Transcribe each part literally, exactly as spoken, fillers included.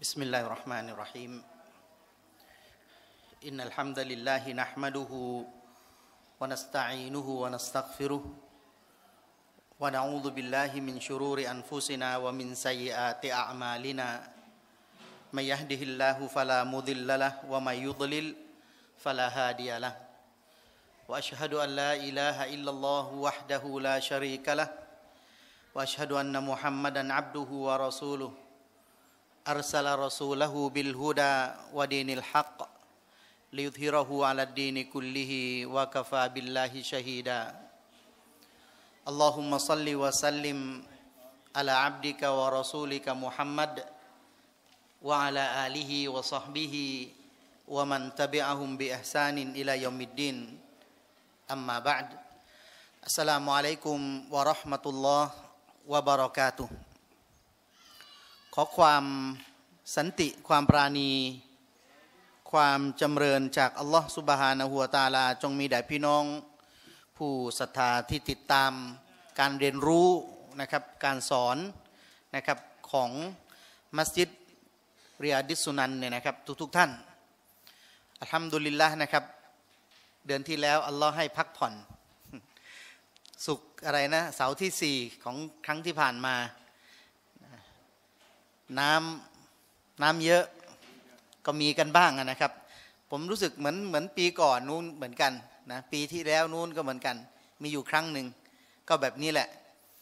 بسم الله الرحمن الرحيم إن الحمد لله نحمده ونستعينه ونستغفره ونعوذ بالله من شرور أنفسنا ومن سيئات أعمالنا من يهده الله فلا مضل له ومن يضلل فلا هادي له وأشهد أن لا إله إلا الله وحده لا شريك له وأشهد أن محمدا عبده ورسوله أرسل رسوله بالهدى ودين الحق ليظهره على الدين كله وكفى بالله شهيدا اللهم صل وسلم على عبدك ورسولك محمد وعلى آله وصحبه ومن تبعهم بإحسان إلى يوم الدين أما بعد السلام عليكم ورحمة الله وبركاتهขอความสันติความปราณีความจำเริญจากอัลลอฮฺซุบฮานะฮูวะตะอาลาจงมีแด่พี่น้องผู้ศรัทธาที่ติดตามการเรียนรู้นะครับการสอนนะครับของมัสยิดริยาดิสซุนันเนี่ยนะครับทุกๆท่านอัลฮัมดุลิลละห์นะครับเดือนที่แล้วอัลลอฮ์ให้พักผ่อนสุขอะไรนะเสาร์ที่สี่ของครั้งที่ผ่านมาน้ำน้ำเยอะก็มีกันบ้างนะครับผมรู้สึกเหมือนเหมือนปีก่อนนู้นเหมือนกันนะปีที่แล้วนู้นก็เหมือนกันมีอยู่ครั้งหนึ่งก็แบบนี้แหละ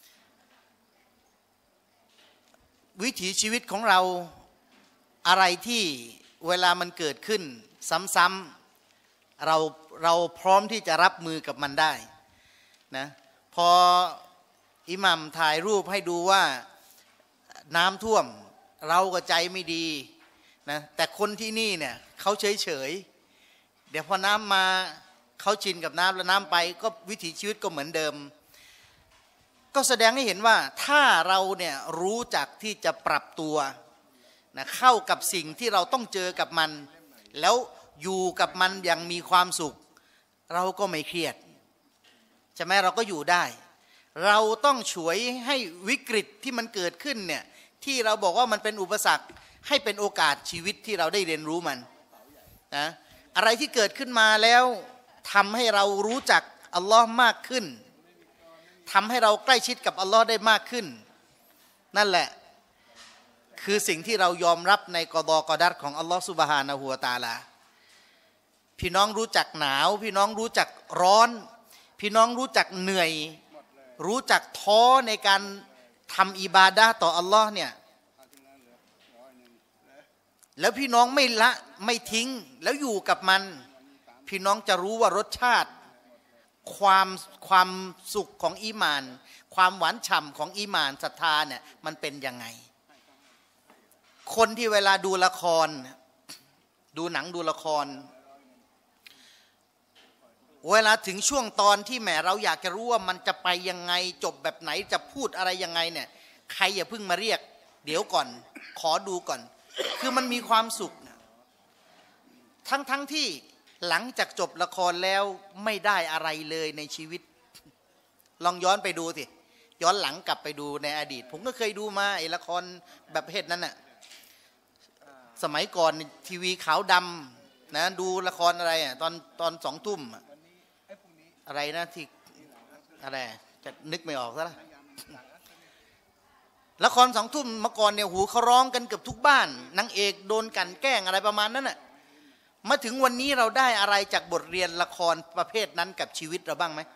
วิถีชีวิตของเราอะไรที่เวลามันเกิดขึ้นซ้ำๆเราเราพร้อมที่จะรับมือกับมันได้นะพออิหมัมถ่ายรูปให้ดูว่าน้ำท่วมเราก็ใจไม่ดีนะแต่คนที่นี่เนี่ยเขาเฉยเฉยเดี๋ยวพอน้ำมาเขาชินกับน้ำแล้วน้ำไปก็วิถีชีวิตก็เหมือนเดิมก็แสดงให้เห็นว่าถ้าเราเนี่ยรู้จักที่จะปรับตัวนะเข้ากับสิ่งที่เราต้องเจอกับมันแล้วอยู่กับมันอย่างมีความสุขเราก็ไม่เครียดใช่ไหมเราก็อยู่ได้เราต้องฉวยให้วิกฤตที่มันเกิดขึ้นเนี่ยที่เราบอกว่ามันเป็นอุปสรรคให้เป็นโอกาสชีวิตที่เราได้เรียนรู้มันนะอะไรที่เกิดขึ้นมาแล้วทำให้เรารู้จักอัลลอฮ์มากขึ้นทำให้เราใกล้ชิดกับอัลลอฮ์ได้มากขึ้นนั่นแหละคือสิ่งที่เรายอมรับในกอฎอกอดัรของอัลลอฮ์ซุบฮานะฮูวะตะอาลาพี่น้องรู้จักหนาวพี่น้องรู้จักร้อนพี่น้องรู้จักเหนื่อยรู้จักท้อในการทำอิบาดะห์ต่ออัลลอฮ์เนี่ยแล้วพี่น้องไม่ละไม่ทิ้งแล้วอยู่กับมันพี่น้องจะรู้ว่ารสชาติความความสุขของอีหม่านความหวานฉ่ำของอีหม่านศรัทธาเนี่ยมันเป็นยังไงคนที่เวลาดูละครดูหนังดูละครเวลาถึงช่วงตอนที่แหมเราอยากจะรู้ว่ามันจะไปยังไงจบแบบไหนจะพูดอะไรยังไงเนี่ยใครอย่าเพิ่งมาเรียกเดี๋ยวก่อนขอดูก่อนคือมันมีความสุขทั้งทั้งที่หลังจากจบละครแล้วไม่ได้อะไรเลยในชีวิตลองย้อนไปดูสิย้อนหลังกลับไปดูในอดีตผมก็เคยดูมาไอ้ละครแบบประเภทนั้นน่ะสมัยก่อนทีวีขาวดำนะดูละครอะไรอ่ะตอนตอนสองทุ่มอะไรนะที่อะไรจะนึกไม่ออกซะละละครสองทุ่มเมื่อก่อนเนี่ยหูเขาร้องกันเกือบทุกบ้านนางเอกโดนกันแกล้งอะไรประมาณนั้นน่ะมาถึงวันนี้เราได้อะไรจากบทเรียนละครประเภทนั้นกับชีวิตเราบ้างไหม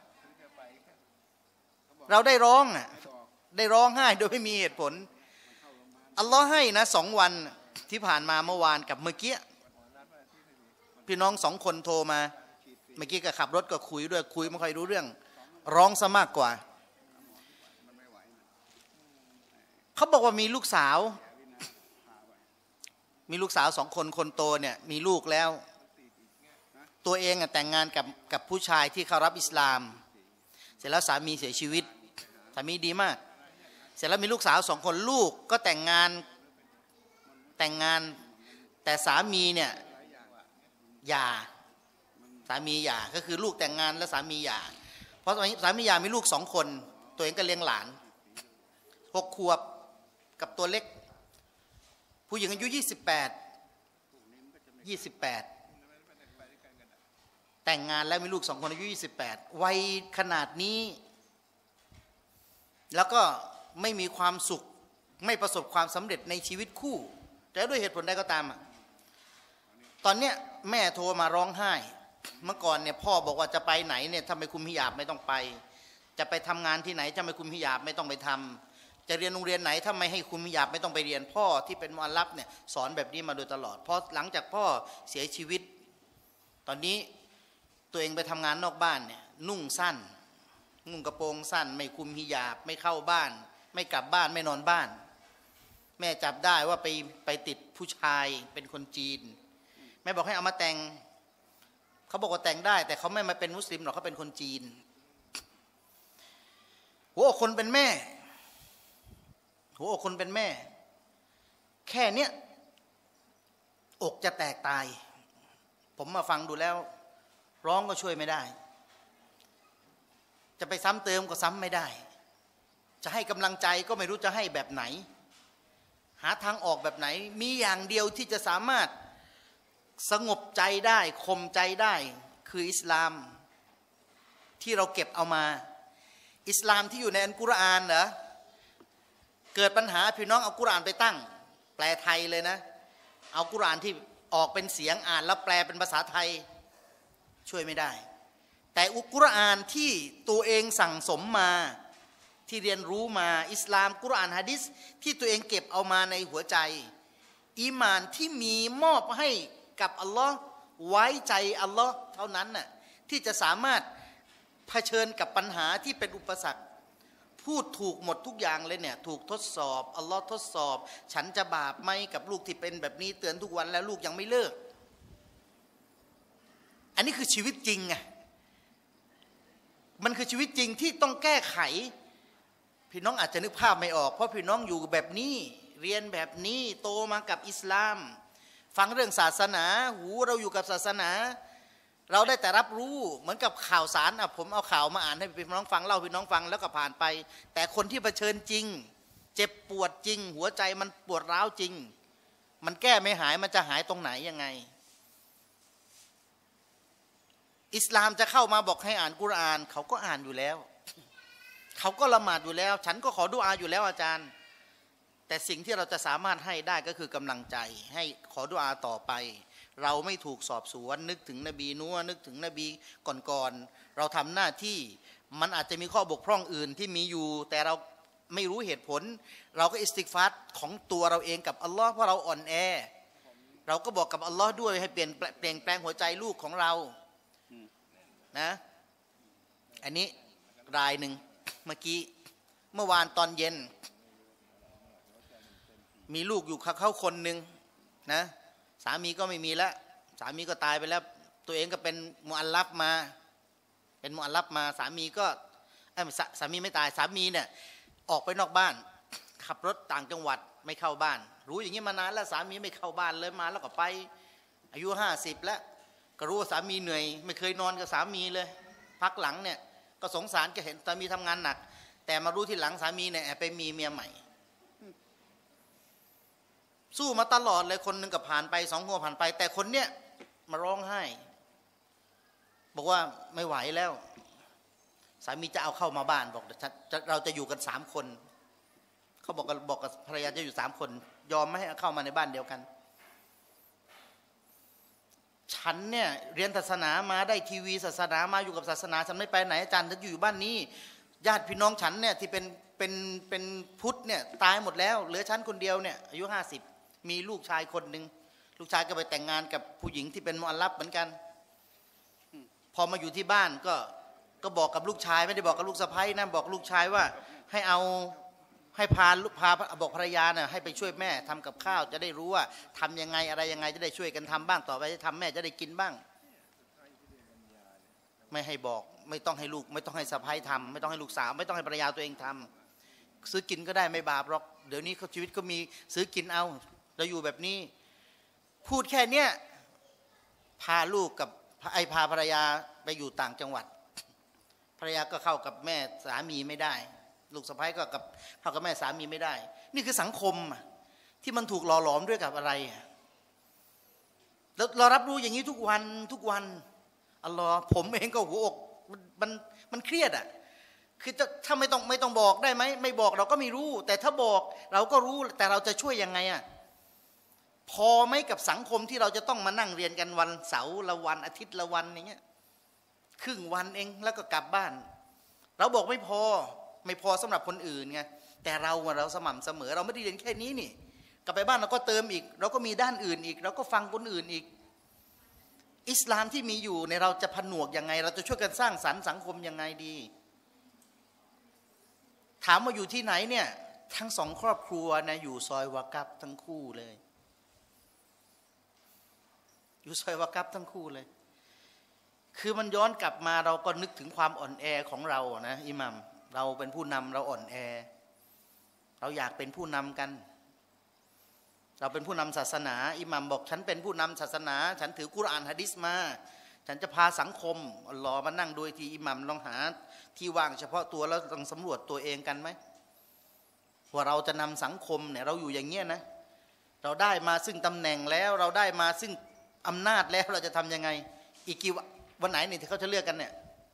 เราได้ร้องอ่ะได้ร้องไห้โดยไม่มีเหตุผลอัลลอฮ์ให้นะสองวันที่ผ่านมาเมื่อวานกับเมื่อกี้พี่น้องสองคนโทรมาเมื่อกี้ก็ขับรถก็คุยด้วยคุยไม่ค่อยรู้เรื่องร้องซะมากกว่าเขาบอกว่ามีลูกสาวมีลูกสาวสองคนคนโตเนี่ยมีลูกแล้วตัวเองแต่งงานกับกับผู้ชายที่เขารับอิสลามเสร็จแล้วสามีเสียชีวิตสามีดีมากเสร็จแล้วมีลูกสาวสองคนลูกก็แต่งงานแต่งงานแต่สามีเนี่ยหย่าสามีหย่าก็คือลูกแต่งงานแล้วสามีหย่าเพราะสามีหย่ามีลูกสองคนตัวเองก็เลี้ยงหลานหกขวบกับตัวเล็ก ผผู้หญิงอายุยี่สิบแปดยี่สิบแปดแต่งงานแล้วมีลูกสองคนอายุยี่สิบแปดวัยขนาดนี้แล้วก็ไม่มีความสุขไม่ประสบความสำเร็จในชีวิตคู่แต่ด้วยเหตุผลใดก็ตามตอนเนี้ยแม่โทรมาร้องไห้เมื่อก่อนเนี่ยพ่อบอกว่าจะไปไหนเนี่ยถ้าไม่คุมฮิญาบไม่ต้องไปจะไปทำงานที่ไหนจะไม่คุมฮิญาบไม่ต้องไปทำจะเรียนโรงเรียนไหนถ้าไม่ให้คุมฮิญาบไม่ต้องไปเรียนพ่อที่เป็นมุอัลลัฟเนี่ยสอนแบบนี้มาโดยตลอดพอหลังจากพ่อเสียชีวิตตอนนี้ตัวเองไปทำงานนอกบ้านเนี่ยนุ่งสั้นนุ่งกระโปรงสั้นไม่คุมฮิญาบไม่เข้าบ้านไม่กลับบ้านไม่นอนบ้านแม่จับได้ว่าไปไปติดผู้ชายเป็นคนจีนแม่บอกให้เอามาแต่งเขาบอกว่าแต่งได้แต่เขาไม่มาเป็นมุสลิมหรอกเขาเป็นคนจีนหัวอกคนเป็นแม่หัวอกคนเป็นแม่แค่เนี้ยอกจะแตกตายผมมาฟังดูแล้วร้องก็ช่วยไม่ได้จะไปซ้ำเติมก็ซ้ำไม่ได้จะให้กำลังใจก็ไม่รู้จะให้แบบไหนหาทางออกแบบไหนมีอย่างเดียวที่จะสามารถสงบใจได้ข่มใจได้คืออิสลามที่เราเก็บเอามาอิสลามที่อยู่ในอัลกุรอานเหรอเกิดปัญหาพี่น้องเอากุรอานไปตั้งแปลไทยเลยนะเอากุรอานที่ออกเป็นเสียงอ่านแล้วแปลเป็นภาษาไทยช่วยไม่ได้แต่อุกุรอานที่ตัวเองสั่งสมมาที่เรียนรู้มาอิสลามกุรอานหะดีษที่ตัวเองเก็บเอามาในหัวใจอีหม่านที่มีมอบให้กับอัลลอฮ์ไว้ใจอัลลอฮ์เท่านั้นน่ะที่จะสามารถเผชิญกับปัญหาที่เป็นอุปสรรคพูดถูกหมดทุกอย่างเลยเนี่ยถูกทดสอบอัลลอฮ์ทดสอบฉันจะบาปไหมกับลูกที่เป็นแบบนี้เตือนทุกวันแล้วลูกยังไม่เลิกอันนี้คือชีวิตจริงไงมันคือชีวิตจริงที่ต้องแก้ไขพี่น้องอาจจะนึกภาพไม่ออกเพราะพี่น้องอยู่แบบนี้เรียนแบบนี้โตมากับอิสลามฟังเรื่องศาสนาหูเราอยู่กับศาสนาเราได้แต่รับรู้เหมือนกับข่าวสารอ่ะผมเอาข่าวมาอ่านให้พี่น้องฟังเล่าพี่น้องฟังแล้วก็ผ่านไปแต่คนที่เผชิญจริงเจ็บปวดจริงหัวใจมันปวดร้าวจริงมันแก้ไม่หายมันจะหายตรงไหนยังไงอิสลามจะเข้ามาบอกให้อ่านกุรอานเขาก็อ่านอยู่แล้วเขาก็ละหมาดอยู่แล้วฉันก็ขอดุอาอยู่แล้วอาจารย์แต่สิ่งที่เราจะสามารถให้ได้ก็คือกำลังใจให้ขอดุอาต่อไปเราไม่ถูกสอบสวนนึกถึงนบีนัวนึกถึงนบีก่อนๆเราทำหน้าที่มันอาจจะมีข้อบกพร่องอื่นที่มีอยู่แต่เราไม่รู้เหตุผลเราก็อิสติกฟาร์ของตัวเราเองกับอัลลอฮ์เพราะเราอ่อนแอเราก็บอกกับอัลลอฮ์ด้วยให้เปลี่ยนเปลี่ยนแปลงหัวใจลูกของเรานะอันนี้รายหนึ่งเมื่อกี้เมื่อวานตอนเย็นมีลูกอยู่เขาคนหนึ่งนะสามีก็ไม่มีแล้วสามีก็ตายไปแล้วตัวเองก็เป็นมุอัลลัฟมาเป็นมุอัลลัฟมาสามีก็เอ้ยสามีไม่ตายสามีเนี่ยออกไปนอกบ้านขับรถต่างจังหวัดไม่เข้าบ้านรู้อย่างนี้มานานแล้วสามีไม่เข้าบ้านเลยมาแล้วก็ไปอายุห้าสิบแล้วก็รู้ว่าสามีเหนื่อยไม่เคยนอนกับสามีเลยพักหลังเนี่ยก็สงสารก็เห็นสามีทำงานหนักแต่มารู้ทีหลังสามีเนี่ยไปมีเมียใหม่สู้มาตลอดเลยคนหนึ่งก็ผ่านไปสองคนผ่านไปแต่คนเนี้ยมาร้องไห้บอกว่าไม่ไหวแล้วสามีจะเอาเข้ามาบ้านบอกเราจะอยู่กันสามคนเขาบอกกับบอกกับภรรยาจะอยู่สามคนยอมไม่ให้เข้ามาในบ้านเดียวกันฉันเนี่ยเรียนศาสนามาได้ทีวีศาสนามาอยู่กับศาสนาฉันไม่ไปไหนอาจารย์ฉันอยู่บ้านนี้ญาติพี่น้องฉันเนี่ยที่เป็นเป็นเป็นพุทธเนี่ยตายหมดแล้วเหลือฉันคนเดียวเนี่ยอายุห้าสิบมีลูกชายคนหนึ่งลูกชายก็ไปแต่งงานกับผู้หญิงที่เป็นมุอัลลัฟเหมือนกันพอมาอยู่ที่บ้านก็ก็บอกกับลูกชายไม่ได้บอกกับลูกสะใภ้นะบอกลูกชายว่าให้เอาให้พาพาบอกภรรยาเนี่ยให้ไปช่วยแม่ทำกับข้าวจะได้รู้ว่าทำยังไงอะไรยังไงจะได้ช่วยกันทำบ้างต่อไปจะทำแม่จะได้กินบ้างไม่ให้บอกไม่ต้องให้ลูกไม่ต้องให้สะใภ้ทำไม่ต้องให้ลูกสาวไม่ต้องให้ภรรยาตัวเองทำซื้อกินก็ได้ไม่บาปหรอกเดี๋ยวนี้เขาชีวิตก็มีซื้อกินเอาเราอยู่แบบนี้พูดแค่เนี้ยพาลูกกับไอพาภรรยาไปอยู่ต่างจังหวัดภรรยาก็เข้ากับแม่สามีไม่ได้ลูกสะใภ้ก็กับเข้ากับแม่สามีไม่ได้นี่คือสังคมที่มันถูกหล่อหลอมด้วยกับอะไรแล้วเรารับรู้อย่างนี้ทุกวันทุกวันอัลลอฮ์ผมเองก็หัวอกมันมันมันเครียดอ่ะคือถ้าไม่ต้องไม่ต้องบอกได้ไหมไม่บอกเราก็ไม่รู้แต่ถ้าบอกเราก็รู้แต่เราจะช่วยยังไงอ่ะพอไหมกับสังคมที่เราจะต้องมานั่งเรียนกันวันเสาร์ละวันอาทิตย์ละวันอย่างเงี้ยครึ่งวันเองแล้วก็กลับบ้านเราบอกไม่พอไม่พอสำหรับคนอื่นไงแต่เราเราสม่ำเสมอเราไม่ได้เรียนแค่นี้นี่กลับไปบ้านเราก็เติมอีกเราก็มีด้านอื่นอีกเราก็ฟังคนอื่นอีกอิสลามที่มีอยู่ในเราจะผนวกยังไงเราจะช่วยกันสร้างสรรค์สังคมยังไงดีถามว่าอยู่ที่ไหนเนี่ยทั้งสองครอบครัวนะอยู่ซอยวากับทั้งคู่เลยอยู่ซอยวากับทั้งคู่เลยคือมันย้อนกลับมาเราก็นึกถึงความอ่อนแอของเรานะอิหมัมเราเป็นผู้นำเราอ่อนแอเราอยากเป็นผู้นำกันเราเป็นผู้นำศาสนาอิหมัมบอกฉันเป็นผู้นำศาสนาฉันถือกุรอานหะดีษมาฉันจะพาสังคมอัลลอฮ์มานั่งโดยที่อิหมัมลองหาที่ว่างเฉพาะตัวแล้วลองสำรวจตัวเองกันไหมว่าเราจะนำสังคมเนี่ยเราอยู่อย่างเงี้ยนะเราได้มาซึ่งตำแหน่งแล้วเราได้มาซึ่งอำนาจแล้วเราจะทำยังไงอีกกี่วันไหนนี่ที่เขาจะเลือกกันเนี่ย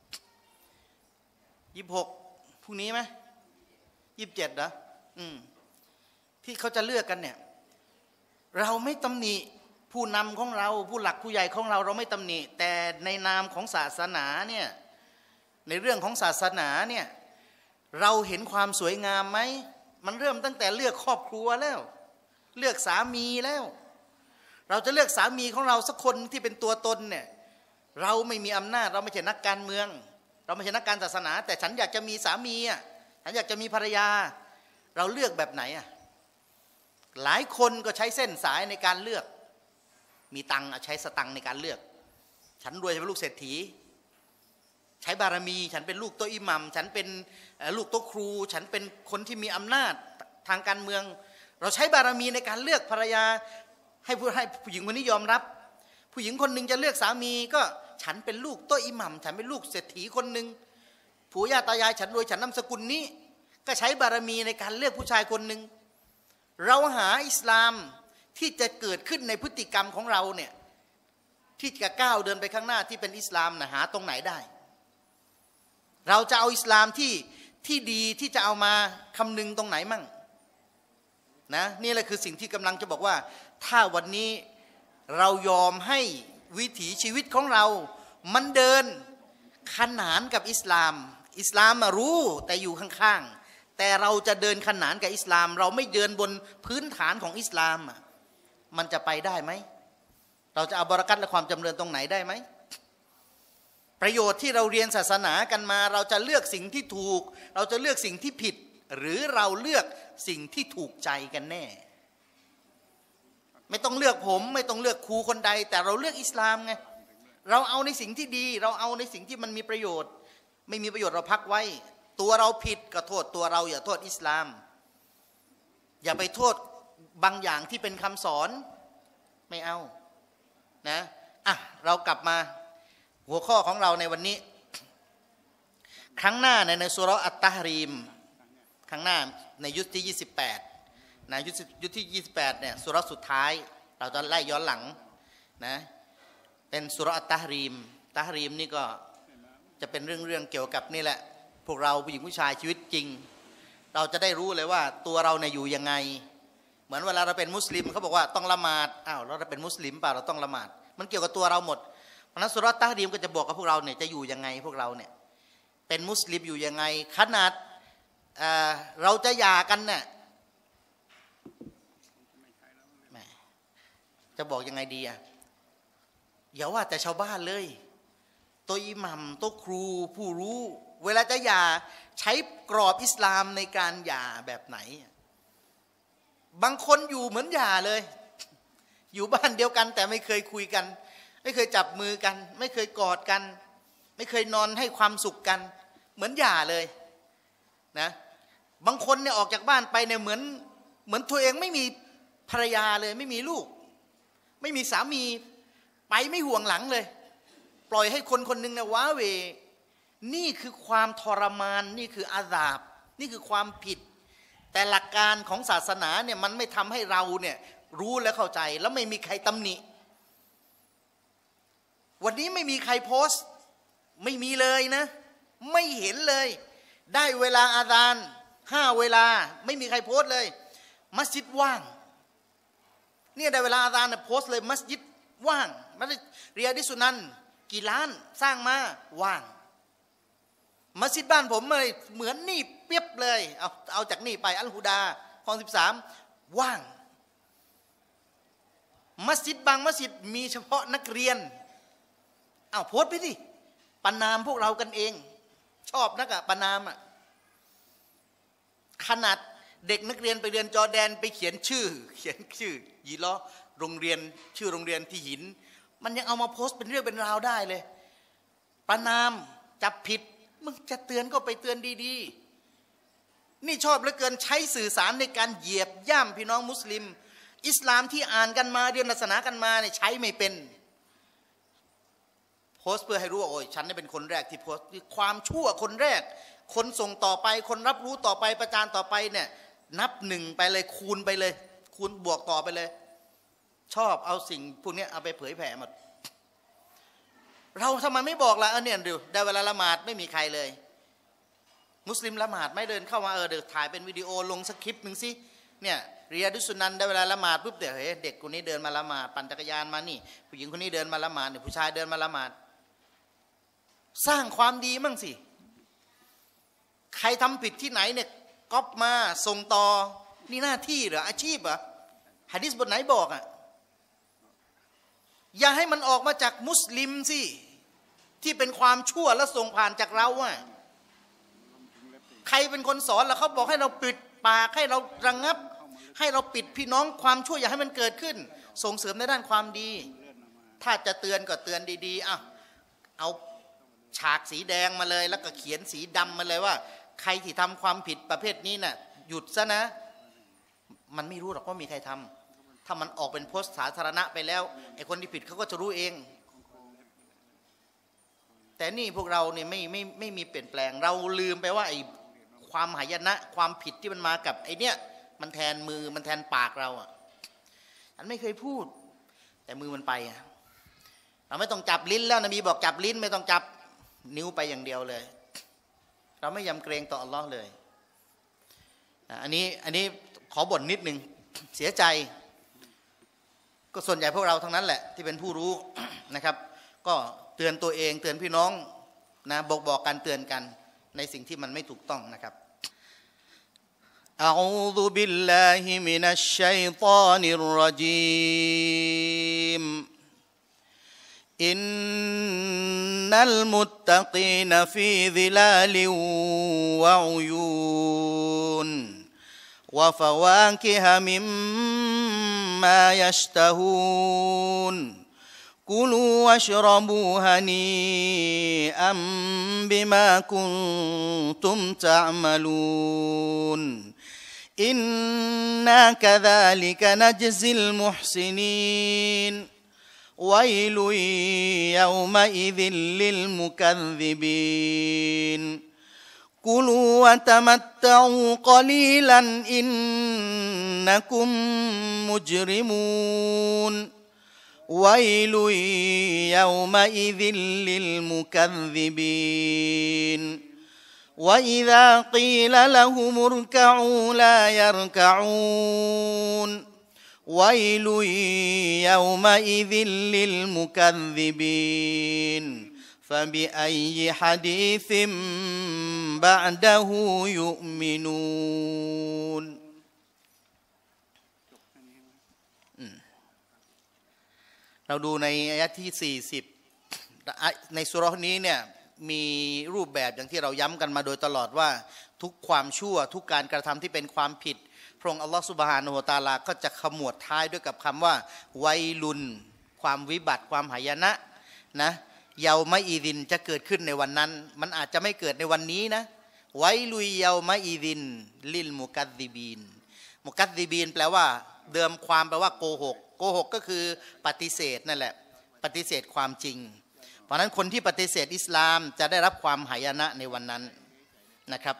ยี่สิบหกพรุ่งนี้ไหมยี่สิบเจ็ดนะอืมที่เขาจะเลือกกันเนี่ยเราไม่ตำหนิผู้นำของเราผู้หลักผู้ใหญ่ของเราเราไม่ตำหนิแต่ในนามของศาสนาเนี่ยในเรื่องของศาสนาเนี่ยเราเห็นความสวยงามไหมมันเริ่มตั้งแต่เลือกครอบครัวแล้วเลือกสามีแล้วเราจะเลือกสามีของเราสักคนที่เป็นตัวตนเนี่ยเราไม่มีอำนาจเราไม่ใช่นักการเมืองเราไม่ใช่นักการศาสนาแต่ฉันอยากจะมีสามีอ่ะฉันอยากจะมีภรรยาเราเลือกแบบไหนอ่ะหลายคนก็ใช้เส้นสายในการเลือกมีตังค์ใช้สตังค์ในการเลือกฉันรวยฉันเป็นลูกเศรษฐีใช้บารมีฉันเป็นลูกโตอิหมัมฉันเป็นลูกโตครูฉันเป็นคนที่มีอำนาจทางการเมืองเราใช้บารมีในการเลือกภรรยาให้ผู้ให้ผู้หญิงคนนี้ยอมรับผู้หญิงคนหนึ่งจะเลือกสามีก็ฉันเป็นลูกโตอิหมัมฉันเป็นลูกเศรษฐีคนหนึ่งปู่ย่าตายายฉันรวยฉันนามสกุลนี้ก็ใช้บารมีในการเลือกผู้ชายคนหนึ่งเราหาอิสลามที่จะเกิดขึ้นในพฤติกรรมของเราเนี่ยที่จะก้าวเดินไปข้างหน้าที่เป็นอิสลามนะหาตรงไหนได้เราจะเอาอิสลามที่ที่ดีที่จะเอามาคำนึงตรงไหนมั่งนะนี่แหละคือสิ่งที่กำลังจะบอกว่าถ้าวันนี้เรายอมให้วิถีชีวิตของเรามันเดินขนานกับอิสลามอิสลามมารู้แต่อยู่ข้างๆแต่เราจะเดินขนานกับอิสลามเราไม่เดินบนพื้นฐานของอิสลามมันจะไปได้ไหมเราจะเอาบารอกัตและความจำเริญตรงไหนได้ไหมประโยชน์ที่เราเรียนศาสนากันมาเราจะเลือกสิ่งที่ถูกเราจะเลือกสิ่งที่ผิดหรือเราเลือกสิ่งที่ถูกใจกันแน่ไม่ต้องเลือกผมไม่ต้องเลือกครูคนใดแต่เราเลือกอิสลามไงเราเอาในสิ่งที่ดีเราเอาในสิ่งที่มันมีประโยชน์ไม่มีประโยชน์เราพักไว้ตัวเราผิดก็โทษตัวเราอย่าโทษอิสลามอย่าไปโทษบางอย่างที่เป็นคำสอนไม่เอานะอ่ะเรากลับมาหัวข้อของเราในวันนี้ครั้งหน้าในในซูเราะห์อัตตะฮรีมครั้งหน้าในยุคที่ยี่สิบแปดนะยุคยุคที่ยี่สิบแปดเนี่ยซูเราะห์สุดท้ายเราจะไล่ย้อนหลังนะเป็นซูเราะห์อัตตะฮรีมตะฮรีมนี่ก็จะเป็นเรื่องเรื่องเกี่ยวกับนี่แหละพวกเราผู้หญิงผู้ชายชีวิตจริงเราจะได้รู้เลยว่าตัวเราเนี่ยอยู่ยังไงเหมือนเวลาเราเป็นมุสลิมเขาบอกว่าต้องละหมาดอ้าวเราเป็นมุสลิมเปล่าเราต้องละหมาดมันเกี่ยวกับตัวเราหมดเพราะนั้นซูเราะห์ตะฮรีมก็จะบอกกับพวกเราเนี่ยจะอยู่ยังไงพวกเราเนี่ยเป็นมุสลิมอยู่ยังไงขนาด เ, เราจะหย่ากันเนี่ยจะบอกยังไงดีอ่ะอย่าว่าแต่ชาวบ้านเลยตัวอิหมัมตัวครูผู้รู้เวลาจะหย่าใช้กรอบอิสลามในการหย่าแบบไหนบางคนอยู่เหมือนหย่าเลยอยู่บ้านเดียวกันแต่ไม่เคยคุยกันไม่เคยจับมือกันไม่เคยกอดกันไม่เคยนอนให้ความสุขกันเหมือนหย่าเลยนะบางคนเนี่ยออกจากบ้านไปเนี่ยเหมือนเหมือนตัวเองไม่มีภรรยาเลยไม่มีลูกไม่มีสามีไปไม่ห่วงหลังเลยปล่อยให้คนคนหนึ่งเนี่ยว้าเหวนี่คือความทรมานนี่คืออาซาบนี่คือความผิดแต่หลักการของศาสนาเนี่ยมันไม่ทำให้เราเนี่ยรู้และเข้าใจแล้วไม่มีใครตำหนิวันนี้ไม่มีใครโพสต์ไม่มีเลยนะไม่เห็นเลยได้เวลาอาซานห้าเวลาไม่มีใครโพสต์เลยมัสยิดว่างเนี่ยได้เวลาอาซานเนี่ยโพสต์เลยมัสยิดว่างมัสยิดเรียดิสุนันกี่ล้านสร้างมาว่างมัสยิดบ้านผมเลยเหมือนนี่เปียบเลยเอาเอาจากนี่ไปอัลฮุดาคลองสิบสามว่างมัสยิดบางมัสยิดมีเฉพาะนักเรียนเอาโพสต์ไปสิประนามพวกเรากันเองชอบนักอะประนามอะขนาดเด็กนักเรียนไปเรียนจอร์แดนไปเขียนชื่อเขียนชื่อยีล้อโรงเรียนชื่อโรงเรียนที่หินมันยังเอามาโพสต์เป็นเรื่องเป็นราวได้เลยประนามจับผิดมึงจะเตือนก็ไปเตือนดีๆนี่ชอบเหลือเกินใช้สื่อสารในการเหยียบย่ำพี่น้องมุสลิมอิสลามที่อ่านกันมาเรียนศาสนากันมาเนี่ยใช้ไม่เป็นโพสต์เพื่อให้รู้ว่าโอ้ยฉันนี่เป็นคนแรกที่โพสต์ความชั่วคนแรกคนส่งต่อไปคนรับรู้ต่อไปประจานต่อไปเนี่ยนับหนึ่งไปเลยคูณไปเลยคูณบวกต่อไปเลยชอบเอาสิ่งพวกนี้เอาไปเผยแผ่หมดเราทำไมไม่บอกล่ะเออเนี่ยดูได้เวลาละหมาดไม่มีใครเลยมุสลิมละหมาดไม่เดินเข้ามาเออเดี๋ยวถ่ายเป็นวิดีโอลงสคริปต์หนึ่งสิเนี่ยเรียดุสุนันได้เวลาละหมาดปุ๊บเดี๋ยวเฮ้ยเด็กคนนี้เดินมาละหมาดปั่นจักรยานมานี่ผู้หญิงคนนี้เดินมาละหมาดเนี่ยผู้ชายเดินมาละหมาดสร้างความดีมั่งสิใครทำผิดที่ไหนเนี่ยก๊อปมาส่งต่อนี่หน้าที่เหรออาชีพเหรอหะดีษบทไหนบอกอ่ะอย่าให้มันออกมาจากมุสลิมสิที่เป็นความชั่วแล้วส่งผ่านจากเราอ่ะใครเป็นคนสอนแล้วเขาบอกให้เราปิดปากให้เราระงับให้เราปิดพี่น้องความชั่วอย่าให้มันเกิดขึ้นส่งเสริมในด้านความดีถ้าจะเตือนก็เตือนดีๆอ่ะเอาฉากสีแดงมาเลยแล้วก็เขียนสีดำมาเลยว่าใครที่ทำความผิดประเภทนี้น่ะหยุดซะนะมันไม่รู้หรอกว่ามีใครทำถ้ามันออกเป็นโพสต์สาธารณะไปแล้วไอ้คนที่ผิดเขาก็จะรู้เองแต่นี่พวกเราเนี่ยไม่ไม่ไม่มีเปลี่ยนแปลงเราลืมไปว่าไอ้ความหายนะความผิดที่มันมากับไอ้เนี้ยมันแทนมือมันแทนปากเราอ่ะอันไม่เคยพูดแต่มือมันไปอ่ะเราไม่ต้องจับลิ้นแล้วนบีบอกจับลิ้นไม่ต้องจับนิ้วไปอย่างเดียวเลยเราไม่ยำเกรงต่ออัลลอฮ์เลยอันนี้อันนี้ขอบ่นนิดนึงเสียใจก็ส่วนใหญ่พวกเราทั้งนั้นแหละที่เป็นผู้รู้นะครับก็เตือนตัวเองเตือนพี่น้องนะบอกบอกกันเตือนกันในสิ่งที่มันไม่ถูกต้องนะครับأعوذ بالله من الشيطان الرجيم إن المتقين في ظلال وعيون وفواكه مما يشتهون كلوا واشربوا هنيئا بما كنتم تعملون إنا كذلك نجزي المحسنين ويل يومئذ للمكذبين كلوا وتمتعوا قليلا إنكم مجرمون ويل يومئذ للمكذبين وإذا قيل لهم اركعوا لا يركعون ويل يومئذ للمكذبين فبأي حديث بعده يؤمنونเราดูในอายะที่สี่สิบในสุเราะห์นี้เนี่ยมีรูปแบบอย่างที่เราย้ำกันมาโดยตลอดว่าทุกความชั่วทุกการกระทำที่เป็นความผิดพระองค์อัลลอฮฺซุบฮานะฮูวะตะอาลาก็จะขมวดท้ายด้วยกับคำว่าไวลุนความวิบัติความหายนะนะเยามาอีดินจะเกิดขึ้นในวันนั้นมันอาจจะไม่เกิดในวันนี้นะไวลุยเยามาอีดินลิลมุกัซซิบีนมุกัซซิบีนแปลว่าเดิมความแปลว่าโกหกโกหกก็คือปฏิเสธนั่นแหละปฏิเสธความจริงเพราะนั้นคนที่ปฏิเสธอิสลามจะได้รับความหายนะในวันนั้นนะครับ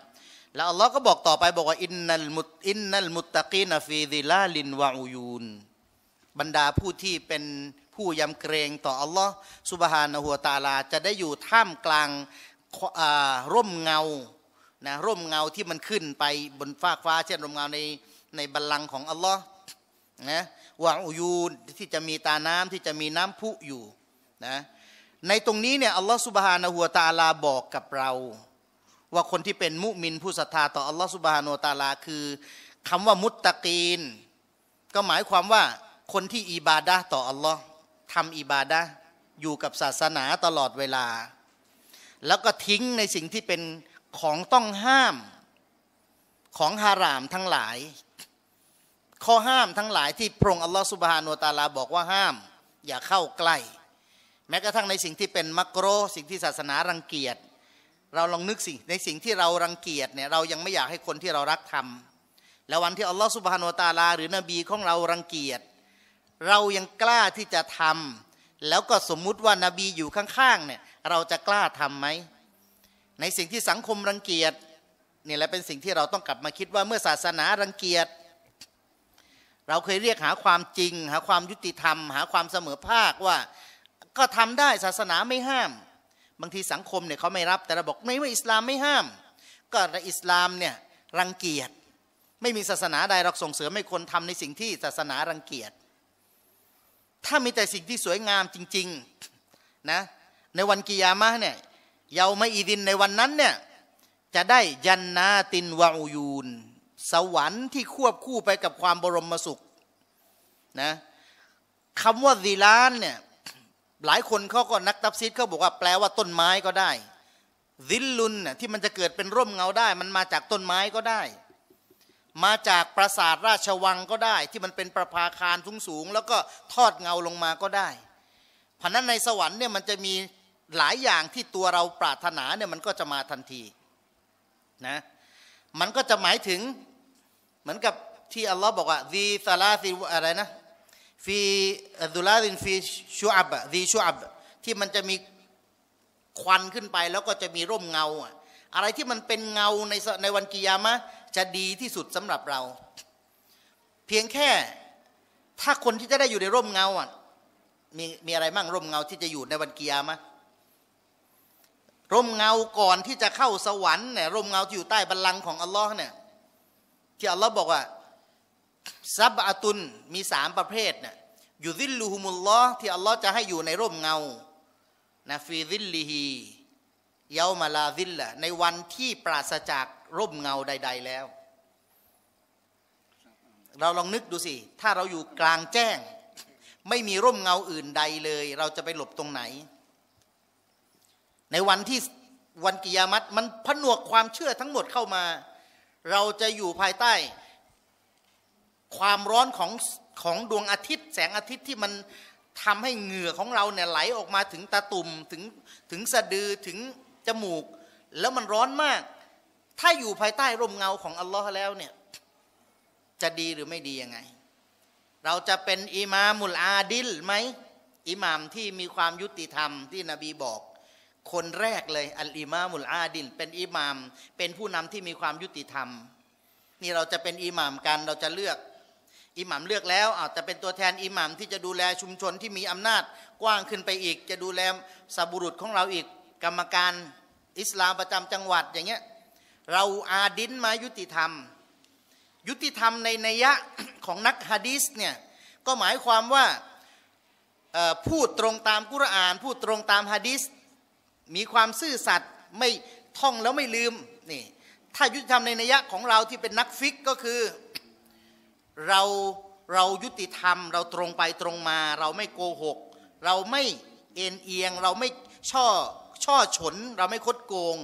แล้วอัลลอฮ์ก็บอกต่อไปบอกว่าอินนัลมุตอินนัลมุตตะกีนฟีซิลาลินวะอุยูนบรรดาผู้ที่เป็นผู้ยำเกรงต่ออัลลอฮ์ซุบฮานะฮูวะตะอาลาจะได้อยู่ท่ามกลางร่มเงานะร่มเงาที่มันขึ้นไปบนฟากฟ้าเช่นร่มเงาในในบัลลังก์ของอัลลอฮ์นะวะอุยูนที่จะมีตาน้ำที่จะมีน้ำพุอยู่นะในตรงนี้เนี่ยอัลลอฮ์ซุบฮานะฮูวะตะอาลาบอกกับเราว่าคนที่เป็นมุมินผู้ศรัทธาต่ออัลลอฮ์ซุบฮานะฮูวะตะอาลาคือคำว่ามุตตะกีนก็หมายความว่าคนที่อิบาดะห์ต่ออัลลอฮ์ทำอิบาดะห์อยู่กับศาสนาตลอดเวลาแล้วก็ทิ้งในสิ่งที่เป็นของต้องห้ามของฮารามทั้งหลายข้อห้ามทั้งหลายที่พระองค์อัลลอฮ์ซุบฮานะฮูวะตะอาลาบอกว่าห้ามอย่าเข้าใกล้แม้กระทั่งในสิ่งที่เป็นมักโรสิ่งที่ศาสนารังเกียจเราลองนึกสิในสิ่งที่เรารังเกียจเนี่ยเรายังไม่อยากให้คนที่เรารักทำแล้ววันที่อัลลอฮ์ซุบฮานะฮูวะตะอาลาหรือนบีของเรารังเกียจเรายังกล้าที่จะทำแล้วก็สมมุติว่านบีอยู่ข้างๆเนี่ยเราจะกล้าทำไหมในสิ่งที่สังคมรังเกียจนี่แหละเป็นสิ่งที่เราต้องกลับมาคิดว่าเมื่อศาสนารังเกียจเราเคยเรียกหาความจริงหาความยุติธรรมหาความเสมอภาคว่าก็ทำได้ศาสนาไม่ห้ามบางทีสังคมเนี่ยเขาไม่รับแต่เราบอกไม่ว่าอิสลามไม่ห้ามก็อิสลามเนี่ยรังเกียจไม่มีศาสนาใดเราส่งเสริมให้คนทำในสิ่งที่ศาสนารังเกียจถ้ามีแต่สิ่งที่สวยงามจริงๆนะในวันกิยามะห์เนี่ยเยามาอีดินในวันนั้นเนี่ยจะได้ยันนาตินวะอุยูนสวรรค์ที่ควบคู่ไปกับความบรมสุขนะคำว่าซิลานเนี่ยหลายคนเขาก็นักตัฟซีรเขาบอกว่าแปลว่าต้นไม้ก็ได้ซิลลุนน่ะที่มันจะเกิดเป็นร่มเงาได้มันมาจากต้นไม้ก็ได้มาจากปราสาทราชวังก็ได้ที่มันเป็นประภาคารสูงๆแล้วก็ทอดเงาลงมาก็ได้เพราะนั้นในสวรรค์เนี่ยมันจะมีหลายอย่างที่ตัวเราปรารถนาเนี่ยมันก็จะมาทันทีนะมันก็จะหมายถึงเหมือนกับที่อัลลอฮ์บอกว่าดีซาลาซิอะไรนะฟีดุลาดินฟีชูอับดีชูอับที่มันจะมีควันขึ้นไปแล้วก็จะมีร่มเงาอะไรที่มันเป็นเงาในในวันกิยามะห์จะดีที่สุดสำหรับเราเพียงแค่ถ้าคนที่จะได้อยู่ในร่มเงาอ่ะมีมีอะไรบ้างร่มเงาที่จะอยู่ในวันกิยามะห์ร่มเงาก่อนที่จะเข้าสวรรค์เนี่ยร่มเงาที่อยู่ใต้บัลลังก์ของอัลลอฮ์เนี่ยที่อัลลอฮ์บอกว่าซับอะตุนมีสามประเภทเนี่ยอยู่ซิลลูฮุมุลลอฮ์ที่อัลลอฮ์จะให้อยู่ในร่มเงานะฟีซิลลิฮีเยามาลาซิลละในวันที่ปราศจากร่มเงาใดๆแล้วเราลองนึกดูสิถ้าเราอยู่กลางแจ้งไม่มีร่มเงาอื่นใดเลยเราจะไปหลบตรงไหนในวันที่วันกิยามัตมันผนวกความเชื่อทั้งหมดเข้ามาเราจะอยู่ภายใต้ความร้อนของของดวงอาทิตย์แสงอาทิตย์ที่มันทำให้เหงื่อของเราเนี่ยไหลออกมาถึงตาตุ่มถึงถึงสะดือถึงจมูกแล้วมันร้อนมากถ้าอยู่ภายใต้ร่มเงาของอัลลอฮ์แล้วเนี่ยจะดีหรือไม่ดียังไงเราจะเป็นอิมามุลอาดิลไหมอิหม่ามที่มีความยุติธรรมที่นบีบอกคนแรกเลยอัลอิมามุลอาดิลเป็นอิหม่ามเป็นผู้นำที่มีความยุติธรรมนี่เราจะเป็นอิหม่ามกันเราจะเลือกอิหม่ามเลือกแล้วอาจจะเป็นตัวแทนอิหม่ามที่จะดูแลชุมชนที่มีอำนาจกว้างขึ้นไปอีกจะดูแลสบุรุษของเราอีกกรรมการอิสลามประจำจังหวัดอย่างเงี้ยเราอาดินมายุติธรรมยุติธรรมในนัยยะของนักฮะดีษเนี่ยก็หมายความว่าพูดตรงตามกุรอานพูดตรงตามฮะดีษมีความซื่อสัตย์ไม่ท่องแล้วไม่ลืมนี่ถ้ายุติธรรมในนัยยะของเราที่เป็นนักฟิกก็คือเราเรายุติธรรมเราตรงไปตรงมาเราไม่โกหกเราไม่เอ็นเอียงเราไม่ช่อช่อฉนเราไม่คดโกง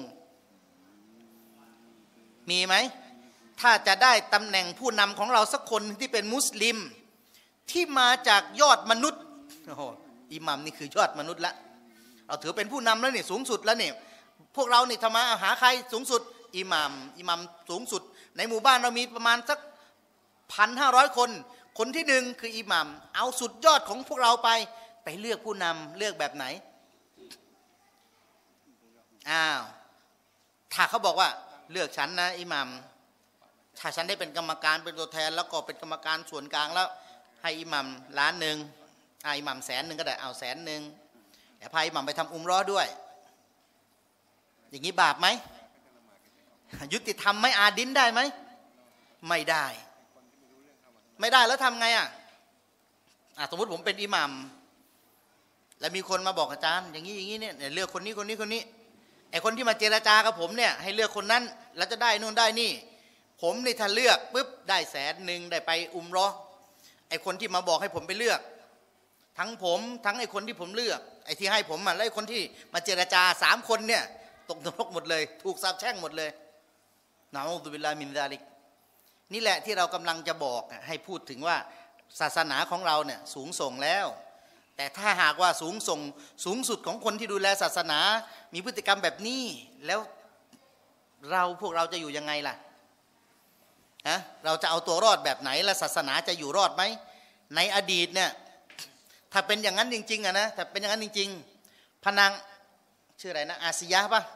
มีไหมถ้าจะได้ตำแหน่งผู้นำของเราสักคนที่เป็นมุสลิมที่มาจากยอดมนุษย์โอ้โหอิหมัมนี่คือยอดมนุษย์ละเราถือเป็นผู้นำแล้วเนี่ยสูงสุดแล้วเนี่ยพวกเรานี่ทำมาหาใครสูงสุดอิหมัมอิหมัมสูงสุดในหมู่บ้านเรามีประมาณสักพันห้าร้อยคนคนที่หนึ่งคืออิหมัมเอาสุดยอดของพวกเราไปไปเลือกผู้นำเลือกแบบไหนอ้าวถ้าเขาบอกว่าเลือกฉันนะอิหมัมถ้าฉันได้เป็นกรรมการเป็นตัวแทนแล้วก็เป็นกรรมการส่วนกลางแล้วให้อิหมัมล้านหนึ่งให้อิหมัมแสนหนึ่งก็ได้เอาแสนหนึ่งแต่พาอิหมัมไปทำอุมเราะห์ด้วยอย่างนี้บาปไหมยุติธรรมไหมอาดินได้ไหมไม่ได้ไม่ได้แล้วทำไงอ่ะสมมติผมเป็นอิหมัมแล้วมีคนมาบอกอาจารย์อย่างนี้อย่างนี้เนี่ยเลือกคนนี้คนนี้คนนี้ไอคนที่มาเจรจากับผมเนี่ยให้เลือกคนนั้นแล้วจะได้นู่นได้นี่ผมในถ้าเลือกปุ๊บได้แสนหนึ่งได้ไปอุมเราะห์ไอคนที่มาบอกให้ผมไปเลือกทั้งผมทั้งไอคนที่ผมเลือกไอที่ให้ผมมาและไอคนที่มาเจรจาสามคนเนี่ยตกนรกหมดเลยถูกสาปแช่งหมดเลยนะอูซุบิลลาฮิมินซาลิกนี่แหละที่เรากำลังจะบอกให้พูดถึงว่าศาสนาของเราเนี่ยสูงส่งแล้วแต่ถ้าหากว่าสูงส่งสูงสุดของคนที่ดูแลศาสนามีพฤติกรรมแบบนี้แล้วเราพวกเราจะอยู่ยังไงล่ะฮะเราจะเอาตัวรอดแบบไหนและศาสนาจะอยู่รอดไหมในอดีตเนี่ยถ้าเป็นอย่างนั้นจริงๆอะนะถ้าเป็นอย่างนั้นจริงๆพนังชื่ออะไรนะอาซิยะป่ะ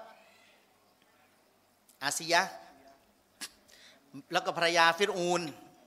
อาซิยะแล้วก็ภรรยาฟิรอูน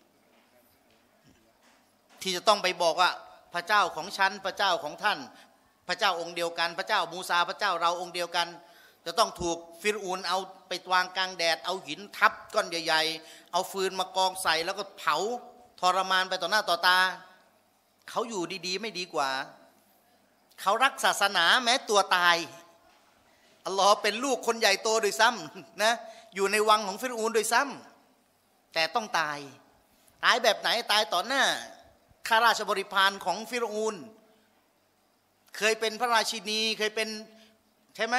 ที่จะต้องไปบอกว่าพระเจ้าของฉันพระเจ้าของท่านพระเจ้าองค์เดียวกันพระเจ้ามูซาพระเจ้าเราองค์เดียวกันจะต้องถูกฟิรอูนเอาไปวางกลางแดดเอาหินทับก้อนใหญ่ๆเอาฟืนมากองใส่แล้วก็เผาทรมานไปต่อหน้าต่อตาเขาอยู่ดีๆไม่ดีกว่าเขารักศาสนาแม้ตัวตายอัลลอฮ์เป็นลูกคนใหญ่โตโดยซ้ำนะอยู่ในวังของฟิรอูนโดยซ้ำแต่ต้องตายตายแบบไหนตายต่อหน้าข้าราชบริพารของฟิรอูนเคยเป็นพระราชินีเคยเป็นใช่ไหม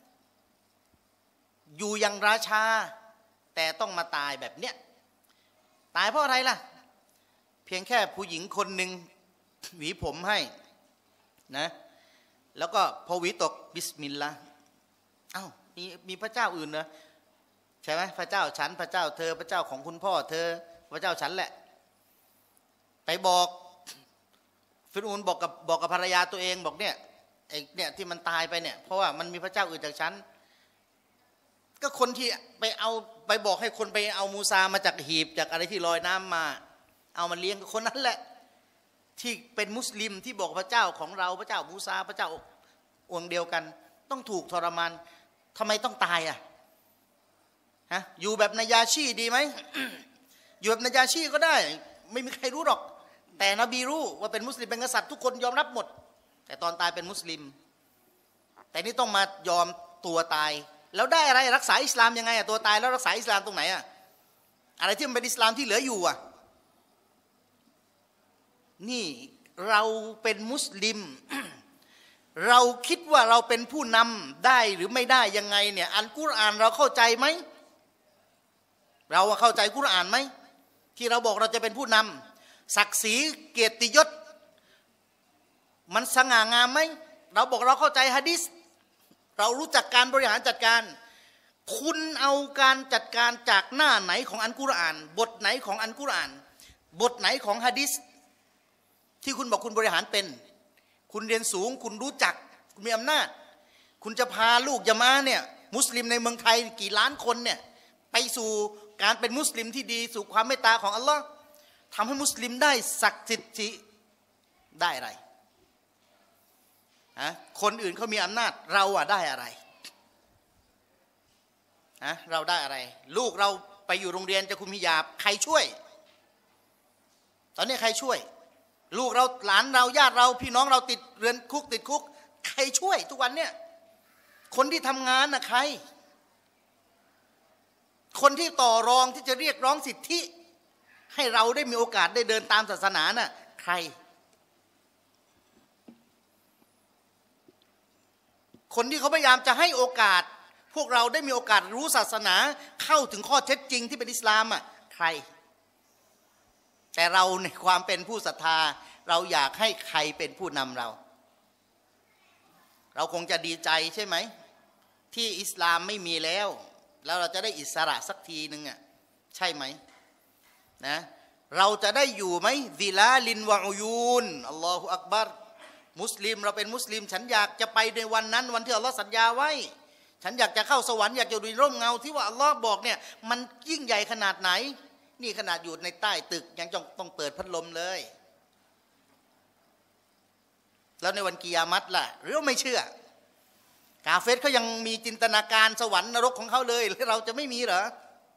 อยู่อย่างราชาแต่ต้องมาตายแบบเนี้ยตายเพราะอะไรล่ะเพียงแค่ผู้หญิงคนหนึ่งหวีผมให้นะแล้วก็พอหวีตกบิสมิลลาห์อ้าวมีมีพระเจ้าอื่นเหรอใช่ไหมพระเจ้าฉันพระเจ้าเธอพระเจ้าของคุณพ่อเธอพระเจ้าฉันแหละไปบอกฟิรอูนบอกกับบอกกับภรรยาตัวเองบอกเนี่ยไอ้เนี่ยที่มันตายไปเนี่ยเพราะว่ามันมีพระเจ้าอื่นจากฉันก็คนที่ไปเอาไปบอกให้คนไปเอามูซามาจากหีบจากอะไรที่ลอยน้ำมาเอามาเลี้ยงคนนั้นแหละที่เป็นมุสลิมที่บอกพระเจ้าของเราพระเจ้ามูซาพระเจ้าองค์เดียวกันต้องถูกทรมานทำไมต้องตายอ่ะฮะอยู่แบบนายาชีดีไหม อยู่แบบนายาชีก็ได้ไม่มีใครรู้หรอกแต่นบีรู้ว่าเป็นมุสลิมเป็นกษัตริย์ทุกคนยอมรับหมดแต่ตอนตายเป็นมุสลิมแต่นี่ต้องมายอมตัวตายแล้วได้อะไรรักษาอิสลามยังไงอ่ะตัวตายแล้วรักษาอิสลามตรงไหนอ่ะอะไรที่มันเป็นอิสลามที่เหลืออยู่อ่ะนี่เราเป็นมุสลิม เราคิดว่าเราเป็นผู้นำได้หรือไม่ได้ยังไงเนี่ยอัลกุรอานเราเข้าใจไหมเราเข้าใจกุรอานไหมที่เราบอกเราจะเป็นผู้นำศักดิ์ศรีเกียรติยศมันสง่างามไหมเราบอกเราเข้าใจหะดีษเรารู้จักการบริหารจัดการคุณเอาการจัดการจากหน้าไหนของอัลกุรอานบทไหนของอัลกุรอานบทไหนของหะดีษที่คุณบอกคุณบริหารเป็นคุณเรียนสูงคุณรู้จักคุณมีอำนาจคุณจะพาลูกยะมาเนี่ยมุสลิมในเมืองไทยกี่ล้านคนเนี่ยไปสู่การเป็นมุสลิมที่ดีสู่ความเมตตาของอัลลอฮ์ทำให้มุสลิมได้ศักดิ์สิทธิ์ได้อะไรฮะคนอื่นเขามีอำนาจเราอะได้อะไรฮะเราได้อะไรลูกเราไปอยู่โรงเรียนจะคุมฮิญาบใครช่วยตอนนี้ใครช่วยลูกเราหลานเราญาติเราพี่น้องเราติดเรือนคุกติดคุกใครช่วยทุกวันเนี่ยคนที่ทำงานน่ะใครคนที่ต่อรองที่จะเรียกร้องสิทธิให้เราได้มีโอกาสได้เดินตามศาสนาน่ะใครคนที่เขาพยายามจะให้โอกาสพวกเราได้มีโอกาสรู้ศาสนาเข้าถึงข้อเท็จจริงที่เป็นอิสลามอ่ะใครแต่เราในความเป็นผู้ศรัทธาเราอยากให้ใครเป็นผู้นำเราเราคงจะดีใจใช่ไหมที่อิสลามไม่มีแล้วแล้วเราจะได้อิสระสักทีหนึ่งอ่ะใช่ไหมนะเราจะได้อยู่ไหมซิลาลินวะอุยูนอัลลอฮฺอักบัรมุสลิมเราเป็นมุสลิมฉันอยากจะไปในวันนั้นวันที่อัลลอฮฺสัญญาไว้ฉันอยากจะเข้าสวรรค์อยากจะดูร่มเงาที่ว่าอัลลอฮ์บอกเนี่ยมันยิ่งใหญ่ขนาดไหนนี่ขนาดอยู่ในใต้ตึกยังต้องเปิดพัดลมเลยแล้วในวันกิยามัตล่ะหรือไม่เชื่อกาเฟรเขายังมีจินตนาการสวรรค์นรกของเขาเลยแล้วเราจะไม่มีเหรอ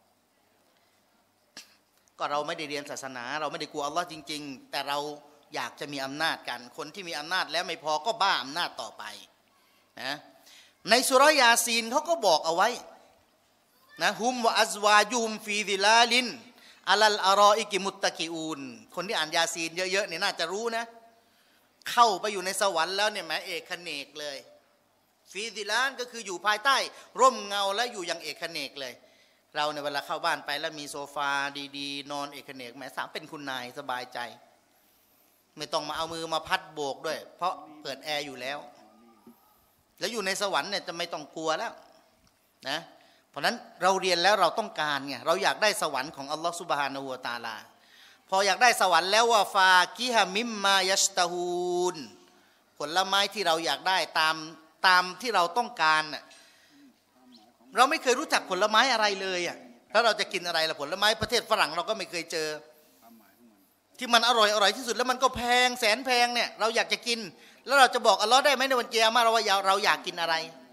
ก็เราไม่ได้เรียนศาสนาเราไม่ได้กลัวอัลลอฮ์จริงๆแต่เราอยากจะมีอำนาจกันคนที่มีอำนาจแล้วไม่พอก็บ้าอำนาจต่อไปนะในสุรยาซีนเขาก็บอกเอาไว้นะฮุมวะอัซวายุมฟีซิลาลินอัลลอารออิกิมุตตะกิอูนคนที่อ่านยาซีนเยอะๆเนี่ยน่าจะรู้นะเข้าไปอยู่ในสวรรค์แล้วเนี่ยแหมเอกเขนกเลยฟีซิลานก็คืออยู่ภายใต้ร่มเงาและอยู่อย่างเอกเขนกเลยเราในเวลาเข้าบ้านไปแล้วมีโซฟาดีๆนอนเอกเขนกแหมสามเป็นคุณนายสบายใจไม่ต้องมาเอามือมาพัดโบกด้วยเพราะเปิดแอร์อยู่แล้วแล้วอยู่ในสวรรค์เนี่ยจะไม่ต้องกลัวแล้วนะเพราะนั้นเราเรียนแล้วเราต้องการไงเราอยากได้สวรรค์ของอัลลอฮฺซุบฮานะฮูวะตะอาลาพออยากได้สวรรค์แล้วว่าฟากิฮะมิมมายัชตะฮูนผลไม้ที่เราอยากได้ตามตามที่เราต้องการน่ะเราไม่เคยรู้จักผลไม้อะไรเลยอ่ะแล้วเราจะกินอะไรล่ะผลไม้ประเทศฝรั่งเราก็ไม่เคยเจอที่มันอร่อยอร่อยที่สุดแล้วมันก็แพงแสนแพงเนี่ยเราอยากจะกินแล้วเราจะบอกอัลลอฮ์ได้ไหมในวันเกียรมาเราว่าเราอยากกินอะไร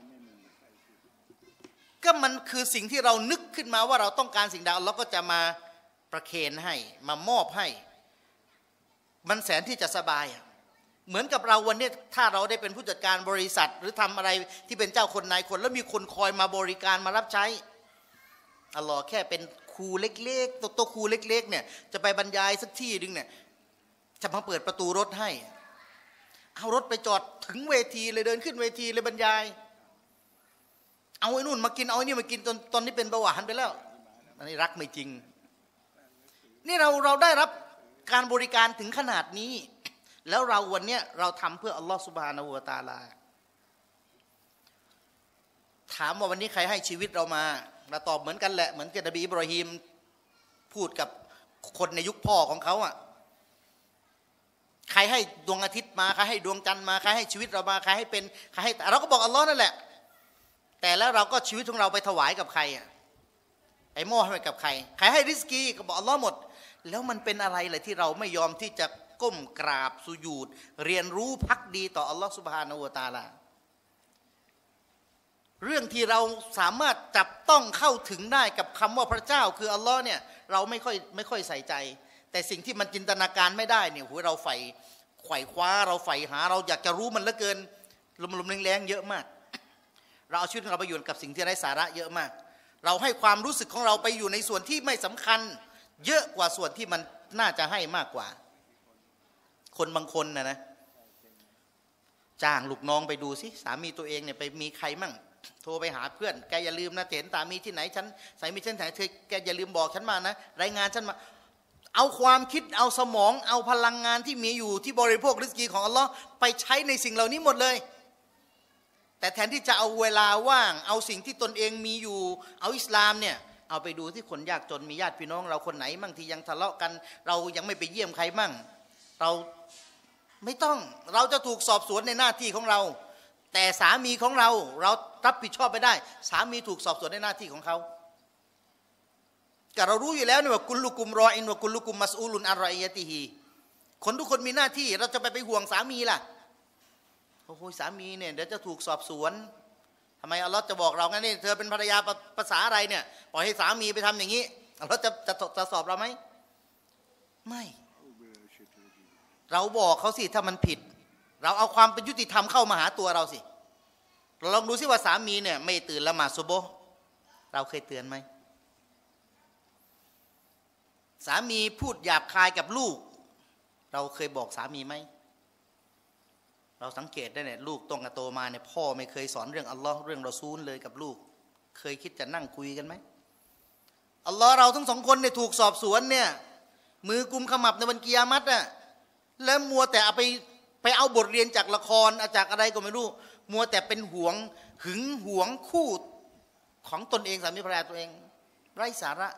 ก็มันคือสิ่งที่เรานึกขึ้นมาว่าเราต้องการสิ่งใดอัลลอฮ์ก็จะมาประเคนให้มามอบให้มันแสนที่จะสบายเหมือนกับเราวันนี้ถ้าเราได้เป็นผู้จัดการบริษัทหรือทำอะไรที่เป็นเจ้าคนนายคนแล้วมีคนคอยมาบริการมารับใช้อัลลอฮ์แค่เป็นครูเล็กๆตัวตัวครูเล็กๆเนี่ยจะไปบรรยายสักที่นึงเนี่ยจะมาเปิดประตูรถให้เอารถไปจอดถึงเวทีเลยเดินขึ้นเวทีเลยบรรยายเอาไอ้นู่นมากินเอาไอ้นี่มากินตอนตอนนี้เป็นเบาหวานไปแล้วอันนี้รักไม่จริงนี่เราเราได้รับการบริการถึงขนาดนี้แล้วเราวันเนี้ยเราทำเพื่ออัลลอฮฺซุบฮานะฮูวะตะอาลาถามว่าวันนี้ใครให้ชีวิตเรามาเราตอบเหมือนกันแหละเหมือนกับนบีอิบรอฮีมพูดกับคนในยุคพ่อของเขาอ่ะใครให้ดวงอาทิตย์มาใครให้ดวงจันทร์มาใครให้ชีวิตเรามาใครให้เป็นใครให้เราก็บอกอัลลอฮ์นั่นแหละแต่แล้วเราก็ชีวิตของเราไปถวายกับใครอ่ะไอ้มอบให้กับใครใครให้ริสกีก็บอกอัลลอฮ์หมดแล้วมันเป็นอะไรเลยที่เราไม่ยอมที่จะก้มกราบสุญูดเรียนรู้ภักดีต่ออัลลอฮ์ซุบฮานะฮูวะตะอาลาเรื่องที่เราสามารถจับต้องเข้าถึงได้กับคำว่าพระเจ้าคืออัลลอฮ์เนี่ยเราไม่ค่อยไม่ค่อยใส่ใจแต่สิ่งที่มันจินตนาการไม่ได้เนี่ยหัวเราใฝ่ไขว่คว้าเราใฝ่หาเราอยากจะรู้มันเหลือเกินลมๆแรงๆเยอะมากเราเอาชีวิตของเราไปอยู่กับสิ่งที่ไร้สาระเยอะมากเราให้ความรู้สึกของเราไปอยู่ในส่วนที่ไม่สำคัญเยอะกว่าส่วนที่มันน่าจะให้มากกว่าคนบางคนนะนะจ้างลูกน้องไปดูสิสามีตัวเองเนี่ยไปมีใครมั่งโทรไปหาเพื่อนแกอย่าลืมนะเห็นสามีที่ไหนฉันสามีฉันไหนเธอแกอย่าลืมบอกฉันมานะรายงานฉันมาเอาความคิดเอาสมองเอาพลังงานที่มีอยู่ที่บริโภคริสกีของอัลลอฮ์ไปใช้ในสิ่งเหล่านี้หมดเลยแต่แทนที่จะเอาเวลาว่างเอาสิ่งที่ตนเองมีอยู่เอาอิสลามเนี่ยเอาไปดูที่คนยากจนมีญาติพี่น้องเราคนไหนมั่งที่ยังทะเลาะกันเรายังไม่ไปเยี่ยมใครมั่งเราไม่ต้องเราจะถูกสอบสวนในหน้าที่ของเราแต่สามีของเราเรารับผิดชอบไม่ได้สามีถูกสอบสวนในหน้าที่ของเขาแต่เรารู้อยู่แล้วเนี่ยว่ากุลลุกุมรออินว่ากุลลุกุมมัสอูลุนอัรรอยยะติฮีคนทุกคนมีหน้าที่เราจะไปไปห่วงสามีล่ะโอ้โหสามีเนี่ยเดี๋ยวจะถูกสอบสวนทำไมอัลลอฮ์จะบอกเรางั้นนี่เธอเป็นภรรยาภาษาอะไรเนี่ยปล่อยให้สามีไปทำอย่างนี้อัลลอฮ์จะจะจะสอบเราไหมไม่เราบอกเขาสิถ้ามันผิดเราเอาความเป็นยุติธรรมเข้ามาหาตัวเราสิเราลองดูสิว่าสามีเนี่ยไม่ตื่นละหมาดซุบฮ์เราเคยเตือนไหมสามีพูดหยาบคายกับลูกเราเคยบอกสามีไหมเราสังเกตได้เนี่ยลูกต้องโตมาเนี่ยพ่อไม่เคยสอนเรื่องอัลลอฮ์เรื่องรอซูลเลยกับลูกเคยคิดจะนั่งคุยกันไหมอัลลอฮ์เราทั้งสองคนเนี่ยถูกสอบสวนเนี่ยมือกุมขมับในวันกิยามัตน่ะแล้วมัวแต่เอาไปไปเอาบทเรียนจากละครจากอะไรก็ไม่รู้มัวแต่เป็นหวงหึงหวงคู่ของตนเองสามีภรรยาตัวเองไร้สาระ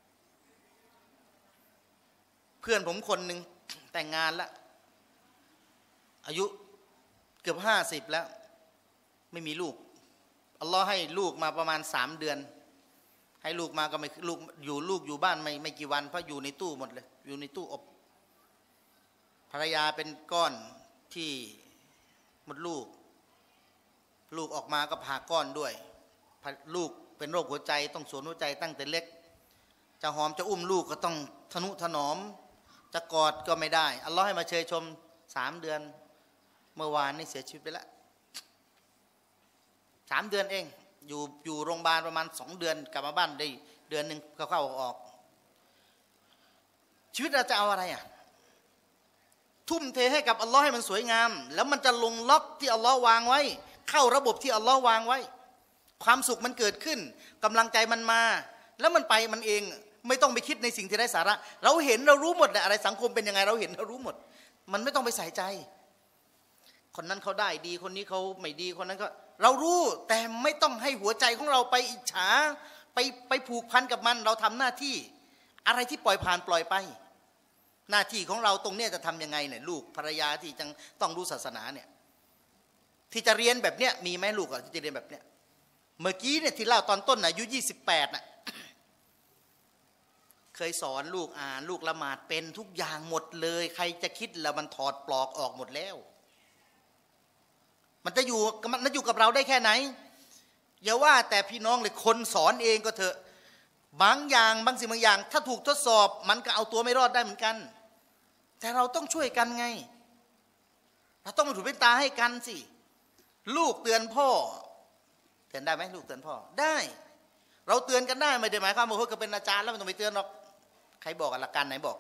เพื่อนผมคนหนึ่งแต่งงานแล้วอายุเกือบห้าสิบแล้วไม่มีลูกอัลลอฮ์ให้ลูกมาประมาณสามเดือนให้ลูกมาก็ไม่ลูกอยู่ลูกอยู่บ้านไม่ไม่กี่วันเพราะอยู่ในตู้หมดเลยอยู่ในตู้อบภรรยาเป็นก้อนที่มดลูกลูกออกมาก็ผ่าก้อนด้วยลูกเป็นโรคหัวใจต้องสวนหัวใจตั้งแต่เล็กจะหอมจะอุ้มลูกก็ต้องทนุถนอมจะกอดก็ไม่ได้อัลลอฮ์ให้มาเชยชมสามเดือนเมื่อวานนี่เสียชีวิตไปแล้วสามเดือนเองอยู่อยู่โรงพยาบาลประมาณสองเดือนกลับมาบ้านได้เดือนหนึ่งเข้าเข้าออกชีวิตเราจะเอาอะไรอ่ะทุ่มเทให้กับอัลลอฮ์ให้มันสวยงามแล้วมันจะลงล็อกที่อัลลอฮ์วางไว้เข้าระบบที่อัลลอฮ์วางไว้ความสุขมันเกิดขึ้นกำลังใจมันมาแล้วมันไปมันเองไม่ต้องไปคิดในสิ่งที่ไร้สาระเราเห็นเรารู้หมดแหละอะไรสังคมเป็นยังไงเราเห็นเรารู้หมดมันไม่ต้องไปใส่ใจคนนั้นเขาได้ดีคนนี้เขาไม่ดีคนนั้นก็เรารู้แต่ไม่ต้องให้หัวใจของเราไปอิจฉาไปไปผูกพันกับมันเราทำหน้าที่อะไรที่ปล่อยผ่านปล่อยไปหน้าที่ของเราตรงนี้จะทำยังไงเนี่ยลูกภรรยาที่จังต้องรู้ศาสนาเนี่ยที่จะเรียนแบบเนี้ยมีไหมลูกอ่ะที่จะเรียนแบบเนี้ยเมื่อกี้เนี่ยที่เล่าตอนต้นอายุยี่สิบแปดน่ะเคยสอนลูกอ่านลูกละหมาดเป็นทุกอย่างหมดเลยใครจะคิดแล้วมันถอดปลอกออกหมดแล้วมันจะอยู่มันจะอยู่กับเราได้แค่ไหนอย่าว่าแต่พี่น้องเลยคนสอนเองก็เถอะบางอย่างบางสิ่งบางอย่างถ้าถูกทดสอบมันก็เอาตัวไม่รอดได้เหมือนกันแต่เราต้องช่วยกันไงเราต้องมาถูเป็นตาให้กันสิลูกเตือนพ่อเตือนได้ไหมลูกเตือนพ่อได้เราเตือนกันได้ไม่ได้หมายความว่าเขาเป็นอาจารย์แล้วไม่ต้องไปเตือนหรอกใครบอกหลักการไหนบอก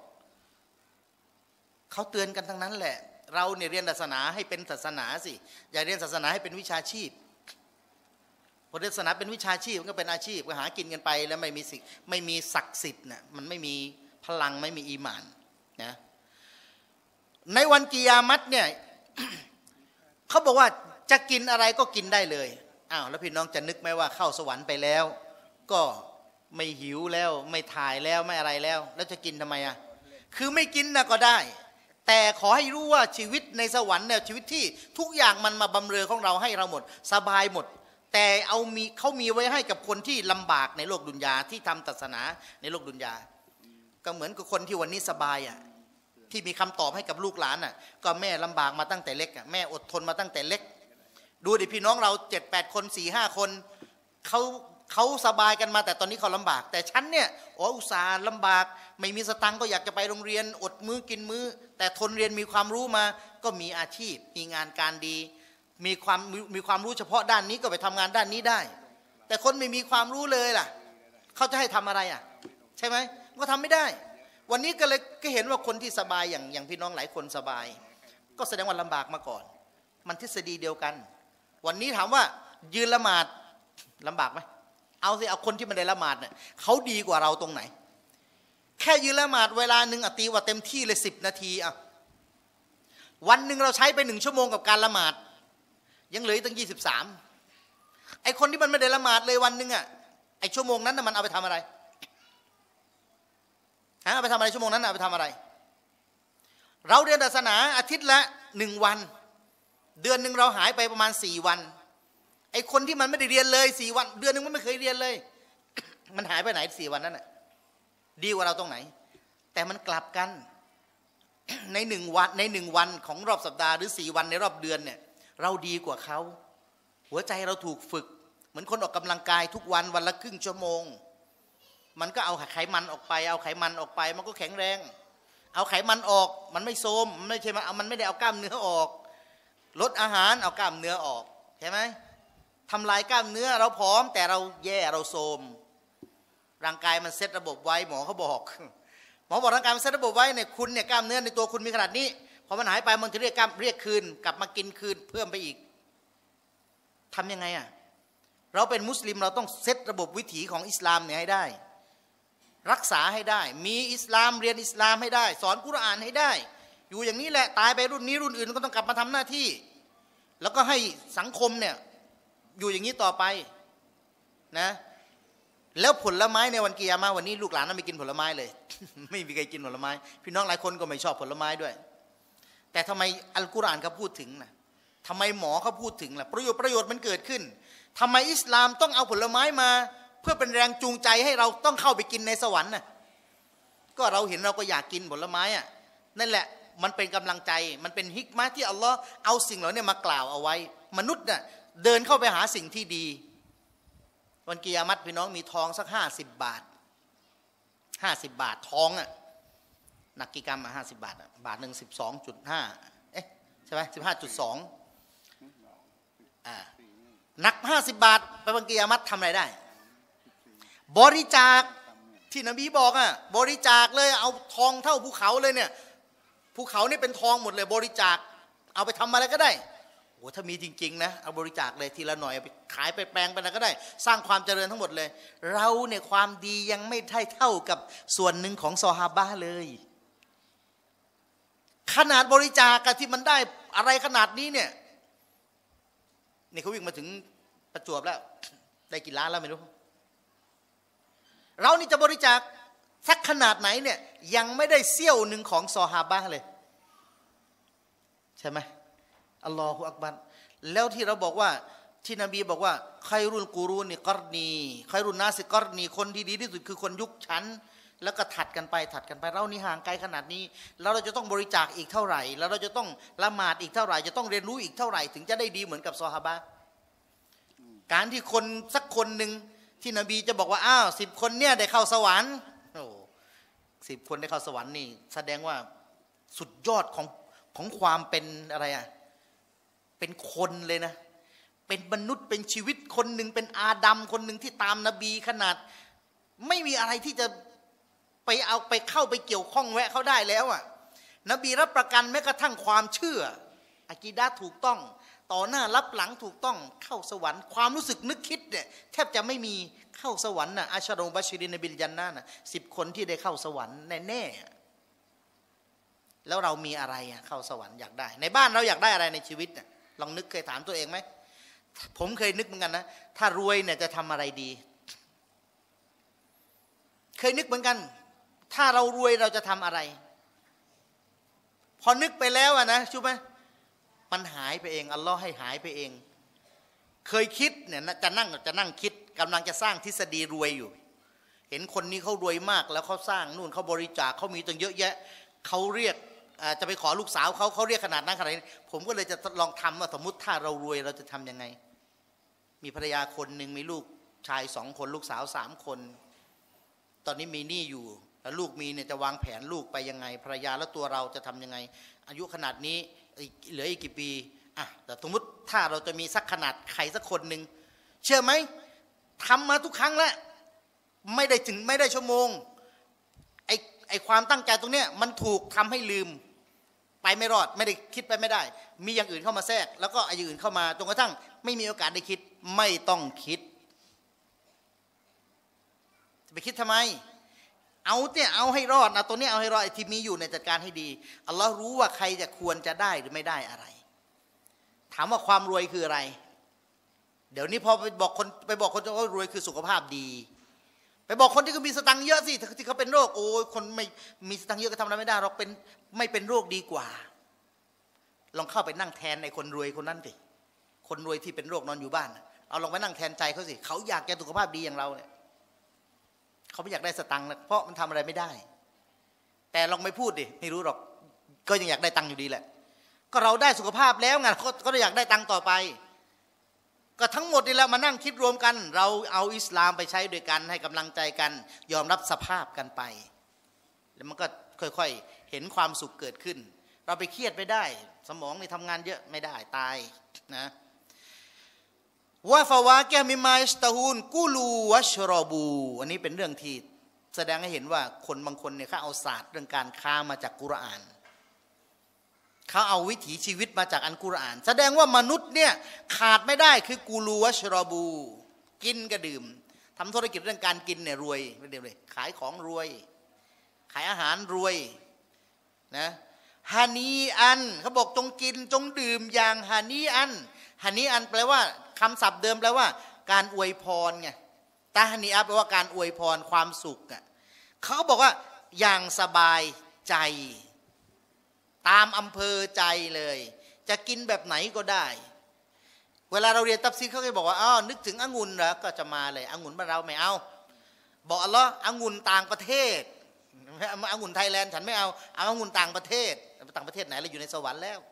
เขาเตือนกันทั้งนั้นแหละเราเนี่ยเรียนศาสนาให้เป็นศาสนาสิอย่าเรียนศาสนาให้เป็นวิชาชีพพอเรียนศาสนาเป็นวิชาชีพมันก็เป็นอาชีพก็หากินกันไปแล้วไม่มีสิไม่มีศักดิ์สิทธิ์น่ะมันไม่มีพลังไม่มีอีหม่านนะในวันกิยามัตเนี่ย เขาบอกว่าจะกินอะไรก็กินได้เลยอ้าวแล้วพี่น้องจะนึกไหมว่าเข้าสวรรค์ไปแล้วก็ไม่หิวแล้วไม่ถ่ายแล้วไม่อะไรแล้วแล้วจะกินทำไมอ่ะคือไม่กินนะก็ได้แต่ขอให้รู้ว่าชีวิตในสวรรค์เนี่ยชีวิตที่ทุกอย่างมันมาบำเรอของเราให้เราหมดสบายหมดแต่เอามีเขามีไว้ให้กับคนที่ลำบากในโลกดุนยาที่ทำศาสนาในโลกดุนยาก็เหมือนกับคนที่วันนี้สบายอ่ะที่มีคำตอบให้กับลูกหลานอ่ะก็แม่ลำบากมาตั้งแต่เล็กอ่ะแม่อดทนมาตั้งแต่เล็กดูดิพี่น้องเราเจ็ดแปดคนสี่ห้าคนเขาเขาสบายกันมาแต่ตอนนี้เขาลำบากแต่ฉันเนี่ยอ๋ออุตส่าห์ลำบากไม่มีสตังค์ก็อยากจะไปโรงเรียนอดมื้อกินมื้อแต่ทนเรียนมีความรู้มาก็มีอาชีพมีงานการดีมีความมีความรู้เฉพาะด้านนี้ก็ไปทำงานด้านนี้ได้แต่คนไม่มีความรู้เลยล่ะเขาจะให้ทำอะไรอ่ะใช่ไหมก็ทำไม่ได้วันนี้ก็เลยก็เห็นว่าคนที่สบายอย่างอย่างพี่น้องหลายคนสบายก็แสดงว่าลำบากมาก่อนมันทฤษฎีเดียวกันวันนี้ถามว่ายืนละหมาดลำบากไหมเอาสิเอาคนที่มันได้ละหมาดเนี่ยเขาดีกว่าเราตรงไหนแค่ยืนละหมาดเวลาหนึ่งอตีว่าเต็มที่เลยสิบนาทีอ่ะวันหนึ่งเราใช้ไปหนึ่งชั่วโมงกับการละหมาดยังเหลือตั้งยี่สิบสามไอคนที่มันไม่ได้ละหมาดเลยวันหนึ่งอ่ะไอชั่วโมงนั้นมันเอาไปทำอะไรฮะเอาไปทำอะไรชั่วโมงนั้นเอาไปทำอะไรเราเรียนศาสนาอาทิตย์ละหนึ่งวันเดือนหนึ่งเราหายไปประมาณสี่วันไอคนที่มันไม่ได้เรียนเลยสี่วันเดือนหนึ่งมันไม่เคยเรียนเลย มันหายไปไหนสี่วันนั้นน่ะดีกว่าเราตรงไหนแต่มันกลับกัน ในหนึ่งวันในหนึ่งวันของรอบสัปดาห์หรือสี่วันในรอบเดือนเนี่ยเราดีกว่าเขาหัวใจเราถูกฝึกเหมือนคนออกกำลังกายทุกวันวันละครึ่งชั่วโมงมันก็เอาไขมันออกไปเอาไขมันออกไปมันก็แข็งแรงเอาไขมันออกมันไม่โทรมมันไม่ใช่มาเอามันไม่ได้เอากล้ามเนื้อออกลดอาหารเอากล้ามเนื้อออกใช่ไหมทำลายกล้ามเนื้อเราผอมแต่เราแย่เราโทรมร่างกายมันเซตระบบไว้หมอเขาบอกหมอบอกร่างกายมันเซตระบบไว้เนี่ยคุณเนี่ยกล้ามเนื้อในตัวคุณมีขนาดนี้พอมันหายไปมันจะเรียกกล้ามเรียกคืนกลับมากินคืนเพิ่มไปอีกทำยังไงอ่ะเราเป็นมุสลิมเราต้องเซตระบบวิถีของอิสลามเนี่ยให้ได้รักษาให้ได้มีอิสลามเรียนอิสลามให้ได้สอนกุรอานให้ได้อยู่อย่างนี้แหละตายไปรุ่นนี้รุ่นอื่นก็ต้องกลับมาทำหน้าที่แล้วก็ให้สังคมเนี่ยอยู่อย่างนี้ต่อไปนะแล้วผลไม้ในวันกิยามะห์วันนี้ลูกหลานไม่กินผลไม้เลย ไม่มีใครกินผลไม้พี่น้องหลายคนก็ไม่ชอบผลไม้ด้วยแต่ทำไมอัลกุรอานเขาพูดถึงนะทำไมหมอเขาพูดถึงล่ะประโยชน์ประโยชน์มันเกิดขึ้นทำไมอิสลามต้องเอาผลไม้มาเพื่อเป็นแรงจูงใจให้เราต้องเข้าไปกินในสวรรค์น่ะก็เราเห็นเราก็อยากกินผลไม้อ่ะนั่นแหละมันเป็นกำลังใจมันเป็นฮิกมะห์ที่อัลลอฮ์เอาสิ่งเหล่านี้มากล่าวเอาไว้มนุษย์น่ะเดินเข้าไปหาสิ่งที่ดีวันกิยามะฮ์พี่น้องมีทองสักห้าสิบบาทห้าสิบบาททองอ่ะหนักกี่กรัมอ่ะห้าสิบบาทอ่ะบาทหนึ่งสิบสองจุดห้าเอ๊ะใช่ไหมสิบห้าจุดสองอ่าหนักห้าสิบบาทไปวันกิยามะฮ์ทำอะไรได้บริจาคที่นบีบอกอ่ะบริจาคเลยเอาทองเท่าภูเขาเลยเนี่ยภูเขานี่เป็นทองหมดเลยบริจาคเอาไปทำอะไรก็ได้โอ้ถ้ามีจริงๆนะเอาบริจาคเลยทีละหน่อยเอาไปขายไปแปลงไปอะไรก็ได้สร้างความเจริญทั้งหมดเลยเราเนี่ยความดียังไม่ได้เท่ากับส่วนหนึ่งของซอฮาบะห์เลยขนาดบริจาคกันที่มันได้อะไรขนาดนี้เนี่ยนี่เขาวิ่งมาถึงประจวบแล้วได้กี่ล้านแล้วไม่รู้เรานี่จะบริจาคสักขนาดไหนเนี่ยยังไม่ได้เสี้ยวหนึ่งของซอฮาบะห์เลยใช่ไหมอัลลอฮฺอักบัรแล้วที่เราบอกว่าที่นบีบอกว่าใครรุนกูรูนี่กอรนีใครรุนนาสิกอรนีคนที่ดีที่สุดคือคนยุคฉันแล้วก็ถัดกันไปถัดกันไปเรานี่ห่างไกลขนาดนี้แล้วเราจะต้องบริจาคอีกเท่าไหร่แล้วเราจะต้องละหมาดอีกเท่าไหร่จะต้องเรียนรู้อีกเท่าไหร่ถึงจะได้ดีเหมือนกับซอฮาบะห์การที่คนสักคนหนึ่งที่นบีจะบอกว่าอ้าวสิบคนเนี่ยได้เข้าสวรรค์โอ้สิบคนได้เข้าสวรรค์นี่แสดงว่าสุดยอดของของความเป็นอะไรอ่ะเป็นคนเลยนะเป็นมนุษย์เป็นชีวิตคนหนึ่งเป็นอาดัมคนหนึ่งที่ตามนบีขนาดไม่มีอะไรที่จะไปเอาไปเข้าไปเกี่ยวข้องแวะเขาได้แล้วอ่ะนบีรับประกันแม้กระทั่งความเชื่ออะกีดะห์ถูกต้องต่อหน้ารับหลังถูกต้องเข้าสวรรค์ความรู้สึกนึกคิดเนี่ยแทบจะไม่มีเข้าสวรรค์น่ะอัชรอบัชิรินบิลญันนะห์น่ะสิบคนที่ได้เข้าสวรรค์แน่ๆแล้วเรามีอะไรอ่ะเข้าสวรรค์อยากได้ในบ้านเราอยากได้อะไรในชีวิตน่ะลองนึกเคยถามตัวเองไหมผมเคยนึกเหมือนกันนะถ้ารวยเนี่ยจะทำอะไรดีเคยนึกเหมือนกันถ้าเรารวยเราจะทำอะไรพอนึกไปแล้วอะนะใช่ไหมมันหายไปเองอัลลอฮ์ให้หายไปเองเคยคิดเนี่ยจะนั่งจะนั่งคิดกำลังจะสร้างทฤษฎีรวยอยู่เห็นคนนี้เขารวยมากแล้วเขาสร้างนู่นเขาบริจาคเขามีตั้งเยอะแยะเขาเรียกจะไปขอลูกสาวเขาเขาเรียกขนาดนั้นขนาดนี้ผมก็เลยจะลองทำว่าสมมติถ้าเรารวยเราจะทํำยังไงมีภรรยาคนหนึ่งมีลูกชายสองคนลูกสาวสามคนตอนนี้มีหนี้อยู่แล้วลูกมีเนี่ยจะวางแผนลูกไปยังไงภรรยาแล้วตัวเราจะทํำยังไงอายุขนาดนี้เหลืออีกกี่ปีอ่ะแต่สมมติถ้าเราจะมีสักขนาดใครสักคนหนึ่งเชื่อไหมทำมาทุกครั้งแล้วไม่ได้ถึงไม่ได้ชั่วโมงไอไอความตั้งใจตรงเนี้ยมันถูกทำให้ลืมไปไม่รอดไม่ได้คิดไปไม่ได้มีอย่างอื่นเข้ามาแทรกแล้วก็ไออย่างอื่นเข้ามาจนกระทั่งไม่มีโอกาสได้คิดไม่ต้องคิดจะไปคิดทำไมเอาเนี่ยเอาให้รอดนะตัวนี้เอาให้รอดไอ้ที่มีอยู่ในจัดการให้ดีอัลลอฮ์รู้ว่าใครจะควรจะได้หรือไม่ได้อะไรถามว่าความรวยคืออะไรเดี๋ยวนี้พอไปบอกคนไปบอกคนว่ารวยคือสุขภาพดีไปบอกคนที่เขามีสตังค์เยอะสิที่เขาเป็นโรคโอ้ยคนไม่มีสตังค์เยอะก็ทำอะไรไม่ได้เราเป็นไม่เป็นโรคดีกว่าลองเข้าไปนั่งแทนไอ้คนรวยคนนั้นสิคนรวยที่เป็นโรคนอนอยู่บ้านเอาลองไปนั่งแทนใจเขาสิเขาอยากจะสุขภาพดีอย่างเราเนี่ยเขาไม่อยากได้สตังค์นะเพราะมันทำอะไรไม่ได้แต่ลองไม่พูดดิไม่รู้หรอกก็ยังอยากได้ตังค์อยู่ดีแหละก็เราได้สุขภาพแล้วไงก็ก็อยากได้ตังค์ต่อไปก็ทั้งหมดนี่แหละมานั่งคิดรวมกันเราเอาอิสลามไปใช้ด้วยกันให้กำลังใจกันยอมรับสภาพกันไปแล้วมันก็ค่อยๆเห็นความสุขเกิดขึ้นเราไปเครียดไม่ได้สมองนี่ทำงานเยอะไม่ได้ตายนะว่าฟาวาแกมิมาอิสตาฮูนกูลูวัชรอบูอันนี้เป็นเรื่องที่แสดงให้เห็นว่าคนบางคนเนี่ยเขาเอาศาสตร์เรื่องการค้ามาจากกุรอานเขาเอาวิถีชีวิตมาจากอัลกุรอานแสดงว่ามนุษย์เนี่ยขาดไม่ได้คือกูลูวัชรอบูกินก็ดื่มทำธุรกิจเรื่องการกินเนี่ยรวยไม่เดียวเลยขายของรวยขายอาหารรวยนะฮานีอันเขาบอกจงกินจงดื่มอย่างฮานีอันฮานีอันแปลว่าคำศัพท์เดิมแปลว่าการอวยพรไงตาฮานีอัแปลว่าการอวยพรความสุขอ่ะเขาบอกว่าอย่างสบายใจตามอำเภอใจเลยจะกินแบบไหนก็ได้เวลาเราเรียนตัฟซีรเขาก็บอกว่าอ้าวนึกถึงองุ่นเหรอก็จะมาเลยองุ่นบ้านเราไม่เอาบอกอัลลอฮ์องุ่นต่างประเทศองุ่นไทยแลนด์ฉันไม่เอาเอาองุ่นต่างประเทศต่างประเทศไหนเราอยู่ในสวรรค์แล้ว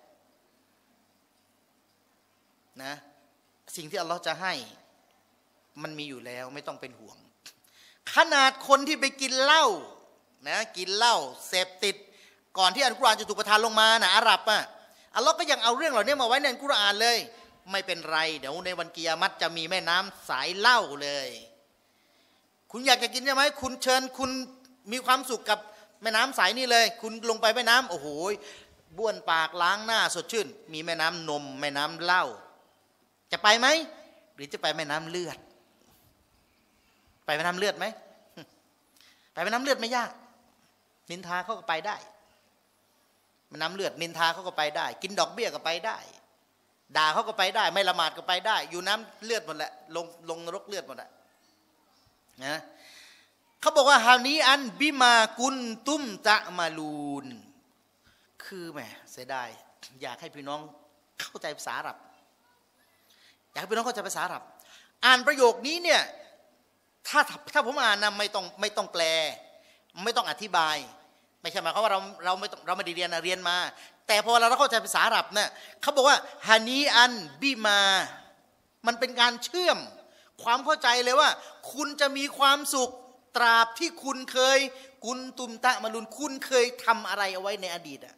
นะสิ่งที่อัลลอฮ์จะให้มันมีอยู่แล้วไม่ต้องเป็นห่วงขนาดคนที่ไปกินเหล้านะกินเหล้าเสพติดก่อนที่อัลกุรอานจะถูกประทานลงมานะอาหรับอ่ะอัลลอฮ์ก็ยังเอาเรื่องเหล่านี้มาไว้ในอัลกุรอานเลยไม่เป็นไรเดี๋ยวในวันกิยามะฮ์จะมีแม่น้ำสายเหล้าเลยคุณอยากจะกินใช่ไหมคุณเชิญคุณมีความสุขกับแม่น้ำสายนี้เลยคุณลงไปแม่น้ำโอ้โหบ้วนปากล้างหน้าสดชื่นมีแม่น้ำนมแม่น้ำเหล้าจะไปไหมหรือจะไปแม่น้ำเลือดไปแม่น้ำเลือดไหมไปแม่น้ำเลือดไม่ยากนินทาเขาก็ไปได้แม่น้ำเลือดนินทาเขาก็ไปได้กินดอกเบี้ยก็ไปได้ด่าเขาก็ไปได้ไม่ละหมาดก็ไปได้อยู่น้ำเลือดหมดแหละลงลงนรกเลือดหมดแหละนะเขาบอกว่าฮานี้อันบิมากุนตุ้มตะมาลูนคือแหมเสียดายอยากให้พี่น้องเข้าใจภาษาอาหรับอยากให้พี่น้องเข้าใจภาษาอาหรับอ่านประโยคนี้เนี่ยถ้าถ้าผมอ่านนะไม่ต้องไม่ต้องแปลไม่ต้องอธิบายไม่ใช่หมายความว่าเราเราไม่ต้องเราไม่ได้เรียนนะเรียนมาแต่พอเราเข้าใจภาษาอาหรับเนี่ยเขาบอกว่าฮานีอันบิมามันเป็นการเชื่อมความเข้าใจเลยว่าคุณจะมีความสุขตราบที่คุณเคยกุนตุมตะมาลุนคุณเคยทำอะไรเอาไว้ในอดีตอะ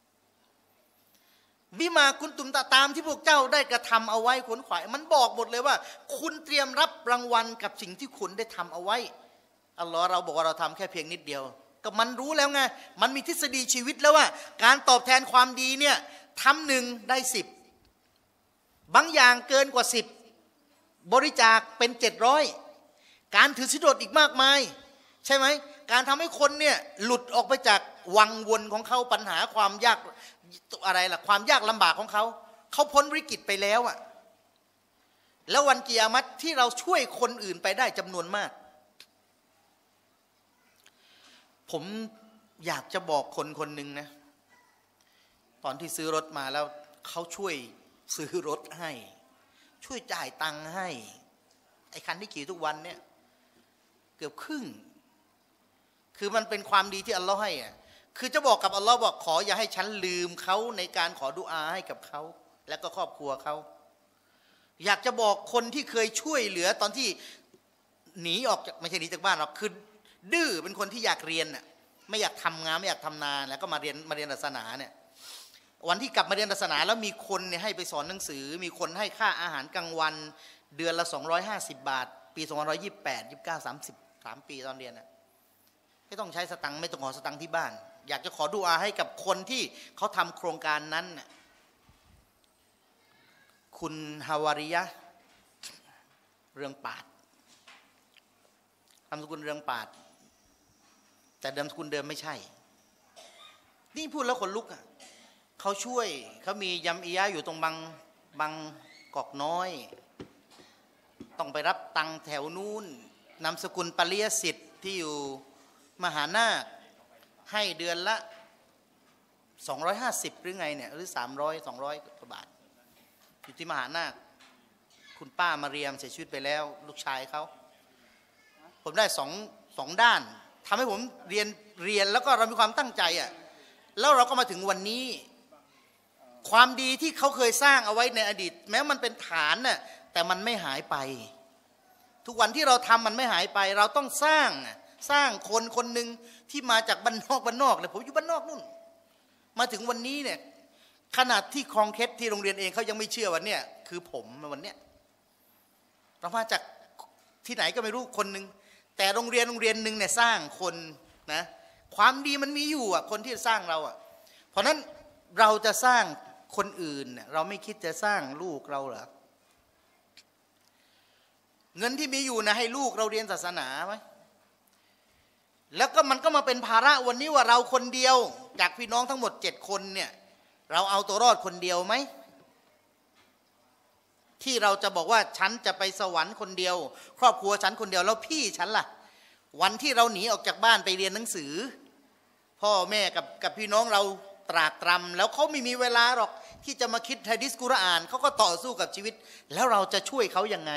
บิมากุนตุมตะตามที่พวกเจ้าได้กระทำเอาไว้ขนขวายมันบอกหมดเลยว่าคุณเตรียมรับรางวัลกับสิ่งที่คุณได้ทำเอาไว้อัลลอฮ์เราบอกว่าเราทำแค่เพียงนิดเดียวก็มันรู้แล้วไงมันมีทฤษฎีชีวิตแล้วว่าการตอบแทนความดีเนี่ยทำหนึ่งได้สิบบางอย่างเกินกว่าสิบบริจาคเป็นเจ็ดร้อยการถือศีลอดอีกมากมายใช่ไหมการทำให้คนเนี่ยหลุดออกไปจากวังวนของเขาปัญหาความยากอะไรล่ะความยากลำบากของเขาเขาพ้นวิกฤตไปแล้วอะแล้ววันกิยามะฮ์ที่เราช่วยคนอื่นไปได้จำนวนมากผมอยากจะบอกคนคนหนึ่งนะตอนที่ซื้อรถมาแล้วเขาช่วยซื้อรถให้ช่วยจ่ายตังค์ให้ไอ้คันที่ขี่ทุกวันเนี่ยเกือบครึ่งคือมันเป็นความดีที่อัลลอฮ์ให้อ่ะคือจะบอกกับอัลลอฮ์บอกขออย่าให้ฉันลืมเขาในการขอดุอาให้กับเขาและก็ครอบครัวเขาอยากจะบอกคนที่เคยช่วยเหลือตอนที่หนีออกจากไม่ใช่หนีจากบ้านหรอกคือดื้อเป็นคนที่อยากเรียนน่ะไม่อยากทำงานไม่อยากทำนาแล้วก็มาเรียนมาเรียนศาสนาเนี่ยวันที่กลับมาเรียนศาสนาแล้วมีคนเนี่ยให้ไปสอนหนังสือมีคนให้ค่าอาหารกลางวันเดือนละสองร้อยห้าสิบบาทปีสองพันยี่สิบแปด ยี่สิบเก้า สามสิบสามปีตอนเรียนน่ะไม่ต้องใช้สตังค์ไม่ต้องขอสตังค์ที่บ้านอยากจะขอดุอาให้กับคนที่เขาทำโครงการนั้นน่ะคุณฮาวาริยะเรื่องปาดนามสกุลเรื่องปาดแต่เดิมสกุลเดิมไม่ใช่นี่พูดแล้วขนลุกอ่ะเขาช่วยเขามียำอียะอยู่ตรงบางบางกอกน้อยต้องไปรับตังค์แถวนู้นนามสกุลปริยสิทธิ์ที่อยู่มหานาคให้เดือนละสองร้อยห้าสิบหรือไงเนี่ยหรือสามร้อย สองร้อยกว่าบาทอยู่ที่มหานาคคุณป้ามาเรียมเสียชีวิตไปแล้วลูกชายเขาผมได้สองสองด้านทำให้ผมเรียนเรียนแล้วก็เรามีความตั้งใจอ่ะแล้วเราก็มาถึงวันนี้ความดีที่เขาเคยสร้างเอาไว้ในอดีตแม้มันเป็นฐานน่ะแต่มันไม่หายไปทุกวันที่เราทำมันไม่หายไปเราต้องสร้างสร้างคนคนหนึ่งที่มาจากบ้านนอกบ้านนอกเลยผมอยู่บ้านนอกนู่นมาถึงวันนี้เนี่ยขนาดที่คลองเคสที่โรงเรียนเองเขายังไม่เชื่อวันเนี้ยคือผมวันเนี้ยเรามาจากที่ไหนก็ไม่รู้คนหนึ่งแต่โรงเรียนโรงเรียนหนึ่งเนี่ยสร้างคนนะความดีมันมีอยู่อ่ะคนที่สร้างเราอ่ะเพราะนั้นเราจะสร้างคนอื่นเราไม่คิดจะสร้างลูกเราเหรอเงินที่มีอยู่นะให้ลูกเราเรียนศาสนาไหมแล้วก็มันก็มาเป็นภาระวันนี้ว่าเราคนเดียวจากพี่น้องทั้งหมดเจ็ดคนเนี่ยเราเอาตัวรอดคนเดียวไหมที่เราจะบอกว่าฉันจะไปสวรรค์คนเดียวครอบครัวฉันคนเดียวแล้วพี่ฉันล่ะวันที่เราหนีออกจากบ้านไปเรียนหนังสือพ่อแม่กับกับพี่น้องเราตรากตรำแล้วเขาไม่มีเวลาหรอกที่จะมาคิดหะดีษกุรอานเขาก็ต่อสู้กับชีวิตแล้วเราจะช่วยเขายังไง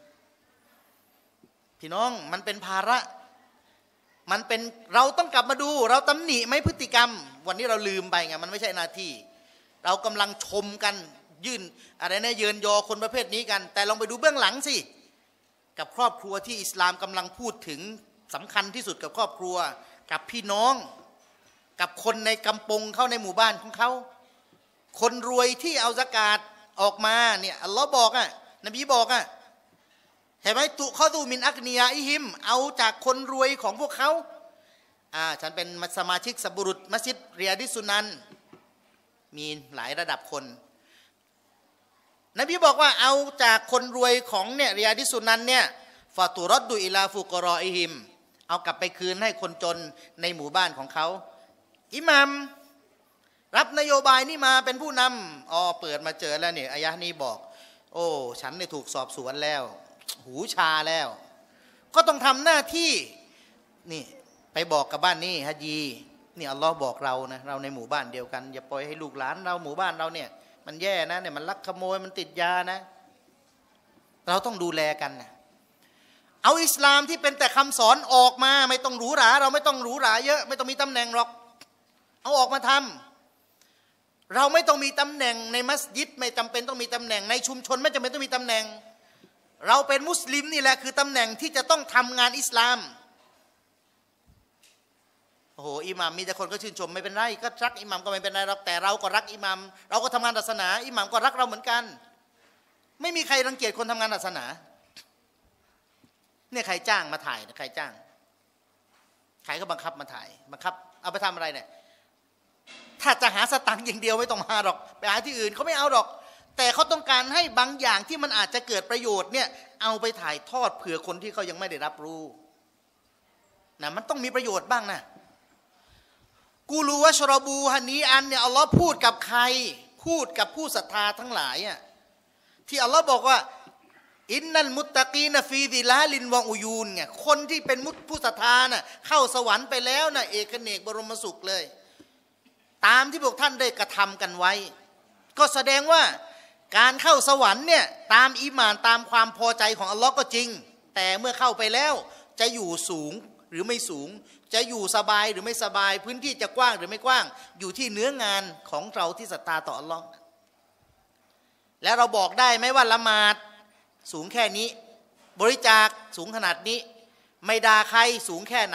พี่น้องมันเป็นภาระมันเป็นเราต้องกลับมาดูเราตำหนิไหมพฤติกรรมวันนี้เราลืมไปไงมันไม่ใช่หน้าที่เรากำลังชมกันยื่นอะไรนะเยินยอคนประเภทนี้กันแต่ลองไปดูเบื้องหลังสิกับครอบครัวที่อิสลามกำลังพูดถึงสำคัญที่สุดกับครอบครัวกับพี่น้องกับคนในกำปงเข้าในหมู่บ้านของเขาคนรวยที่เอาซะกาตออกมาเนี่ยอัลลอฮ์บอกอ่ะนบีบอกอ่ะเห็นไหมตุข้อตูมินอักนียาอิฮิมเอาจากคนรวยของพวกเขาอ่าฉันเป็นสมาชิกสับบุรุษมัสยิดเรียดิสุนันมีหลายระดับคนนบีบอกว่าเอาจากคนรวยของเนี่ยเรียดิสุนันเนี่ยฟาตุรดดุอิลาฟุกรออิฮิมเอากลับไปคืนให้คนจนในหมู่บ้านของเขาอิหมัมรับนโยบายนี้มาเป็นผู้นำอ๋อเปิดมาเจอแล้วเนี่ยอายะนี้บอกโอ้ฉันได้ถูกสอบสวนแล้วหูชาแล้วก็ต้องทำหน้าที่นี่ไปบอกกับบ้านนี้ฮะจีนี่อัลลอฮ์บอกเรานะเราในหมู่บ้านเดียวกันอย่าปล่อยให้ลูกหลานเราหมู่บ้านเราเนี่ยมันแย่นะเนี่ยมันลักขโมยมันติดยานะเราต้องดูแลกันนะเอาอิสลามที่เป็นแต่คำสอนออกมาไม่ต้องหรูหราเราไม่ต้องหรูหราเยอะไม่ต้องมีตำแหน่งหรอกเอาออกมาทำเราไม่ต้องมีตำแหน่งในมัสยิดไม่จำเป็นต้องมีตำแหน่งในชุมชนไม่จำเป็นต้องมีตำแหน่งเราเป็นมุสลิมนี่แหละคือตำแหน่งที่จะต้องทำงานอิสลามโอ้โหอิหมัมมีแต่คนก็ชื่นชมไม่เป็นไรก็รักอิหมัมก็ไม่เป็นไรหรอกแต่เราก็รักอิหมัมเราก็ทำงานศาสนาอิหมัมก็รักเราเหมือนกันไม่มีใครรังเกียจคนทำงานศาสนาเนี่ยใครจ้างมาถ่ายใครจ้างใครก็บังคับมาถ่ายบังคับเอาไปทำอะไรเนี่ยถ้าจะหาสตังค์อย่างเดียวไม่ต้องมาหรอกไปหาที่อื่นเขาไม่เอาหรอกแต่เขาต้องการให้บางอย่างที่มันอาจจะเกิดประโยชน์เนี่ยเอาไปถ่ายทอดเผื่อคนที่เขายังไม่ได้รับรู้นะมันต้องมีประโยชน์บ้างนะกูรู้ว่าชรบูฮันนี้อันเนี่ยอัลลอฮ์พูดกับใครพูดกับผู้ศรัทธาทั้งหลายอ่ะที่อัลลอฮ์บอกว่าอินนัลมุตตะกีนฟีดิลาลินวะอุยูนไงคนที่เป็นมุตผู้ศรัทธาน่ะเข้าสวรรค์ไปแล้วน่ะเอกเนกบรมสุขเลยตามที่พวกท่านได้กระทำกันไว้ก็แสดงว่าการเข้าสวรรค์เนี่ยตามอีหม่านตามความพอใจของอัลลอฮ์ก็จริงแต่เมื่อเข้าไปแล้วจะอยู่สูงหรือไม่สูงจะอยู่สบายหรือไม่สบายพื้นที่จะกว้างหรือไม่กว้างอยู่ที่เนื้องานของเราที่ศรัทธาต่ออัลลอฮ์แล้วเราบอกได้ไหมว่าละหมาดสูงแค่นี้บริจาคสูงขนาดนี้ไม่ด่าใครสูงแค่ไหน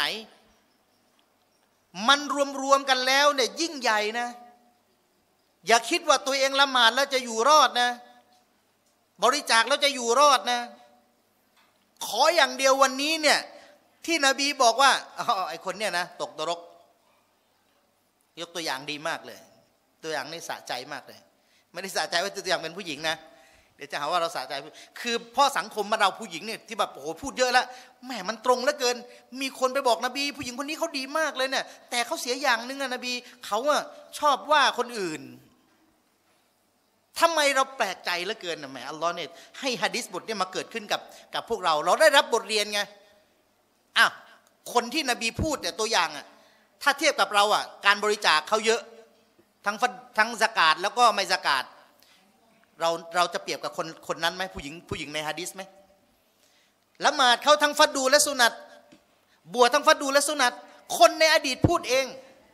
มันรวมๆกันแล้วเนี่ยยิ่งใหญ่นะอย่าคิดว่าตัวเองละหมาดแล้วจะอยู่รอดนะบริจาคแล้วจะอยู่รอดนะขออย่างเดียววันนี้เนี่ยที่นบีบอกว่าอ๋อไอคนเนี่ยนะตกนรกยกตัวอย่างดีมากเลยตัวอย่างนี่สะใจมากเลยไม่ได้สะใจว่าตัวอย่างเป็นผู้หญิงนะเดี๋ยวจะหาว่าเราสะใจคือพ่อสังคมมาเราผู้หญิงเนี่ยที่แบบโอ้โหพูดเยอะแล้วแหมมันตรงเหลือเกินมีคนไปบอกนบีผู้หญิงคนนี้เขาดีมากเลยเนี่ยแต่เขาเสียอย่างนึงอะนบีเขาอะชอบว่าคนอื่นทำไมเราแปลกใจเหลือเกินนะแหมอัลลอฮ์เนี่ยให้หะดีษบทเนี่ยมาเกิดขึ้นกับกับพวกเราเราได้รับบทเรียนไงอ้าวคนที่นบีพูดเนี่ยตัวอย่างอะถ้าเทียบกับเราอะการบริจาคเขาเยอะทั้งทั้งซะกาตแล้วก็ไม่ซะกาตเราเราจะเปรียบกับคนคนนั้นไหมผู้หญิงผู้หญิงในหะดีษไหมละหมาดเขาทั้งฟัดดูและสุนัตบวชทั้งฟัดดูและสุนัตคนในอดีตพูดเอง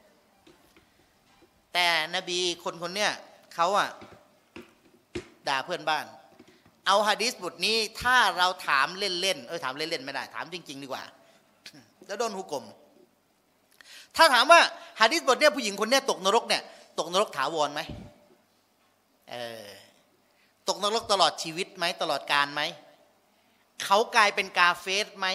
แต่นบีคนคนเนี้ยเขาอะด่าเพื่อนบ้านเอาหะดีษบทนี้ถ้าเราถามเล่นๆเออถามเล่นๆไม่ได้ถามจริงๆดีกว่าแล้วโดนหุกมถ้าถามว่าหะดีษบทเนี้ยผู้หญิงคนเนี้ยตกนรกเนี่ยตกนรกถาวรไหมเออตกนรกตลอดชีวิตไหมตลอดกาลไหมเขากลายเป็นกาเฟสไหม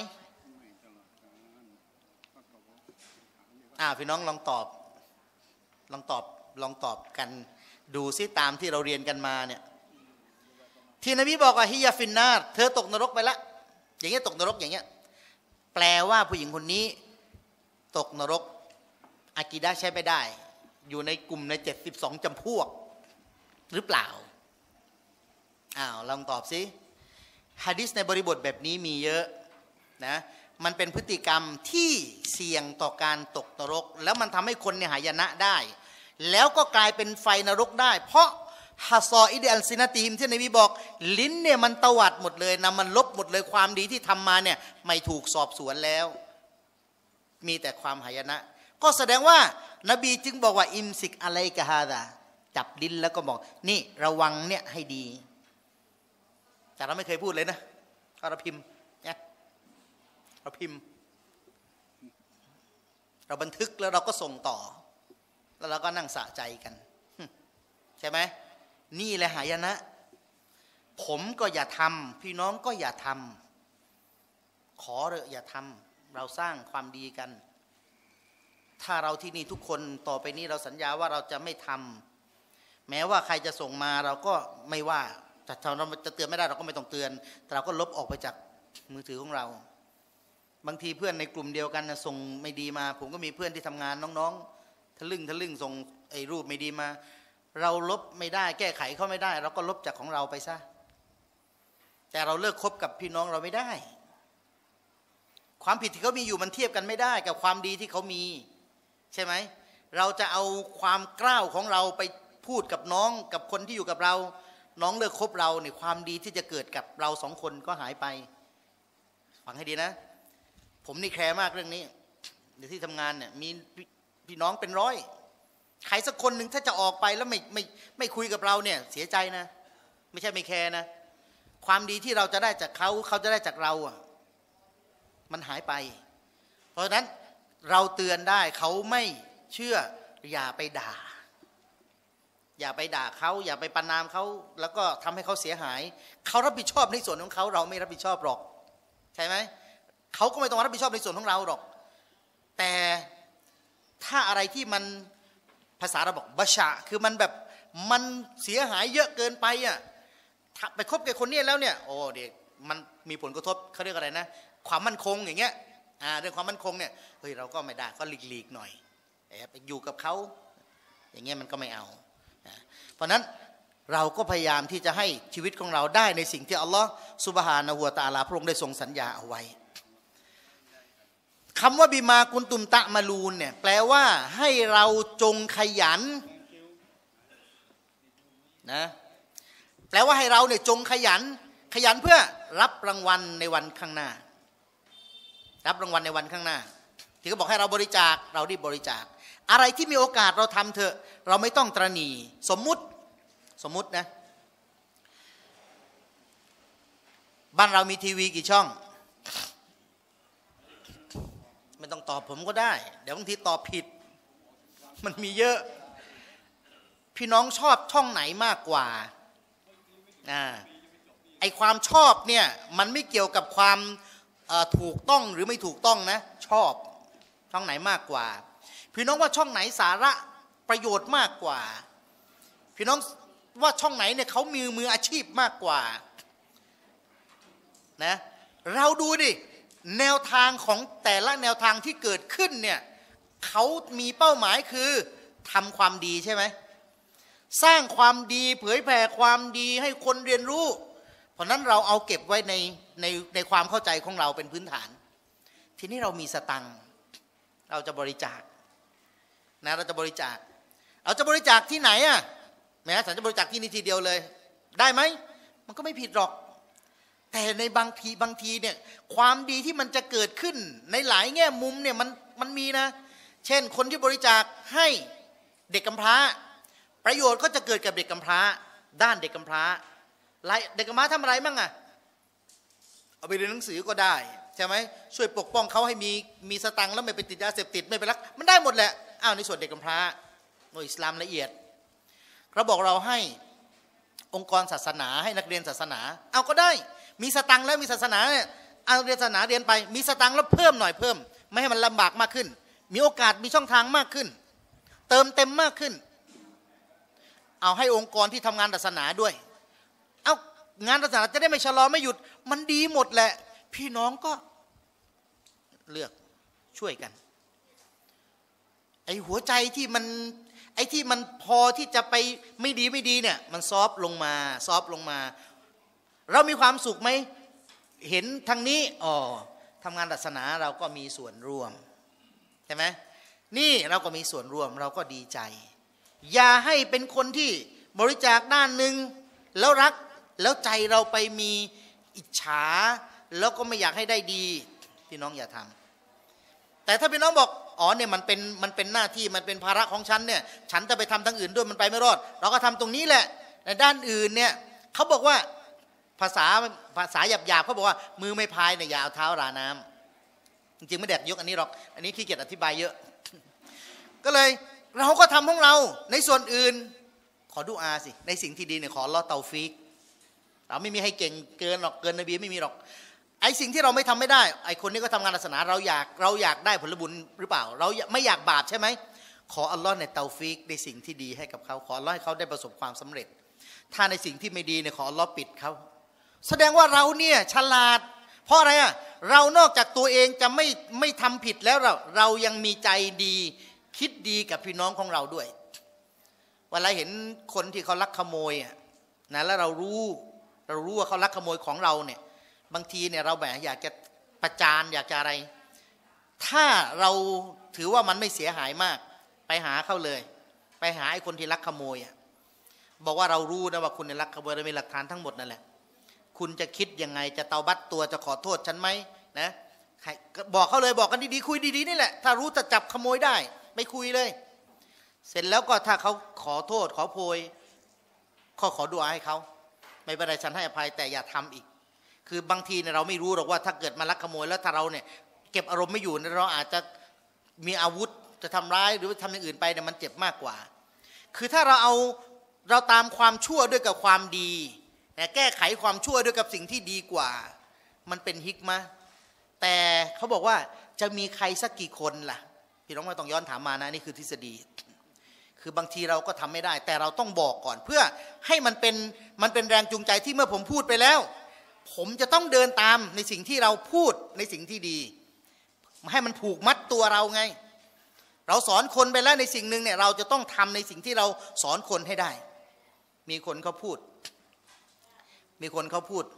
อ่าพี่น้องลองตอบลองตอบลองตอบกันดูซิตามที่เราเรียนกันมาเนี่ยที่นบีบอกว่าฮิยาฟินนาร์เธอตกนรกไปละอย่างเงี้ยตกนรกอย่างเงี้ยแปลว่าผู้หญิงคนนี้ตกนรกอากีดะห์ใช้ไม่ได้อยู่ในกลุ่มในเจ็ดสิบสองจำพวกหรือเปล่าอ้าวลองตอบสิหะดีษในบริบทแบบนี้มีเยอะนะมันเป็นพฤติกรรมที่เสี่ยงต่อการตกนรกแล้วมันทำให้คนเนี่ยหายนะได้แล้วก็กลายเป็นไฟนรกได้เพราะฮะซออิดอัลซินาติฮิมที่นบีบอกลิ้นเนี่ยมันตวัดหมดเลยนะมันลบหมดเลยความดีที่ทำมาเนี่ยไม่ถูกสอบสวนแล้วมีแต่ความหายนะก็แสดงว่านบีจึงบอกว่าอิมซิกอะไรกะฮาดาจับลิ้นแล้วก็บอกนี่ระวังเนี่ยให้ดีแต่เราไม่เคยพูดเลยนะเราพิมพ์เนี่ยเราพิมพ์เราบันทึกแล้วเราก็ส่งต่อแล้วเราก็นั่งสะใจกันใช่ไหมนี่แหละหายนะผมก็อย่าทำพี่น้องก็อย่าทำขอเถอะอย่าทำเราสร้างความดีกันถ้าเราที่นี่ทุกคนต่อไปนี้เราสัญญาว่าเราจะไม่ทำแม้ว่าใครจะส่งมาเราก็ไม่ว่าแต่เราจะเตือนไม่ได้เราก็ไม่ต้องเตือนแต่เราก็ลบออกไปจากมือถือของเราบางทีเพื่อนในกลุ่มเดียวกันนะส่งไม่ดีมาผมก็มีเพื่อนที่ทำงานน้องๆทะลึ่งทะลึ่งส่งไอ้รูปไม่ดีมาเราลบไม่ได้แก้ไขเขาไม่ได้เราก็ลบจากของเราไปซะแต่เราเลิกคบกับพี่น้องเราไม่ได้ความผิดที่เขามีอยู่มันเทียบกันไม่ได้กับความดีที่เขามีใช่ไหมเราจะเอาความกล้าของเราไปพูดกับน้องกับคนที่อยู่กับเราน้องเลิกคบเราเนี่ยความดีที่จะเกิดกับเราสองคนก็หายไปฟังให้ดีนะผมนี่แคร์มากเรื่องนี้ในที่ทำงานเนี่ยมีพี่น้องเป็นร้อยใครสักคนหนึ่งถ้าจะออกไปแล้วไม่ไม่ไม่คุยกับเราเนี่ยเสียใจนะไม่ใช่ไม่แคร์นะความดีที่เราจะได้จากเขาเขาจะได้จากเราอ่ะมันหายไปเพราะฉะนั้นเราเตือนได้เขาไม่เชื่ออย่าไปด่าอย่าไปด่าเขาอย่าไปประณามเขาแล้วก็ทำให้เขาเสียหายเขารับผิดชอบในส่วนของเขาเราไม่รับผิดชอบหรอกใช่ไหมเขาก็ไม่ต้องรับผิดชอบในส่วนของเราหรอกแต่ถ้าอะไรที่มันภาษาเราบอกบะชะคือมันแบบมันเสียหายเยอะเกินไปอ่ะไปคบกับคนนี้แล้วเนี่ยโอ้เด็กมันมีผลกระทบเขาเรียกอะไรนะความมั่นคงอย่างเงี้ยอ่าเรื่องความมั่นคงเนี่ยเฮ้ยเราก็ไม่ได้ก็หลีกๆหน่อยไปอยู่กับเขาอย่างเงี้ยมันก็ไม่เอาเพราะนั้นเราก็พยายามที่จะให้ชีวิตของเราได้ในสิ่งที่อัลลอฮฺซุบฮานะฮูวะตะอาลาพระองค์ได้ทรงสัญญาเอาไว้คำว่าบิมากุนตุมตะมาลูนเนี่ยแปลว่าให้เราจงขยันนะแปลว่าให้เราเนี่ยจงขยันขยันเพื่อรับรางวัลในวันข้างหน้ารับรางวัลในวันข้างหน้าที่เขาบอกให้เราบริจาคเรารีบบริจาคอะไรที่มีโอกาสเราทำเถอะเราไม่ต้องตระหนี่สมมุติสมมุตินะบ้านเรามีทีวีกี่ช่องไม่ต้องตอบผมก็ได้เดี๋ยวบางทีตอบผิดมันมีเยอะพี่น้องชอบช่องไหนมากกว่าอ่าไอความชอบเนี่ยมันไม่เกี่ยวกับความถูกต้องหรือไม่ถูกต้องนะชอบช่องไหนมากกว่าพี่น้องว่าช่องไหนสาระประโยชน์มากกว่าพี่น้องว่าช่องไหนเนี่ยเขามีมืออาชีพมากกว่านะเราดูดิแนวทางของแต่ละแนวทางที่เกิดขึ้นเนี่ยเขามีเป้าหมายคือทำความดีใช่ไหมสร้างความดีเผยแผ่ความดีให้คนเรียนรู้เพราะนั้นเราเอาเก็บไว้ในในในความเข้าใจของเราเป็นพื้นฐานทีนี้เรามีสตังค์เราจะบริจาคนะเราจะบริจาคเราจะบริจาคที่ไหนอ่ะแม้ฉันจะบริจาคที่นี่ทีเดียวเลยได้ไหมมันก็ไม่ผิดหรอกแต่ในบางทีบางทีเนี่ยความดีที่มันจะเกิดขึ้นในหลายแง่มุมเนี่ยมันมันมีนะเช่นคนที่บริจาคให้เด็กกำพร้าประโยชน์ก็จะเกิดกับเด็กกำพร้าด้านเด็กกำพร้าเด็กกำพร้าทำอะไรบ้างอ่ะเอาไปเรียนหนังสือก็ได้ใช่ไหมช่วยปกป้องเขาให้มีมีสตังค์แล้วไม่ไปติดยาเสพติดไม่ไปรักมันได้หมดแหละอ้าวในส่วนเด็กกำพร้าโดยอิสลามละเอียดเราบอกเราให้องค์กรศาสนาให้นักเรียนศาสนาเอาก็ได้มีสตังค์แล้วมีศาสนาเนี่ยเอาเรียนศาสนาเรียนไปมีสตังค์แล้วเพิ่มหน่อยเพิ่มไม่ให้มันลำบากมากขึ้นมีโอกาสมีช่องทางมากขึ้นเติมเต็มมากขึ้นเอาให้องค์กรที่ทำงานศาสนาด้วยเอางานศาสนาจะได้ไม่ชะลอไม่หยุดมันดีหมดแหละพี่น้องก็เลือกช่วยกันไอ้หัวใจที่มันไอ้ที่มันพอที่จะไปไม่ดีไม่ดีเนี่ยมันซอฟลงมาซอฟลงมาเรามีความสุขไหมเห็นทางนี้อ๋อทำงานศาสนาเราก็มีส่วนร่วมใช่ไหมนี่เราก็มีส่วนร่วมเราก็ดีใจอย่าให้เป็นคนที่บริจาคด้านหนึ่งแล้วรักแล้วใจเราไปมีอิจฉาแล้วก็ไม่อยากให้ได้ดีพี่น้องอย่าทำแต่ถ้าพี่น้องบอกอ๋อเนี่ยมันเป็นมันเป็นหน้าที่มันเป็นภาระของฉันเนี่ยฉันจะไปทำทั้งอื่นด้วยมันไปไม่รอดเราก็ทำตรงนี้แหละในด้านอื่นเนี่ยเขาบอกว่าภาษาภาษาหยาบๆเขาบอกว่ามือไม่พายเนี่ยอย่าเอาเท้าราน้ำจริงๆไม่แดกยกอันนี้หรอกอันนี้ขี้เกียจอธิบายเยอะก็เลยเราก็ทำของเราในส่วนอื่นขอดุอาสิในสิ่งที่ดีเนี่ยขออัลเลาะห์เตาฟีกเราไม่มีให้เก่งเกินหรอกเกินนบีไม่มีหรอกไอ้สิ่งที่เราไม่ทำไม่ได้ไอ้คนนี้ก็ทำงานศาสนาเราอยากเราอยากได้ผลบุญหรือเปล่าเราไม่อยากบาปใช่ไหมขออัลลอฮ์ในเตาฟีกในสิ่งที่ดีให้กับเขาขออัลลอฮ์ให้เขาได้ประสบความสำเร็จถ้าในสิ่งที่ไม่ดีเนี่ยขออัลลอฮ์ปิดเขาแสดงว่าเราเนี่ยฉลาดเพราะอะไรอ่ะเรานอกจากตัวเองจะไม่ไม่ทำผิดแล้วเราเรายังมีใจดีคิดดีกับพี่น้องของเราด้วยเวลาเห็นคนที่เขาลักขโมยอ่ะนะแล้วเรารู้เรารู้ว่าเขาลักขโมยของเราเนี่ยบางทีเนี่ยเราแบบอยากจะประจานอยากจะอะไรถ้าเราถือว่ามันไม่เสียหายมากไปหาเขาเลยไปหาไอ้คนที่ลักขโมยอ่ะบอกว่าเรารู้นะว่าคุณเนี่ยลักขโมยเรามีหลักฐานทั้งหมดนั่นแหละคุณจะคิดยังไงจะเตาบัตตัวจะขอโทษฉันไหมนะบอกเขาเลยบอกกันดีๆคุยดีๆนี่แหละถ้ารู้จะจับขโมยได้ไม่คุยเลยเสร็จแล้วก็ถ้าเขาขอโทษขอโพยก็ขอดุอาให้เขาไม่เป็นไรฉันให้อภัยแต่อย่าทำอีกคือบางทีเนี่ยเราไม่รู้หรอกว่าถ้าเกิดมาลักขโมยแล้วถ้าเราเนี่ยเก็บอารมณ์ไม่อยู่เราอาจจะมีอาวุธจะทำร้ายหรือทำอย่างอื่นไปเนี่ยมันเจ็บมากกว่าคือถ้าเราเอาเราตามความชั่วด้วยกับความดีแต่แก้ไขความชั่วด้วยกับสิ่งที่ดีกว่ามันเป็นฮิกมะแต่เขาบอกว่าจะมีใครสักกี่คนล่ะพี่น้องไม่ต้องย้อนถามมานะนี่คือทฤษฎีคือบางทีเราก็ทำไม่ได้แต่เราต้องบอกก่อนเพื่อให้มันเป็นมันเป็นแรงจูงใจที่เมื่อผมพูดไปแล้วผมจะต้องเดินตามในสิ่งที่เราพูดในสิ่งที่ดีให้มันผูกมัดตัวเราไงเราสอนคนไปแล้วในสิ่งหนึ่งเนี่ยเราจะต้องทำในสิ่งที่เราสอนคนให้ได้มีคนเขาพูดมีคนเขาพูด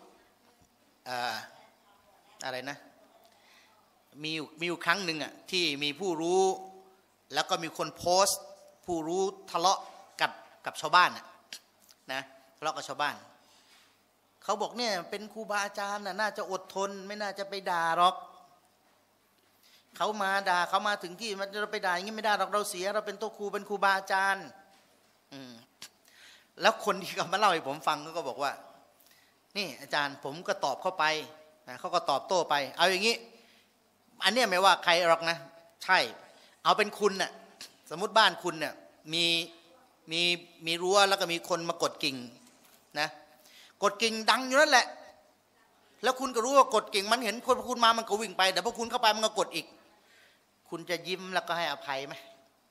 อะไรนะมีมีอยู่ครั้งหนึ่งอ่ะที่มีผู้รู้แล้วก็มีคนโพสต์ผู้รู้ทะเลาะกับกับชาวบ้านอ่ะนะทะเลาะกับชาวบ้านเขาบอกเนี่ยเป็นครูบาอาจารย์น่ะน่าจะอดทนไม่น่าจะไปด่าหรอกเขามาด่าเขามาถึงที่มันจะไปด่าอย่างนี้ไม่ได้หรอกเราเสียเราเป็นตัวครูเป็นครูบาอาจารย์อืมแล้วคนที่เขามาเล่าให้ผมฟังเขาก็บอกว่านี่อาจารย์ผมก็ตอบเข้าไปนะเขาก็ตอบโต้ไปเอาอย่างนี้อันนี้ไม่ว่าใครหรอกนะใช่เอาเป็นคุณน่ะสมมุติบ้านคุณเนี่ยมีมีมีรั้วแล้วก็มีคนมากดกิ่งนะกดกิ่งดังอยู่นั่นแหละแล้วคุณก็รู้ว่ากดกิ่งมันเห็นคนพอคุณมามันก็วิ่งไปแต่พอคุณเข้าไปมันก็กดอีกคุณจะยิ้มแล้วก็ให้อภัยไหม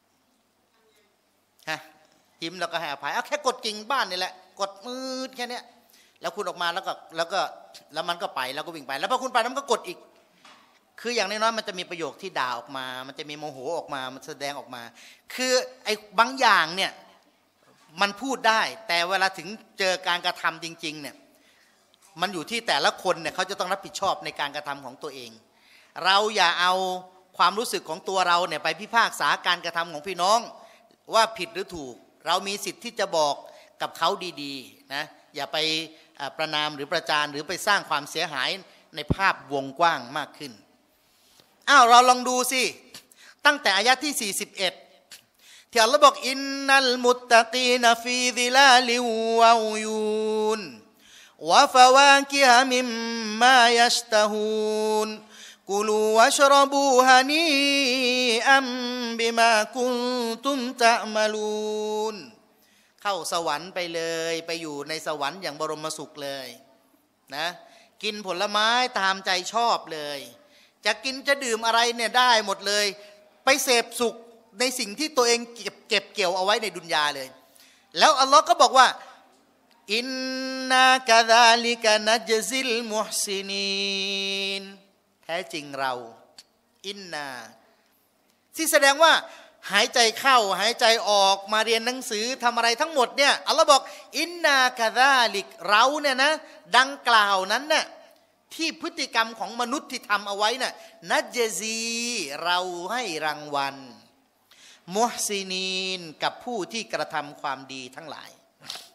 ฮะยิ้มแล้วก็ให้อภัยเอาแค่กดกิ่งบ้านนี่แหละกดมือแค่นี้แล้วคุณออกมาแล้วก็แล้วก็แล้วมันก็ไปแล้วก็วิ่งไปแล้วพอคุณไปแล้วมันก็กดอีกคืออย่างน้อยๆมันจะมีประโยคที่ด่าออกมามันจะมีโมโหออกมามันแสดงออกมาคือไอ้บางอย่างเนี่ยมันพูดได้แต่เวลาถึงเจอการกระทำจริงๆเนี่ยมันอยู่ที่แต่ละคนเนี่ยเขาจะต้องรับผิดชอบในการกระทำของตัวเองเราอย่าเอาความรู้สึกของตัวเราเนี่ยไปพิพากษาการกระทำของพี่น้องว่าผิดหรือถูกเรามีสิทธิ์ที่จะบอกกับเขาดีๆนะอย่าไปประนามหรือประจานหรือไปสร้างความเสียหายในภาพวงกว้างมากขึ้นอ้าวเราลองดูสิตั้งแต่อายะที่สี่สิบเอ็ดที่อัลลอฮ์บอกอินนัลมุตตะกีนฟีซิลาลิวะยูนวะฟะวากิฮะมิมมายัชตะฮูนกุลูวะชรบูฮะนีอัมบิมากุนตุมตะมะลูนเข้าสวรรค์ไปเลยไปอยู่ในสวรรค์อย่างบรมสุขเลยนะกินผลไม้ตามใจชอบเลยจะกินจะดื่มอะไรเนี่ยได้หมดเลยไปเสพสุขในสิ่งที่ตัวเองเก็บเก็บเกี่ยวเอาไว้ในดุนยาเลยแล้วอัลลอฮ์ก็บอกว่าอินนากะซาลิกะนัจซิลมุฮซินีนแท้จริงเราอินนาที่แสดงว่าหายใจเข้าหายใจออกมาเรียนหนังสือทำอะไรทั้งหมดเนี่ยอัลลอฮ์บอกอินนากะซาลิกเราเนี่ยนะดังกล่าวนั้นน่ะที่พฤติกรรมของมนุษย์ที่ทำเอาไว้น่ะนัจซีเราให้รางวัลมุฮซินีนกับผู้ที่กระทำความดีทั้งหลาย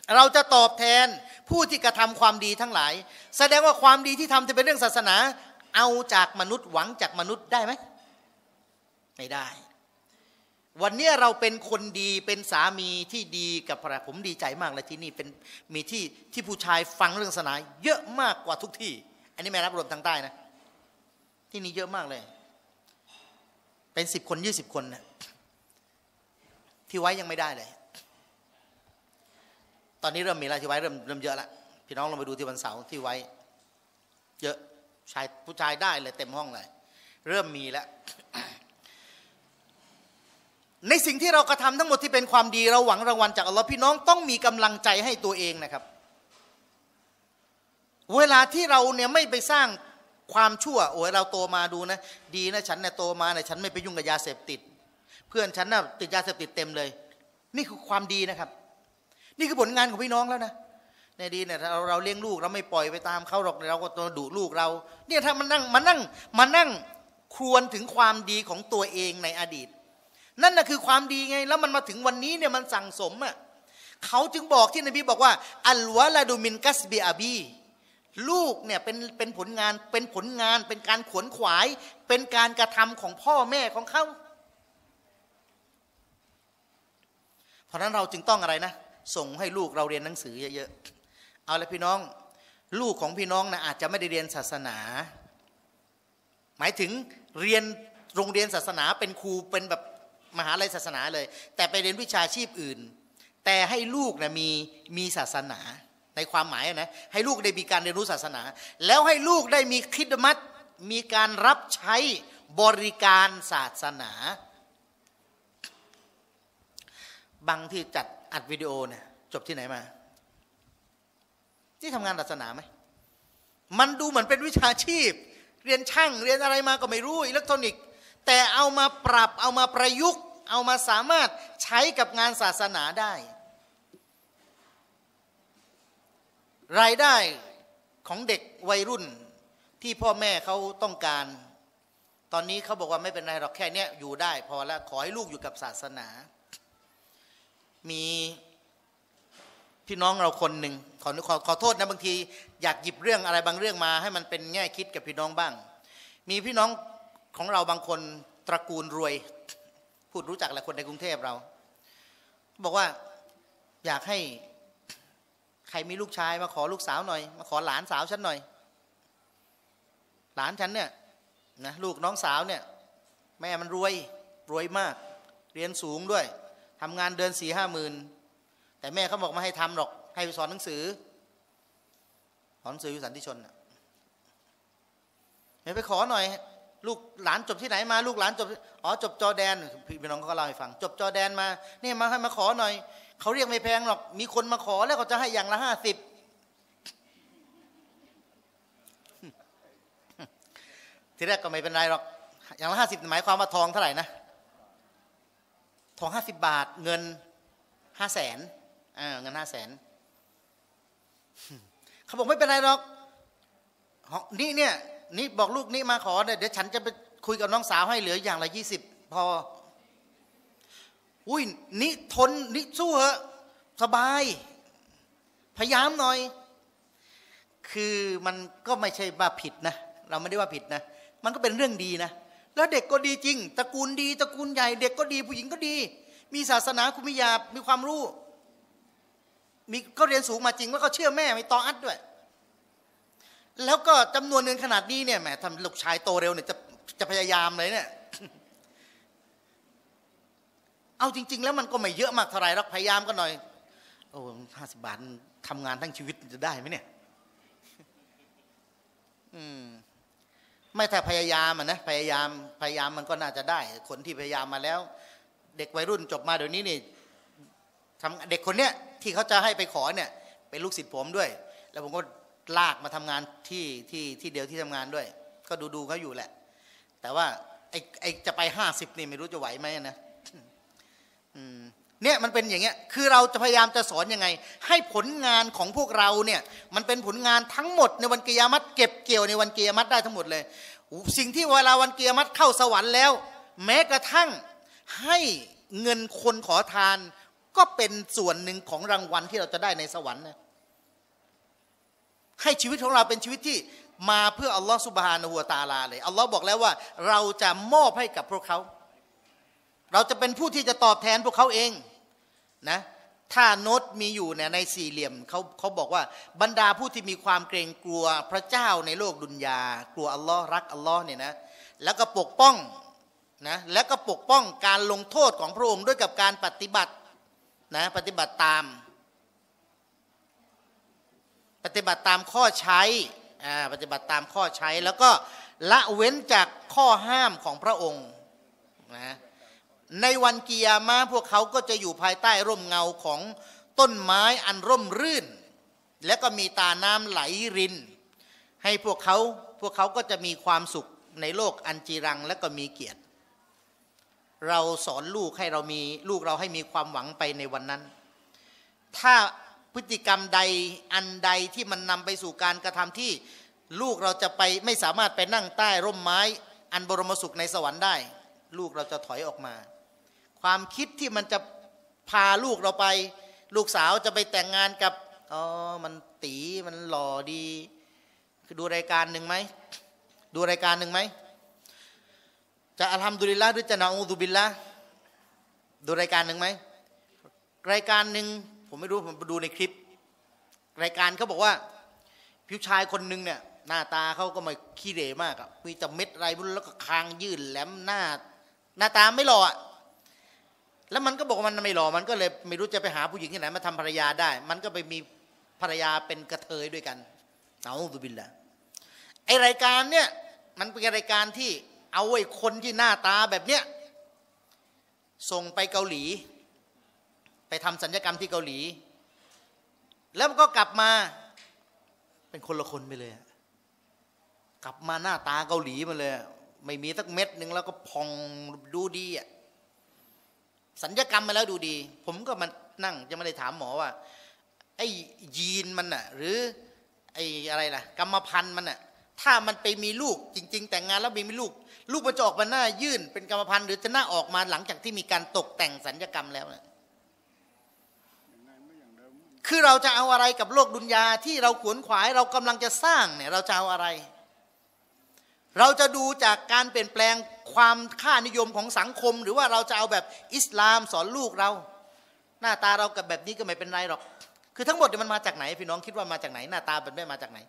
เราจะตอบแทนผู้ที่กระทำความดีทั้งหลายแสดงว่าความดีที่ทำจะเป็นเรื่องศาสนาเอาจากมนุษย์หวังจากมนุษย์ได้ไหมไม่ได้วันนี้เราเป็นคนดีเป็นสามีที่ดีกับภรรยาผมดีใจมากเลยที่นี่เป็นมีที่ที่ผู้ชายฟังเรื่องศาสนาเยอะมากกว่าทุกที่อันนี้ไม่นับรวมทางใต้นะที่นี่เยอะมากเลยเป็นสิบคนยี่สิบคนนะที่ไว้ยังไม่ได้เลยตอนนี้เริ่มมีแล้วที่ไว้เริ่มเริ่มเยอะแล้วพี่น้องลองไปดูที่วันเสาร์ที่ไว้เยอะชายผู้ชายได้เลยเต็มห้องเลยเริ่มมีแล้ว ในสิ่งที่เรากระทำทั้งหมดที่เป็นความดีเราหวังรางวัลจากอัลลอฮ์พี่น้องต้องมีกำลังใจให้ตัวเองนะครับเวลาที่เราเนี่ยไม่ไปสร้างความชั่วโอ้ยเราโตมาดูนะดีนะฉันเนี่ยโตมาเนี่ยฉันไม่ไปยุ่งกับยาเสพติดเพื่อนฉันน่ะติดยาเสพติดเต็มเลยนี่คือความดีนะครับนี่คือผลงานของพี่น้องแล้วนะในดีเนี่ยเราเราเลี้ยงลูกเราไม่ปล่อยไปตามเขาหรอกเราก็ต้องดุลูกเราเนี่ยถ้ามันนั่งมานั่งมานั่งครวญถึงความดีของตัวเองในอดีตนั่นน่ะคือความดีไงแล้วมันมาถึงวันนี้เนี่ยมันสั่งสมอ่ะเขาจึงบอกที่นบีบอกว่าอัลวะลาดูมินกัสบิอาบีลูกเนี่ยเป็นเป็นผลงานเป็นผลงานเป็นการขวนขวายเป็นการกระทำของพ่อแม่ของเขาเพราะนั้นเราจึงต้องอะไรนะส่งให้ลูกเราเรียนหนังสือเยอะๆเอาละพี่น้องลูกของพี่น้องนะอาจจะไม่ได้เรียนศาสนาหมายถึงเรียนโรงเรียนศาสนาเป็นครูเป็นแบบมหาลัยศาสนาเลยแต่ไปเรียนวิชาชีพอื่นแต่ให้ลูกนะมีมีศาสนาในความหมายนะให้ลูกได้มีการเรียนรู้ศาสนาแล้วให้ลูกได้มีคิดมัตมีการรับใช้บริการศาสนาบางที่จัดอัดวิดีโอเนี่ยจบที่ไหนมาที่ทำงานศาสนาไหมมันดูเหมือนเป็นวิชาชีพเรียนช่างเรียนอะไรมาก็ไม่รู้อิเล็กทรอนิกส์แต่เอามาปรับเอามาประยุกต์เอามาสามารถใช้กับงานศาสนาได้รายได้ของเด็กวัยรุ่นที่พ่อแม่เขาต้องการตอนนี้เขาบอกว่าไม่เป็นไรหรอกแค่นี้อยู่ได้พอแล้วขอให้ลูกอยู่กับศาสนามีพี่น้องเราคนหนึ่งขอขอขอโทษนะบางทีอยากหยิบเรื่องอะไรบางเรื่องมาให้มันเป็นแง่คิดกับพี่น้องบ้างมีพี่น้องของเราบางคนตระกูลรวยพูดรู้จักแหละคนในกรุงเทพเราบอกว่าอยากให้ใครมีลูกชายมาขอลูกสาวหน่อยมาขอหลานสาวฉันหน่อยหลานฉันเนี่ยนะลูกน้องสาวเนี่ยแม่มันรวยรวยมากเรียนสูงด้วยทำงานเดือนสี่ห้าหมื่นแต่แม่เขาบอกไม่ให้ทำหรอกให้ไปสอนหนังสือสอนหนังสืออยู่สันติชนน่ะไปขอหน่อยลูกหลานจบที่ไหนมาลูกหลานจบอ๋อจบจอร์แดนพี่น้องเขาก็เล่าให้ฟังจบจอร์แดนมาเนี่ยมาให้มาขอหน่อยเขาเรียกไม่แพงหรอกมีคนมาขอแล้วเขาจะให้อย่างละห้าสิบทีแรกก็ไม่เป็นไรหรอกอย่างละห้าสิบหมายความว่าทองเท่าไหร่นะทองห้าสิบบาทเงินห้าแสนอ่าเงินห้าแสนเขาบอกไม่เป็นไรหรอกนี่เนี่ยนี่บอกลูกนี่มาขอเดี๋ยวฉันจะไปคุยกับน้องสาวให้เหลืออย่างละยี่สิบพออุ้ยนี่ทนนี่สู้เหอะสบายพยายามหน่อยคือมันก็ไม่ใช่ว่าผิดนะเราไม่ได้ว่าผิดนะมันก็เป็นเรื่องดีนะแล้วเด็กก็ดีจริงตระกูลดีตระกูลใหญ่เด็กก็ดีผู้หญิงก็ดีมีศาสนาคุมิยามีความรู้มีก็เรียนสูงมาจริงว่าเขาเชื่อแม่ไม่ตออัดด้วยแล้วก็จำนวนเงินขนาดนี้เนี่ยแหมทำลูกชายโตเร็วเนี่ยจะจะพยายามเลยเนี่ยเอาจริงๆแล้วมันก็ไม่เยอะมากเท่าไรหรอกพยายามก็หน่อยโอ้ห้าสิบบาททำงานทั้งชีวิตจะได้ไหมเนี่ยอืมไม่แต่พยายามอ่ะนะพยายามพยายามมันก็น่าจะได้คนที่พยายามมาแล้วเด็กวัยรุ่นจบมาเดี๋ยวนี้นี่ทำเด็กคนเนี้ยที่เขาจะให้ไปขอเนี่ยเป็นลูกศิษย์ผมด้วยแล้วผมก็ลากมาทำงานที่ที่ที่เดียวที่ทำงานด้วยก็ดูดูเขาอยู่แหละแต่ว่าไอ้ไอ้จะไปห้าสิบนี่ไม่รู้จะไหวไหมนะเนี่ยมันเป็นอย่างเงี้ยคือเราจะพยายามจะสอนยังไงให้ผลงานของพวกเราเนี่ยมันเป็นผลงานทั้งหมดในวันกิยามะฮ์เก็บเกี่ยวในวันกิยามะฮ์ได้ทั้งหมดเลยสิ่งที่เวลาวันกิยามะฮ์เข้าสวรรค์แล้วแม้กระทั่งให้เงินคนขอทานก็เป็นส่วนหนึ่งของรางวัลที่เราจะได้ในสวรรค์นะให้ชีวิตของเราเป็นชีวิตที่มาเพื่ออัลลอฮฺซุบฮานะฮูวะตะอาลาเลยอัลลอฮ์บอกแล้วว่าเราจะมอบให้กับพวกเขาเราจะเป็นผู้ที่จะตอบแทนพวกเขาเองนะถ้าโน้ตมีอยู่เนี่ยในสี่เหลี่ยมเขาเขาบอกว่าบรรดาผู้ที่มีความเกรงกลัวพระเจ้าในโลกดุนยากลัวอัลลอฮ์รักอัลลอฮ์เนี่ยนะแล้วก็ปกป้องนะแล้วก็ปกป้องการลงโทษของพระองค์ด้วยกับการปฏิบัตินะปฏิบัติตามปฏิบัติตามข้อใช้อ่าปฏิบัติตามข้อใช้แล้วก็ละเว้นจากข้อห้ามของพระองค์นะในวันกิยามะห์พวกเขาก็จะอยู่ภายใต้ร่มเงาของต้นไม้อันร่มรื่นและก็มีตาน้ำไหลรินให้พวกเขาพวกเขาก็จะมีความสุขในโลกอันจีรังและก็มีเกียรติเราสอนลูกให้เรามีลูกเราให้มีความหวังไปในวันนั้นถ้าพฤติกรรมใดอันใดที่มันนำไปสู่การกระทำที่ลูกเราจะไปไม่สามารถไปนั่งใต้ร่มไม้อันบรมสุขในสวรรค์ได้ลูกเราจะถอยออกมาความคิดที่มันจะพาลูกเราไปลูกสาวจะไปแต่งงานกับอ๋อมันตีมันหล่อดีคือดูรายการหนึ่งไหมดูรายการหนึ่งไหมจะอัลฮัมดุลิลละห์หรือจะนะอูซุบิลละห์ดูรายการหนึ่งไหมรายการหนึ่งผมไม่รู้ผมดูในคลิปรายการเขาบอกว่าผู้ชายคนหนึ่งเนี่ยหน้าตาเขาก็ไม่ขี้เหร่มากอะมีแต่เม็ดไรบุญแล้วก็คางยื่นแหลมหน้าหน้าตาไม่หล่ออะแล้วมันก็บอกว่ามันไม่หล่อมันก็เลยไม่รู้จะไปหาผู้หญิงที่ไหนมาทำภรรยาได้มันก็ไปมีภรรยาเป็นกระเทยด้วยกันเอาตุบิลละไอรายการเนี่ยมันเป็นรายการที่เอาไอ้คนที่หน้าตาแบบเนี้ยส่งไปเกาหลีไปทำศัลยกรรมที่เกาหลีแล้วมันก็กลับมาเป็นคนละคนไปเลยกลับมาหน้าตาเกาหลีมาเลยไม่มีสักเม็ดหนึ่งแล้วก็พองดูดีอ่ะศัลยกรรมมาแล้วดูดีผมก็มานั่งจะไม่ได้ถามหมอว่าไอ้ยีนมันน่ะหรือไอ้อะไรล่ะกรรมพันธุ์มันน่ะถ้ามันไปมีลูกจริงๆแต่งงานแล้วมีลูกลูกมันจะออกมาหน้ายื่นเป็นกรรมพันธุ์หรือจะหน้าออกมาหลังจากที่มีการตกแต่งศัลยกรรมแล้วนะคือเราจะเอาอะไรกับโลกดุนยาที่เราขวนขวายเรากำลังจะสร้างเนี่ยเราจะเอาอะไรเราจะดูจากการเปลี่ยนแปลงความค่านิยมของสังคมหรือว่าเราจะเอาแบบอิสลามสอนลูกเราหน้าตาเรากับแบบนี้ก็ไม่เป็นไรหรอกคือทั้งหมดมันมาจากไหนพี่น้องคิดว่ามาจากไหนหน้าตาแบบนี้มาจากไหน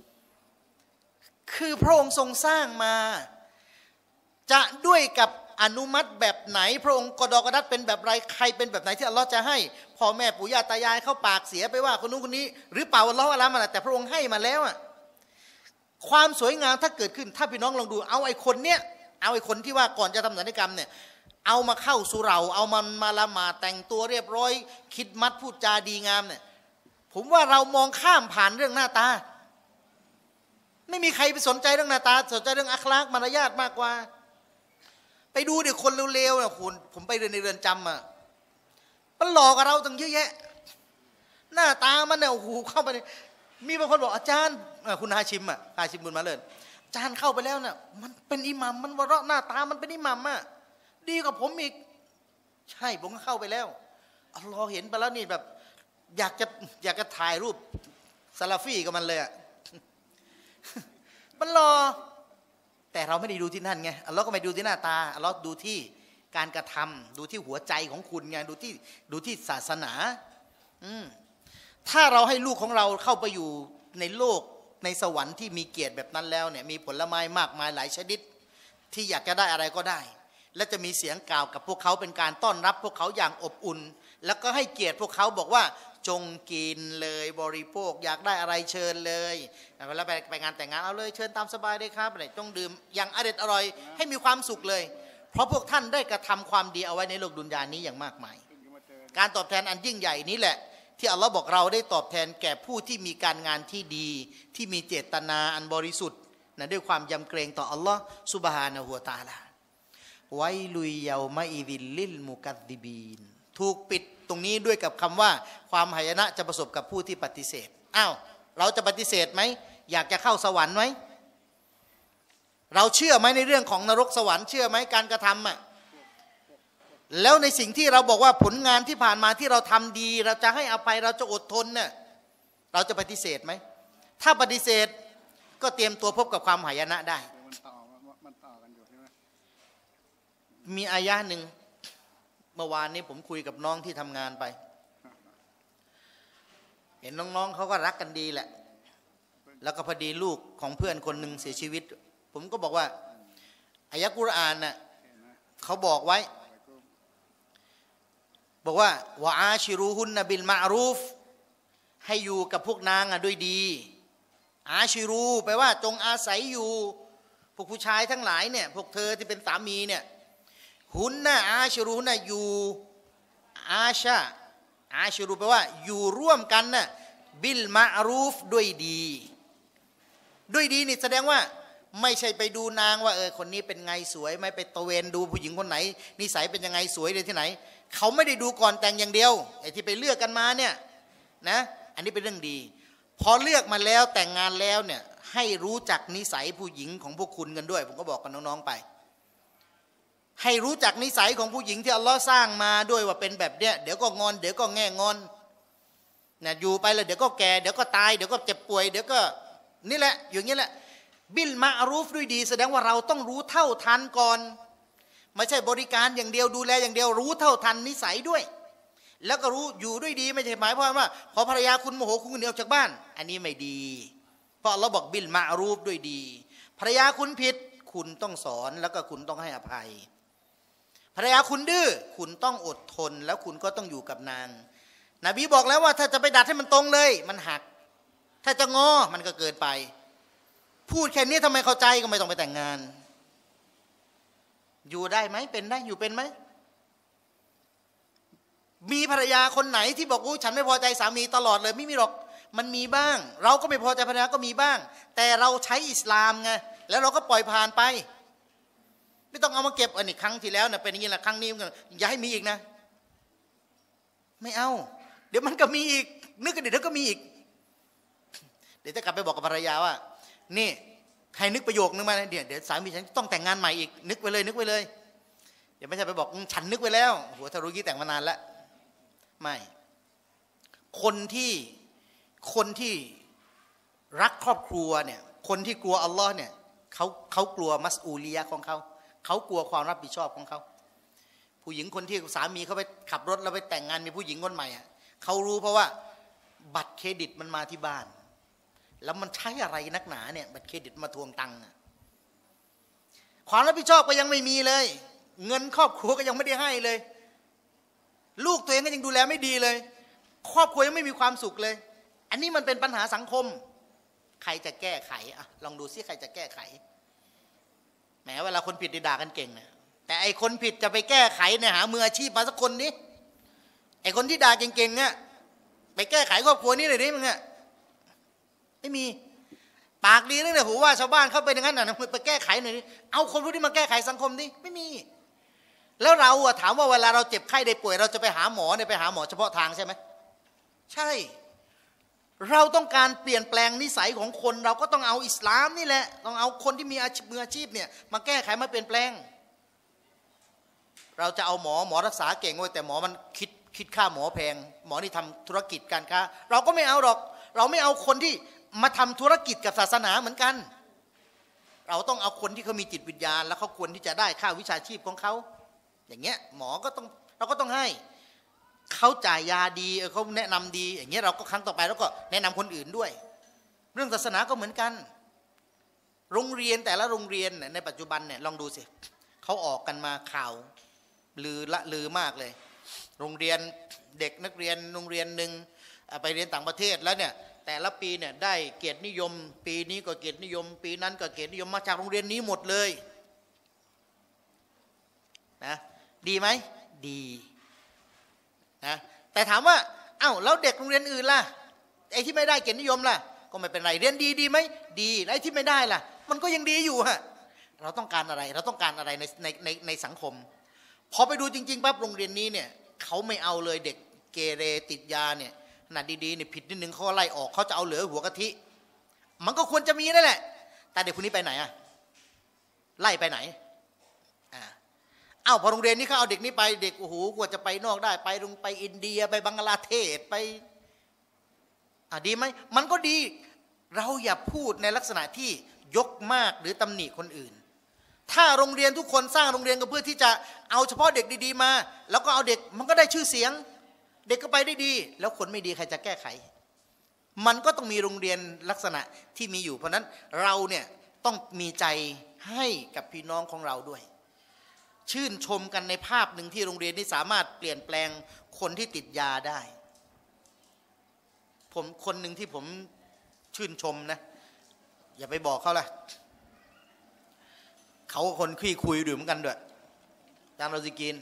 คือพระองค์ทรงสร้างมาจะด้วยกับอนุมัติแบบไหนพระองค์กอดอกระดัดเป็นแบบไรใครเป็นแบบไหนที่อัลลอฮ์จะให้พ่อแม่ปู่ย่าตายายเข้าปากเสียไปว่าคนนู้นคนนี้หรือเปล่าอัลลอฮ์อะไรมาแต่พระองค์ให้มาแล้วอ่ะความสวยงามถ้าเกิดขึ้นถ้าพี่น้องลองดูเอาไอ้คนเนี้ยเอาไอ้คนที่ว่าก่อนจะทำศัลยกรรมเนี่ยเอามาเข้าสุเราเอามันมาละหมาดแต่งตัวเรียบร้อยคิดมัดพูดจาดีงามเนี่ยผมว่าเรามองข้ามผ่านเรื่องหน้าตาไม่มีใครไปสนใจเรื่องหน้าตาสนใจเรื่องอัคลากมารยาทมากกว่าไปดูเดี๋ยวคนเร็วๆนะคุณผมไปเรียนในเรือนจำอ่ะมันหลอกกับเราตั้งเยอะแยะหน้าตามันเนี่ยโอ้โหเข้าไปมีบางคนบอกอาจารย์คุณฮาชิมอ่ะฮาชิมบุญมาเลยอาจารย์เข้าไปแล้วเนี่ยมันเป็นอิหมัมมันวะเราะหน้าตามันเป็นอิหมัมอ่ะดีกว่าผมอีกใช่ผมก็เข้าไปแล้วอัลลอฮ์เห็นไปแล้วนี่แบบอยากจะอยากจะถ่ายรูปซาลาฟีกับมันเลยอ่ะมันรอแต่เราไม่ได้ดูที่นั่นไงอัลลอฮ์ก็ไม่ดูที่หน้าตาอัลลอฮ์ดูที่การกระทำดูที่หัวใจของคุณไงดูที่ดูที่ศาสนาอืมถ้าเราให้ลูกของเราเข้าไปอยู่ในโลกในสวรรค์ที่มีเกียรติแบบนั้นแล้วเนี่ยมีผลไม้มากมายหลายชนิดที่อยากจะได้อะไรก็ได้และจะมีเสียงกล่าวกับพวกเขาเป็นการต้อนรับพวกเขาอย่างอบอุ่นแล้วก็ให้เกียรติพวกเขาบอกว่าจงกินเลยบริโภคอยากได้อะไรเชิญเลยแล้วไปไปงานแต่งงานเอาเลยเชิญตามสบายเลยครับอะไรต้องดื่มอย่างอร่อยอร่อยให้มีความสุขเลยเพราะพวกท่านได้กระทำความดีเอาไว้ในโลกดุนยานี้อย่างมากมายการตอบแทนอันยิ่งใหญ่นี้แหละที่อัลลอฮ์บอกเราได้ตอบแทนแก่ผู้ที่มีการงานที่ดีที่มีเจตนาอันบริสุทธิ์นะด้วยความยำเกรงต่ออัลลอฮ์ซุบฮานะฮูวะตะอาลาไวลุยเยามาอิดิลลิลมุกัดดิบีนถูกปิดตรงนี้ด้วยกับคำว่าความหายนะจะประสบกับผู้ที่ปฏิเสธอ้าวเราจะปฏิเสธไหมอยากจะเข้าสวรรค์ไหมเราเชื่อไหมในเรื่องของนรกสวรรค์เชื่อไหมการกระทำอ่ะแล้วในสิ่งที่เราบอกว่าผลงานที่ผ่านมาที่เราทำดีเราจะให้อภัยเราจะอดทนเนี่ยเราจะปฏิเสธไหมถ้าปฏิเสธก็เตรียมตัวพบกับความหายนะได้มีอายะหนึ่งเมื่อวานนี้ผมคุยกับน้องที่ทำงานไปเห็นน้องๆเขาก็รักกันดีแหละแล้วก็พอดีลูกของเพื่อนคนหนึ่งเสียชีวิตผมก็บอกว่าอายะกุรอานน่ะเขาบอกไว้บอกว่าวะอาชิรูฮุนนบิลมะรูฟให้อยู่กับพวกนางอ่ะด้วยดีอาชิรูแปลว่าจงอาศัยอยู่พวกผู้ชายทั้งหลายเนี่ยพวกเธอที่เป็นสามีเนี่ยฮุนนะอาชิรูนะอยู่อาชาอาชิรูแปลว่าอยู่ร่วมกันน่ะบิลมะรูฟด้วยดีด้วยดีนี่แสดงว่าไม่ใช่ไปดูนางว่าเออคนนี้เป็นไงสวยไม่ไปตะเวนดูผู้หญิงคนไหนนิสัยเป็นยังไงสวยเลยที่ไหนเขาไม่ได้ดูก่อนแต่งอย่างเดียวไอ้ที่ไปเลือกกันมาเนี่ยนะอันนี้เป็นเรื่องดีพอเลือกมาแล้วแต่งงานแล้วเนี่ยให้รู้จักนิสัยผู้หญิงของพวกคุณกันด้วยผมก็บอกกับน้องๆไปให้รู้จักนิสัยของผู้หญิงที่อัลลอฮ์สร้างมาด้วยว่าเป็นแบบเนี้ยเดี๋ยวก็งอนเดี๋ยวก็แง่งอนนะอยู่ไปแล้วเดี๋ยวก็แก่เดี๋ยวก็ตายเดี๋ยวก็เจ็บป่วยเดี๋ยวก็นี่แหละอย่างนี้แหละบิลมารูฟด้วยดีแสดงว่าเราต้องรู้เท่าทันก่อนไม่ใช่บริการอย่างเดียวดูแลอย่างเดียวรู้เท่าทันนิสัยด้วยแล้วก็รู้อยู่ด้วยดีไม่ใช่หมายความว่าพอภรรยาคุณโมโหคุณหนีออกจากบ้านอันนี้ไม่ดีเพราะเราบอกบิลมารูฟด้วยดีภรรยาคุณผิดคุณต้องสอนแล้วก็คุณต้องให้อภัยภรรยาคุณดื้อคุณต้องอดทนแล้วคุณก็ต้องอยู่กับนางนบีบอกแล้วว่าถ้าจะไปดัดให้มันตรงเลยมันหักถ้าจะงอมันก็เกินไปพูดแค่นี้ทำไมเข้าใจก็ไม่ต้องไปแต่งงานอยู่ได้ไหมเป็นได้อยู่เป็นไหมมีภรรยาคนไหนที่บอกว่าฉันไม่พอใจสามีตลอดเลยไม่มีหรอกมันมีบ้างเราก็ไม่พอใจภรรยาก็มีบ้างแต่เราใช้อิสลามไงแล้วเราก็ปล่อยผ่านไปไม่ต้องเอามาเก็บอันนี้ครั้งที่แล้วนะเป็นอย่างนี้แหละครั้งนี้อย่าให้มีอีกนะไม่เอาเดี๋ยวมันก็มีอีกนึกกันเดี๋ยวก็มีอีกเดี๋ยวจะกลับไปบอกกับภรรยาว่านี่ใครนึกประโยคนึงมาเดี๋ยวเดี๋ยวสามีฉันต้องแต่งงานใหม่อีกนึกไปเลยนึกไปเลยเดี๋ยวไม่ใช่ไปบอกฉันนึกไปแล้วโหถ้ารู้กี้แต่งมานานแล้วไม่คนที่คนที่รักครอบครัวเนี่ยคนที่กลัวอัลลอฮ์เนี่ยเขาเขากลัวมัสอูลียะของเขาเขากลัวความรับผิดชอบของเขาผู้หญิงคนที่สามีเขาไปขับรถแล้วไปแต่งงานมีผู้หญิงคนใหม่อ่ะเขารู้เพราะว่าบัตรเครดิตมันมาที่บ้านแล้วมันใช้อะไรนักหนาเนี่ยบัตรเครดิตมาทวงตังค์ความรับผิดชอบก็ยังไม่มีเลยเงินครอบครัวก็ยังไม่ได้ให้เลยลูกตัวเองก็ยังดูแลไม่ดีเลยครอบครัวยังไม่มีความสุขเลยอันนี้มันเป็นปัญหาสังคมใครจะแก้ไขอ่ะลองดูซิใครจะแก้ไขแหมเวลาคนผิดด่ากันเก่งนะแต่ไอคนผิดจะไปแก้ไขเนี่ยหามืออาชีพมาสักคนนี้ไอคนที่ด่าเก่งๆเนี่ยไปแก้ไขครอบครัวนี้เลยดิมึงอ่ะไม่มีปากดีนั่นแหละหูว่าชาวบ้านเขาเป็นอย่างนั้นนะไปแก้ไขหน่อยเอาคนรู้ที่มาแก้ไขสังคมดิไม่มีแล้วเราอะถามว่าเวลาเราเจ็บไข้ได้ป่วยเราจะไปหาหมอเนี่ยไปหาหมอเฉพาะทางใช่ไหมใช่เราต้องการเปลี่ยนแปลงนิสัยของคนเราก็ต้องเอาอิสลามนี่แหละต้องเอาคนที่มีอาชีพมืออาชีพเนี่ยมาแก้ไขมาเปลี่ยนแปลงเราจะเอาหมอหมอรักษาเก่งไว้แต่หมอมันคิดคิดค่าหมอแพงหมอนี่ทำธุรกิจการค้าเราก็ไม่เอาหรอกเราไม่เอาคนที่มาทำธุรกิจกับศาสนาเหมือนกันเราต้องเอาคนที่เขามีจิตวิญญาณแล้วเขาควรที่จะได้ค่าวิชาชีพของเขาอย่างเงี้ยหมอก็ต้องเราก็ต้องให้เขาจ่ายยาดีเออเขาแนะนำดีอย่างเงี้ยเราก็ครั้งต่อไปแล้วก็แนะนำคนอื่นด้วยเรื่องศาสนาก็เหมือนกันโรงเรียนแต่ละโรงเรียนในปัจจุบันเนี่ยลองดูสิเขาออกกันมาข่าวลือละลือมากเลยโรงเรียนเด็กนักเรียนโรงเรียนหนึ่งไปเรียนต่างประเทศแล้วเนี่ยแต่ละปีเนี่ยได้เกียรตินิยมปีนี้ก็เกียรตินิยมปีนั้นก็เกียรตินิยมมาจากโรงเรียนนี้หมดเลยนะดีไหมดีนะแต่ถามว่าเอ้าแล้วเด็กโรงเรียนอื่นล่ะไอ้ที่ไม่ได้เกียรตินิยมล่ะก็ไม่เป็นไรเรียนดีดีไหมดีแล้วไอ้ที่ไม่ได้ล่ะมันก็ยังดีอยู่ฮะเราต้องการอะไรเราต้องการอะไรในในในในสังคมพอไปดูจริงๆปั๊บโรงเรียนนี้เนี่ยเขาไม่เอาเลยเด็กเกเรติดยาเนี่ยขนาดดีๆเนี่ยผิดนิดนึงเขาไล่ออกเขาจะเอาเหลือหัวกะทิมันก็ควรจะมีนั่นแหละแต่เด็กคนนี้ไปไหนอะไล่ไปไหนอ่าเออ้าวพอโรงเรียนนี้เขาเอาเด็กนี้ไปเด็กโอ้โหกว่าจะไปนอกได้ไปลงไปอินเดียไปบังกลาเทศไปอ่ะดีไหมมันก็ดีเราอย่าพูดในลักษณะที่ยกมากหรือตำหนิคนอื่นถ้าโรงเรียนทุกคนสร้างโรงเรียนก็เพื่อที่จะเอาเฉพาะเด็กดีๆมาแล้วก็เอาเด็กมันก็ได้ชื่อเสียงเด็กก็ไปได้ดีแล้วคนไม่ดีใครจะแก้ไขมันก็ต้องมีโรงเรียนลักษณะที่มีอยู่เพราะนั้นเราเนี่ยต้องมีใจให้กับพี่น้องของเราด้วยชื่นชมกันในภาพหนึ่งที่โรงเรียนนี้สามารถเปลี่ยนแปลงคนที่ติดยาได้ผมคนหนึ่งที่ผมชื่นชมนะอย่าไปบอกเขาละเขาคนคุยคุยดื่มกันด้วยอาจารย์โรซิกีน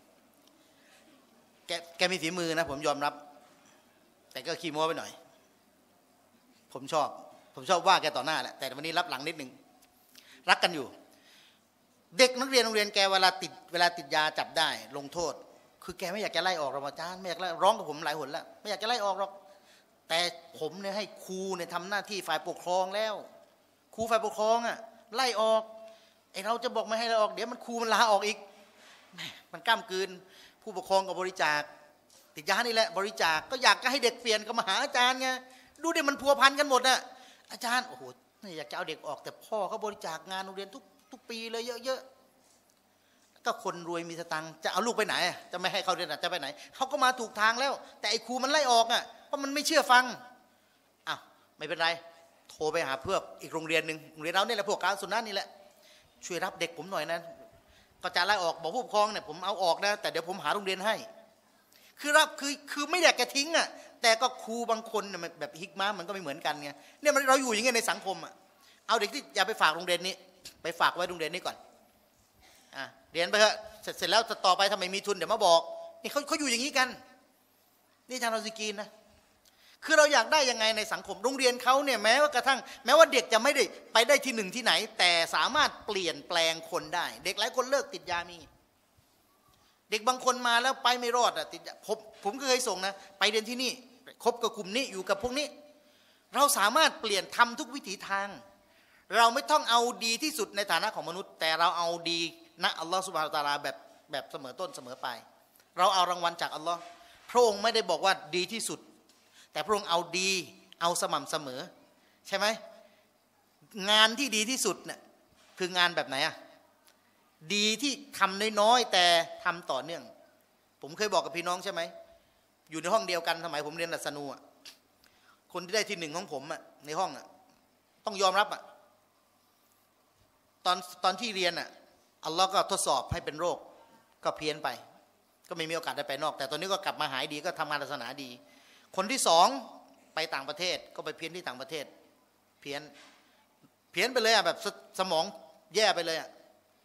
แกแกมีฝีมือนะผมยอมรับแต่ก็ขี้โม้ไปหน่อยผมชอบผมชอบว่าแกต่อหน้าแหละแต่วันนี้รับหลังนิดนึงรักกันอยู่เด็กนักเรียนโรงเรียนแกเวลาติดเวลาติดยาจับได้ลงโทษคือแกไม่อยากจะไล่ออกหรอกอาจารย์ไม่อยากไล่ร้องกับผมหลายหนแล้วไม่อยากจะไล่ออกหรอกแต่ผมเนี่ยให้ครูเนี่ยทำหน้าที่ฝ่ายปกครองแล้วครูฝ่ายปกครองอ่ะไล่ออกไอเราจะบอกไม่ให้ไล่ออกเดี๋ยวมันครูมันลาออกอีกมันก้ามกืนผู้ปกครองกับบริจาคติดยานี่แหละบริจาคก็อยากให้เด็กเปลี่ยนก็มาหาอาจารย์ไงดูดิมันพัวพันกันหมดน่ะอาจารย์โอ้โหอยากจะเอาเด็กออกแต่พ่อเขาบริจาคงานโรงเรียนทุกทุกปีเลยเยอะๆก็คนรวยมีสตังค์จะเอาลูกไปไหนจะไม่ให้เขาเรียนจะไปไหนเขาก็มาถูกทางแล้วแต่ไอ้ครูมันไล่ออกอ่ะเพราะมันไม่เชื่อฟังอ้าวไม่เป็นไรโทรไปหาเพื่อนอีกโรงเรียนหนึ่งโรงเรียนเราเนี่ยแหละพวกการสุนัขนี่แหละช่วยรับเด็กผมหน่อยนะก็จะไล่ออกบอกผู้ปกครองเนี่ยผมเอาออกนะแต่เดี๋ยวผมหาโรงเรียนให้คือรับคือคือไม่อยากจะทิ้งอ่ะแต่ก็ครูบางคนเนี่ยแบบฮิกมามันก็ไม่เหมือนกันไงเนี่ยเราอยู่อย่างเงี้ยในสังคมอ่ะเอาเด็กที่อย่าไปฝากโรงเรียนนี้ไปฝากไว้โรงเรียนนี้ก่อนอ่ะเรียนไปเถอะเสร็จเสร็จแล้วต่อไปทำไมมีทุนเดี๋ยวมาบอกนี่เขาเขาอยู่อย่างนี้กันนี่อาจารย์รอซิกีนนะคือเราอยากได้ยังไงในสังคมโรงเรียนเขาเนี่ยแม้ว่ากระทั่งแม้ว่าเด็กจะไม่ได้ไปได้ที่หนึ่งที่ไหนแต่สามารถเปลี่ยนแปลงคนได้เด็กหลายคนเลิกติดยามีเด็กบางคนมาแล้วไปไม่รอดอ่ะติดผมผมก็เคยส่งนะไปเรียนที่นี่คบกับกลุ่มนี้อยู่กับพวกนี้เราสามารถเปลี่ยนทำทุกวิถีทางเราไม่ต้องเอาดีที่สุดในฐานะของมนุษย์แต่เราเอาดีนะอัลลอฮฺซุบฮานะฮูวะตะอาลาแบบแบบเสมอต้นเสมอปลายเราเอารางวัลจากอัลลอฮ์พระองค์ไม่ได้บอกว่าดีที่สุดแต่พระองค์เอาดีเอาสม่ำเสมอใช่ไหมงานที่ดีที่สุดเนี่ยคืองานแบบไหนอะดีที่ทำน้อยๆแต่ทำต่อเนื่องผมเคยบอกกับพี่น้องใช่ไหมอยู่ในห้องเดียวกันสมัยผมเรียนรัศนูอะคนที่ได้ที่หนึ่งของผมอะในห้องอะต้องยอมรับอะตอนตอนที่เรียนอะอัลลอฮ์ก็ทดสอบให้เป็นโรคก็เพี้ยนไปก็ไม่มีโอกาสได้ไปนอกแต่ตอนนี้ก็กลับมาหายดีก็ทำงานศาสนาดีคนที่สองไปต่างประเทศก็ไปเพี้ยนที่ต่างประเทศเพี้ยนเพี้ยนไปเลยอะแบบส, สมองแย่ไปเลยอะ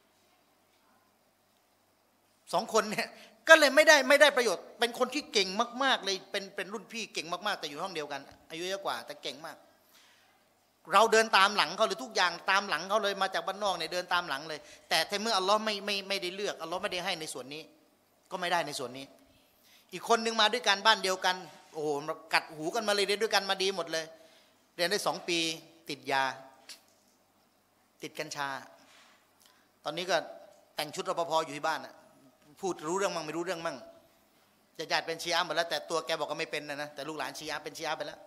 สองคนเนี่ยก็เลยไม่ได้ไม่ได้ประโยชน์เป็นคนที่เก่งมากๆเลยเป็นเป็นรุ่นพี่เก่งมากๆแต่อยู่ห้องเดียวกันอายุเยอะกว่าแต่เก่งมากเราเดินตามหลังเขาเลยทุกอย่างตามหลังเขาเลยมาจากบ้านนอกเนี่ยเดินตามหลังเลยแต่ถ้าเมื่ออัลลอฮ์ไม่ไม่ไม่ได้เลือกอัลลอฮ์ไม่ได้ให้ในส่วนนี้ก็ไม่ได้ในส่วนนี้อีกคนนึงมาด้วยกันบ้านเดียวกันโอ้โหกัดหูกันมาเลยเรียนด้วยกันมาดีหมดเลยเรียนได้สองปีติดยาติดกัญชาตอนนี้ก็แต่งชุดรปภอยู่ที่บ้านนะพูดรู้เรื่องมั่งไม่รู้เรื่องมั่งญาติเป็นชีอะห์หมดแล้วแต่ตัวแกบอกก็ไม่เป็นนะนะแต่ลูกหลานชีอะห์เป็นชีอะห์ไปแล้ว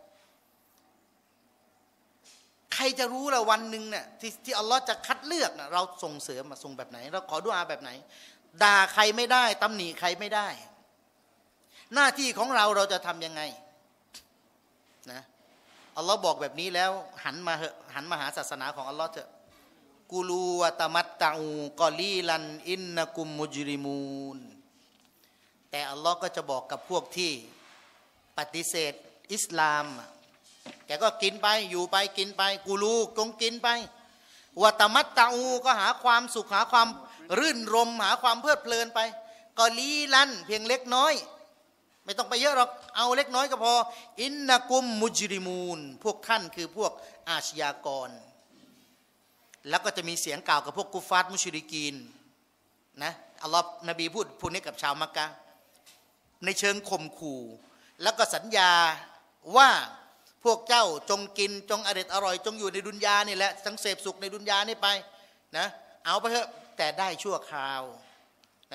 ใครจะรู้ละวันหนึ่งเนี่ยที่ที่อัลลอฮ์จะคัดเลือกนะเราส่งเสริมมาส่งแบบไหนเราขอดุอาแบบไหนด่าใครไม่ได้ตำหนิใครไม่ได้หน้าที่ของเราเราจะทำยังไงนะอัลลอฮ์บอกแบบนี้แล้วหันมาเหอะหันมาหาศาสนาของอัลลอฮ์เถอะกูลูวะตะมัตตะอูกอลีลันอินนะกุมมุจริมูนแต่อัลลอฮ์ก็จะบอกกับพวกที่ปฏิเสธอิสลามแกก็กินไปอยู่ไปกินไปกูลูกงกินไปวะตะมัตตะอูก็หาความสุขหาความรื่นรมหาความเพลิดเพลินไปกอลีลันเพียงเล็กน้อยไม่ต้องไปเยอะหรอกเอาเล็กน้อยก็พออินนะกุมมุจริมูนพวกท่านคือพวกอาชญากรแล้วก็จะมีเสียงกล่าวกับพวกกุฟาร์มุชริกีนนะอัลลอฮ์นบีพูดพูดนี้กับชาวมักกะในเชิงข่มขู่แล้วก็สัญญาว่าพวกเจ้าจงกินจงอร่อยอร่อยจงอยู่ในดุนยานี่แหละทั้งเสพสุขในดุนยานี่ไปนะเอาไปเถอะแต่ได้ชั่วคราวนะ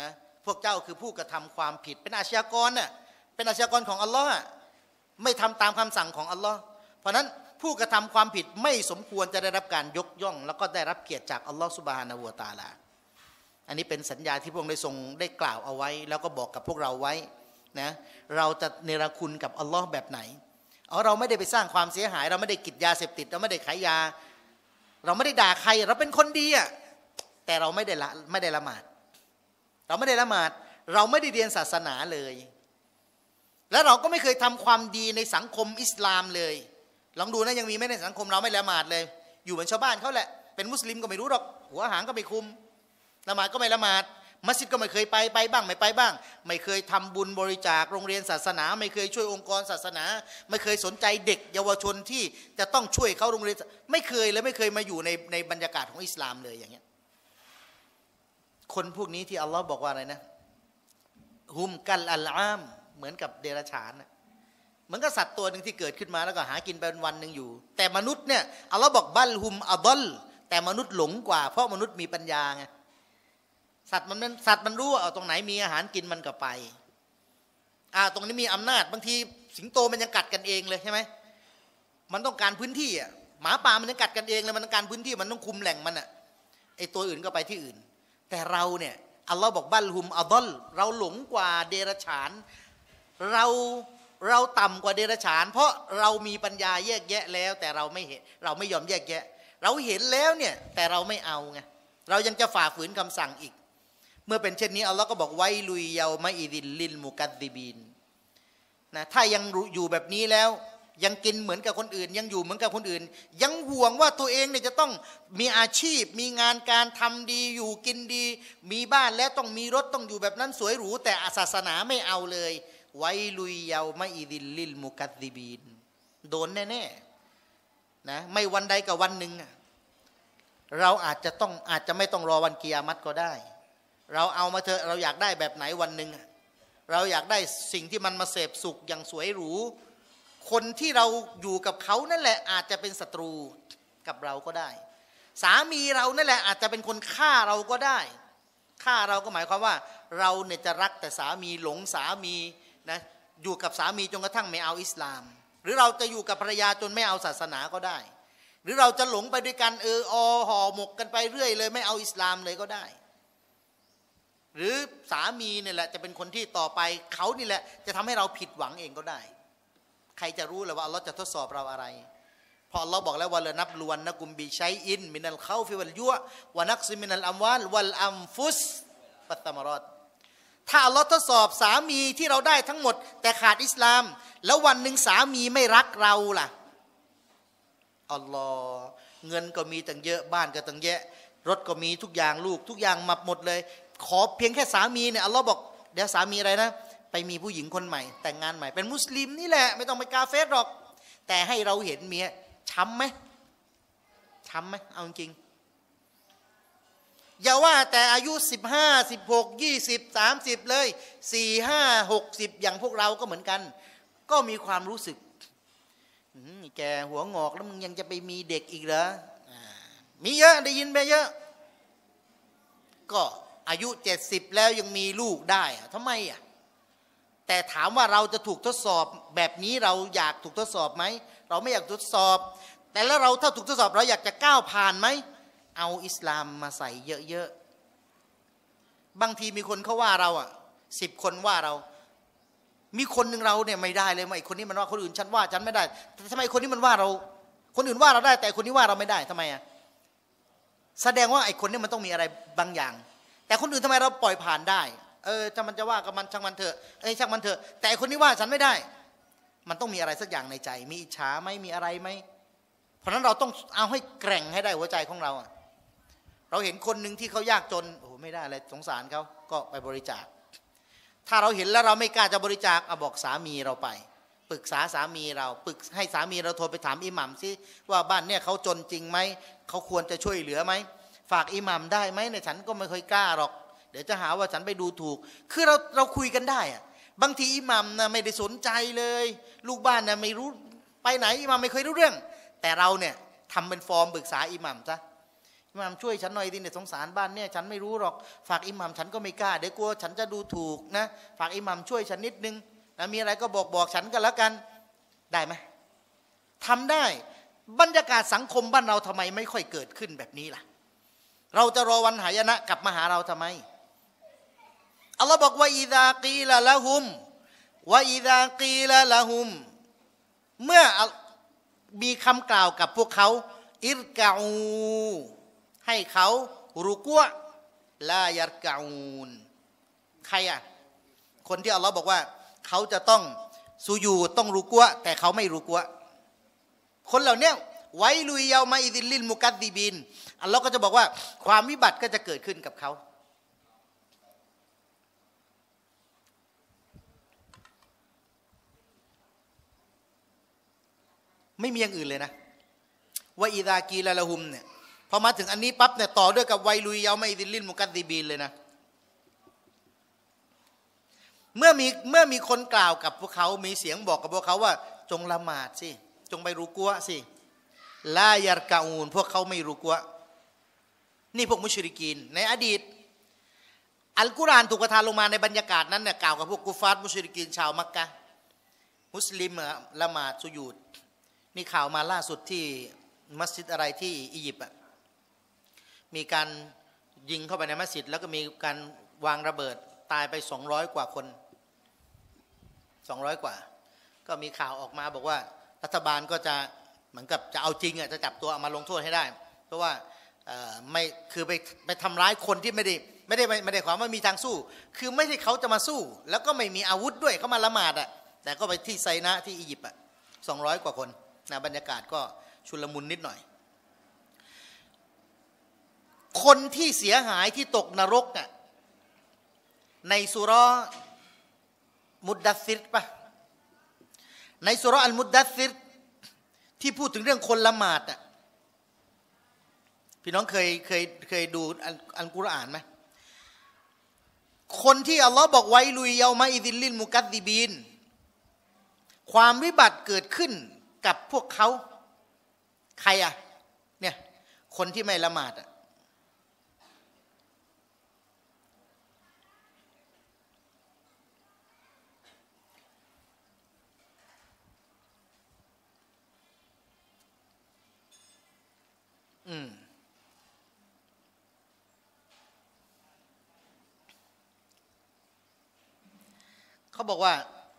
พวกเจ้าคือผู้กระทำความผิดเป็นอาชญากรน่ะเป็นอาชญากรของอัลลอฮ์ไม่ทำตามคำสั่งของอัลลอฮ์เพราะนั้นผู้กระทำความผิดไม่สมควรจะได้รับการยกย่อง แล้วก็ได้รับเกียรติจากอัลลอฮ์ซุบฮานะฮูวะตะอาลาอันนี้เป็นสัญญาที่พระองค์ได้ทรงได้กล่าวเอาไว้แล้วก็บอกกับพวกเราไว้นะเราจะเนรคุณกับอัลลอฮ์แบบไหนอ๋อเราไม่ได้ไปสร้างความเสียหายเราไม่ได้กินยาเสพติดเราไม่ได้ขายยาเราไม่ได้ด่าใครเราเป็นคนดีอ่ะแต่เราไม่ได้ละไม่ได้ละหมาดเราไม่ได้ละหมาดเราไม่ได้เรียนศาสนาเลยแล้วเราก็ไม่เคยทำความดีในสังคมอิสลามเลยลองดูนะยังมีไหมในสังคมเราไม่ละหมาดเลยอยู่เหมือนชาวบ้านเขาแหละเป็นมุสลิมก็ไม่รู้หรอกหัวหางก็ไม่คุมละหมาดก็ไม่ละหมาดมัสยิดก็ไม่เคยไปไปบ้างไม่ไปบ้างไม่เคยทำบุญบริจาคโรงเรียนศาสนาไม่เคยช่วยองค์กรศาสนาไม่เคยสนใจเด็กเยาวชนที่จะต้องช่วยเขาโรงเรียนไม่เคยเลยไม่เคยมาอยู่ในในบรรยากาศของอิสลามเลยอย่างเงี้ยคนพวกนี้ที่อัลลอฮ์บอกว่าอะไรนะฮุมกัลอัลอามเหมือนกับเดรัจฉานเหมือนกับสัตว์ตัวหนึ่งที่เกิดขึ้นมาแล้วก็หากินไปวันหนึ่งอยู่แต่มนุษย์เนี่ยอัลลอฮ์บอกบัลฮุมอัดลแต่มนุษย์หลงกว่าเพราะมนุษย์มีปัญญาไงสัตว์มันสัตว์มันรู้ว่าเอาตรงไหนมีอาหารกินมันก็ไปอ่าตรงนี้มีอำนาจบางทีสิงโตมันยังกัดกันเองเลยใช่ไหมมันต้องการพื้นที่อ่ะหมาป่ามันยังกัดกันเองเลยมันต้องการพื้นที่มันต้องคุมแหล่งมันอ่ะไอตัวอื่นก็ไปที่อื่นแต่เราเนี่ยอัลลอฮ์บอกบัลฮุมอัดลเราหลงกว่าเดรัจฉานเราเราต่ำกว่าเดรัจฉานเพราะเรามีปัญญาแยกแยะแล้วแต่เราไม่เห็นเราไม่ยอมแยกแยะเราเห็นแล้วเนี่ยแต่เราไม่เอาไงเรายังจะฝ่าฝืนคำสั่งอีกเมื่อเป็นเช่นนี้อัลลอฮ์ก็บอกไวลุยเยามาอิดิลลิลมุกัดดิบีนนะถ้ายังอยู่แบบนี้แล้วยังกินเหมือนกับคนอื่นยังอยู่เหมือนกับคนอื่นยังห่วงว่าตัวเองเนี่ยจะต้องมีอาชีพมีงานการทำดีอยู่กินดีมีบ้านแล้วต้องมีรถต้องอยู่แบบนั้นสวยหรูแต่ศาสนาไม่เอาเลยไวลุยเยามาอิดิลลิลมุกัดดิบีนโดนแน่ๆนะไม่วันใดกับวันหนึ่งเราอาจจะต้องอาจจะไม่ต้องรอวันกิยามัตก็ได้เราเอามาเถอะเราอยากได้แบบไหนวันหนึ่งเราอยากได้สิ่งที่มันมาเสพสุขอย่างสวยหรูคนที่เราอยู่กับเขานั่นแหละอาจจะเป็นศัตรูกับเราก็ได้สามีเรานั่นแหละอาจจะเป็นคนฆ่าเราก็ได้ฆ่าเราก็หมายความว่าเราเนี่ยจะรักแต่สามีหลงสามีนะอยู่กับสามีจนกระทั่งไม่เอาอิสลามหรือเราจะอยู่กับภรรยาจนไม่เอาศาสนาก็ได้หรือเราจะหลงไปด้วยกันเอออห่อหมกกันไปเรื่อยเลยไม่เอาอิสลามเลยก็ได้หรือสามีเนี่ยแหละจะเป็นคนที่ต่อไปเขานี่แหละจะทำให้เราผิดหวังเองก็ได้ใครจะรู้เลยว่าอัลลอฮ์จะทดสอบเราอะไรเพราะอัลลอฮ์บอกแล้วว่าละนับลวนนะกุมบิชัยอินมินัลเข้าฟิวัลยั่ววะนักซิมินัลอัมวาลวัลอัมฟุสปัตตมารอดถ้าอัลลอฮ์ทดสอบสามีที่เราได้ทั้งหมดแต่ขาดอิสลามแล้ววันหนึ่งสามีไม่รักเราล่ะอัลลอฮ์เงินก็มีตั้งเยอะบ้านก็ตั้งเยอะรถก็มีทุกอย่างลูกทุกอย่างมาหมดเลยขอเพียงแค่สามีเนี่ยอัลลอฮ์บอกเดี๋ยวสามีอะไรนะไปมีผู้หญิงคนใหม่แต่งงานใหม่เป็นมุสลิมนี่แหละไม่ต้องไปกาเฟสหรอกแต่ให้เราเห็นเมียช้ำไหมช้ำไหมเอาจริงอย่าว่าแต่อายุสิบห้าสิบหกยี่สิบสามสิบเลยสี่ห้าหกสิบอย่างพวกเราก็เหมือนกันก็มีความรู้สึกแกหัวงอกแล้วมึงยังจะไปมีเด็กอีกเหรอมีเยอะได้ยินไปเยอะก็อายุเจ็ดสิบแล้วยังมีลูกได้ทำไมอ่ะแต่ถามว่าเราจะถูกทดสอบแบบนี้เราอยากถูกทดสอบไหมเราไม่อยากทดสอบแต่แล้วเราถ้าถูกทดสอบเราอยากจะก้าวผ่านไหมเอาอิสลามมาใส่เยอะๆบางทีมีคนเขาว่าเราอ่ะสิบคนว่าเรามีคนหนึ่งเราเนี่ยไม่ได้เลยไอ้คนนี้มันว่าคนอื่นฉันว่าฉันไม่ได้แต่ทำไมคนนี้มันว่าเราคนอื่นว่าเราได้แต่คนนี้ว่าเราไม่ได้ทำไมอ่ะแสดงว่าไอ้คนนี้มันต้องมีอะไรบางอย่างแต่คนอื่นทำไมเราปล่อยผ่านได้เออถ้ามันจะว่ากับมันช่างมันเถอะเอ้ยช่างมันเถอะแต่คนนี้ว่าฉันไม่ได้มันต้องมีอะไรสักอย่างในใจมีอิจฉาไหมมีอะไรไหมเพราะนั้นเราต้องเอาให้แกร่งให้ได้หัวใจของเราอ่ะเราเห็นคนหนึ่งที่เขายากจนโอ้ไม่ได้อะไรสงสารเขาก็ไปบริจาคถ้าเราเห็นแล้วเราไม่กล้าจะบริจาคเอาบอกสามีเราไปปรึกษาสามีเราปรึกให้สามีเราโทรไปถามอิหมัมซิว่าบ้านเนี่ยเขาจนจริงไหมเขาควรจะช่วยเหลือไหมฝากอิหมัมได้ไหมเนี่ยฉันก็ไม่ค่อยกล้าหรอกเดี๋ยวจะหาว่าฉันไปดูถูกคือเราเราคุยกันได้อะบางทีอิหมัมนะไม่ได้สนใจเลยลูกบ้านนะไม่รู้ไปไหนอิหมัมไม่เคยรู้เรื่องแต่เราเนี่ยทำเป็นฟอร์มปรึกษาอิหมัมซะอิหม่ามช่วยฉันหน่อยดิเนี่ยสงสารบ้านเนี่ยฉันไม่รู้หรอกฝากอิหม่ามฉันก็ไม่กล้าเดี๋ยวกลัวฉันจะดูถูกนะฝากอิหม่ามช่วยฉันนิดนึงนะมีอะไรก็บอกบอกฉันกันแล้วกันได้ไหมทำได้บรรยากาศสังคมบ้านเราทำไมไม่ค่อยเกิดขึ้นแบบนี้ล่ะเราจะรอวันหายนะกลับมาหาเราทำไมอัลลอฮ์บอกว่าอิซากีละละหุมว่าอิซากีละละหุมเมื่อมีคำกล่าวกับพวกเขาอิรกะอูให้เขารุกัวลายัรกะอูนใครอ่ะคนที่อัลลอฮ์บอกว่าเขาจะต้องสุญูดต้องรุกัวแต่เขาไม่รุกัวคนเหล่านี้ไว้ลุยเยามาอิดิลลิลมุกัดดิบินอัลลอฮ์ก็จะบอกว่าความวิบัติก็จะเกิดขึ้นกับเขาไม่มีอย่างอื่นเลยนะว่าอิดากีลาละหุมเนี่ยพอมาถึงอันนี้ปั๊บเนี่ยต่อด้วยกับไวลุยเยามาอิดิลลิลมุกัดดิบินเลยนะเมื่อมีเมื่อมีคนกล่าวกับพวกเขามีเสียงบอกกับพวกเขาว่าจงละหมาดสิจงไปรุกัวสิลายัรกะอูนพวกเขาไม่รุกัวนี่พวกมุชริกีนในอดีตอัลกุรอานถูกประทานลงมาในบรรยากาศนั้นเนี่ยกล่าวกับพวกกุฟาร์มุชริกีนชาวมักกะฮ์มุสลิมละหมาดสุญูดนี่ข่าวมาล่าสุดที่มัสยิดอะไรที่อียิปต์อ่ะมีการยิงเข้าไปในมัสยิดแล้วก็มีการวางระเบิดตายไปสองร้อยกว่าคนสองร้อยกว่าก็มีข่าวออกมาบอกว่ารัฐบาลก็จะเหมือนกับจะเอาจริงอ่ะจะจับตัวเอามาลงโทษให้ได้เพราะว่าไม่คือไปไปทำร้ายคนที่ไม่ได้ไม่ได้ไม่ได้ความว่ามีทางสู้คือไม่ใช่เขาจะมาสู้แล้วก็ไม่มีอาวุธด้วยเขามาละหมาดอ่ะแต่ก็ไปที่ไซนะที่อียิปต์อ่ะสองร้อยกว่าคนนะบรรยากาศก็ชุลมุนนิดหน่อยคนที่เสียหายที่ตกนรกอ่ะในสุเราะห์มุดดัสซิรปะในสุเราะห์อัลมุดดัสซิรที่พูดถึงเรื่องคนละหมาดอ่ะพี่น้องเคยเคยเคยดูอัลกุรอานไหมคนที่อัลลอฮ์บอกไว้ลุยเยามาอิดิลลิลมุกัดดิบีนความวิบัติเกิดขึ้นกับพวกเขาใครอ่ะเนี่ยคนที่ไม่ละหมาดอ่ะอืมเขาบอกว่า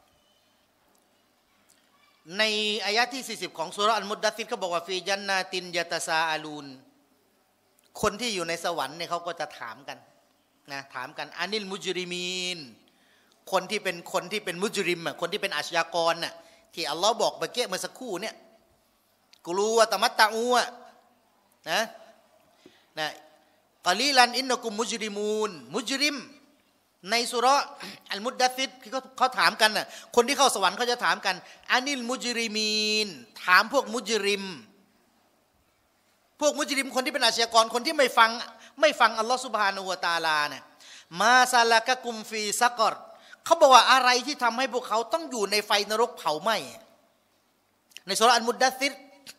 ในอายะที่สี่สิบของซูเราะห์อัลมุดดัสซิรเขาบอกว่าฟีญันนาตินยะตะซาอาลูนคนที่อยู่ในสวรรค์เนี่ยเขาก็จะถามกันนะถามกันอานิลมุจริมีนคนที่เป็นคนที่เป็นมุจริมอ่ะคนที่เป็นอาชญากรน่ะที่อัลลอฮ์บอกเมื่อกี้เมื่อสักครู่เนี่ยกูรู้ว่าตะมัตตะอูอ่ะนะนะกะลีลันอินนะกุมมุจริมูนมุจริมในสุเราะห์อัลมุดดัสซิรเขาเขาถามกันน่ะคนที่เข้าสวรรค์เขาจะถามกันอานิลมุจริมีนถามพวกมุจริมพวกมุจริมคนที่เป็นอาชญากรคนที่ไม่ฟังไม่ฟังอัลลอฮฺซุบฮานะฮูวะตะอาลาเนี่ยมาซาลากะกุมฟีซักรเขาบอกว่าอะไรที่ทำให้พวกเขาต้องอยู่ในไฟนรกเผาไหม้ในสุเราะห์อัลมุดดัสซิร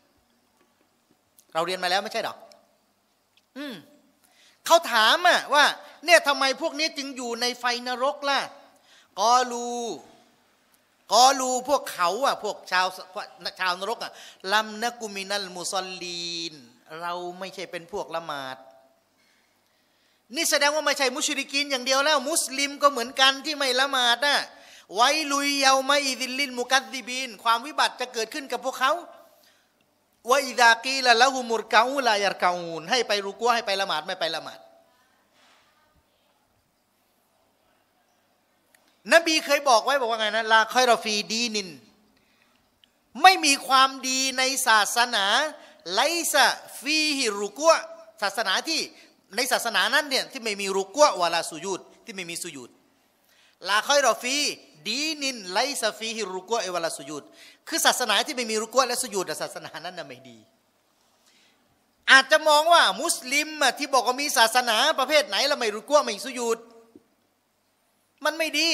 เราเรียนมาแล้วไม่ใช่หรออืมเขาถามอะว่าเนี่ยทำไมพวกนี้จึงอยู่ในไฟนรกล่ะกอลูกอลูพวกเขาอะพวกชาวชาวนรกอะลัมนะกุมินัลมุซอลลีนเราไม่ใช่เป็นพวกละหมาดนี่แสดงว่าไม่ใช่มุชริกีนอย่างเดียวแล้วมุสลิมก็เหมือนกันที่ไม่ละหมาดนะไว้ลุยเยามาอิดิลลินมุกัดดิบีนความวิบัติจะเกิดขึ้นกับพวกเขาว่าอิดากีละละหุมุรกาอูลายัรกาอูนให้ไปรุกัวให้ไปละหมาดไม่ไปละหมาดนบีเคยบอกไว้บอกว่าไงนะลาคอยรอฟีดีนินไม่มีความดีในศาสนาไลซะฟีฮิรุกัวศาสนาที่ในศาสนานั้นเนี่ยที่ไม่มีรุกัววะลาสุญูดที่ไม่มีสุญูดลาคอยรอฟีดีนินไลซะฟีฮิรุกัววะลาสุญูดคือศาสนาที่ไม่มีรุกัวและสุญูดศาสนานั้นน่ะไม่ดีอาจจะมองว่ามุสลิมที่บอกว่ามีศาสนาประเภทไหนแล้วไม่รุกัวไม่สุญูดมันไม่ดี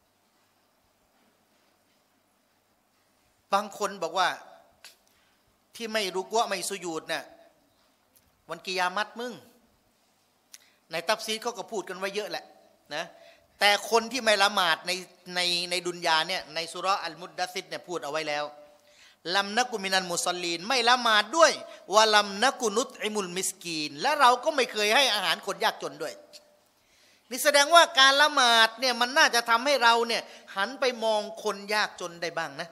บางคนบอกว่าที่ไม่รุกวะไม่สุญูดเนี่ยวันกิยามัตมึงในตัฟซีรเขาก็พูดกันไว้เยอะแหละนะแต่คนที่ไม่ละหมาดในในในดุนยาเนี่ยในสุเราะห์อัลมุดดัสซิรเนี่ยพูดเอาไว้แล้วลัมนะกุมินันมุศอลลีนไม่ละหมาดด้วยวะลัมนะกุนุตอิมุลมิสกีนและเราก็ไม่เคยให้อาหารคนยากจนด้วยนี่แสดงว่าการละหมาดเนี่ยมันน่าจะทำให้เราเนี่ยหันไปมองคนยากจนได้บ้างนะ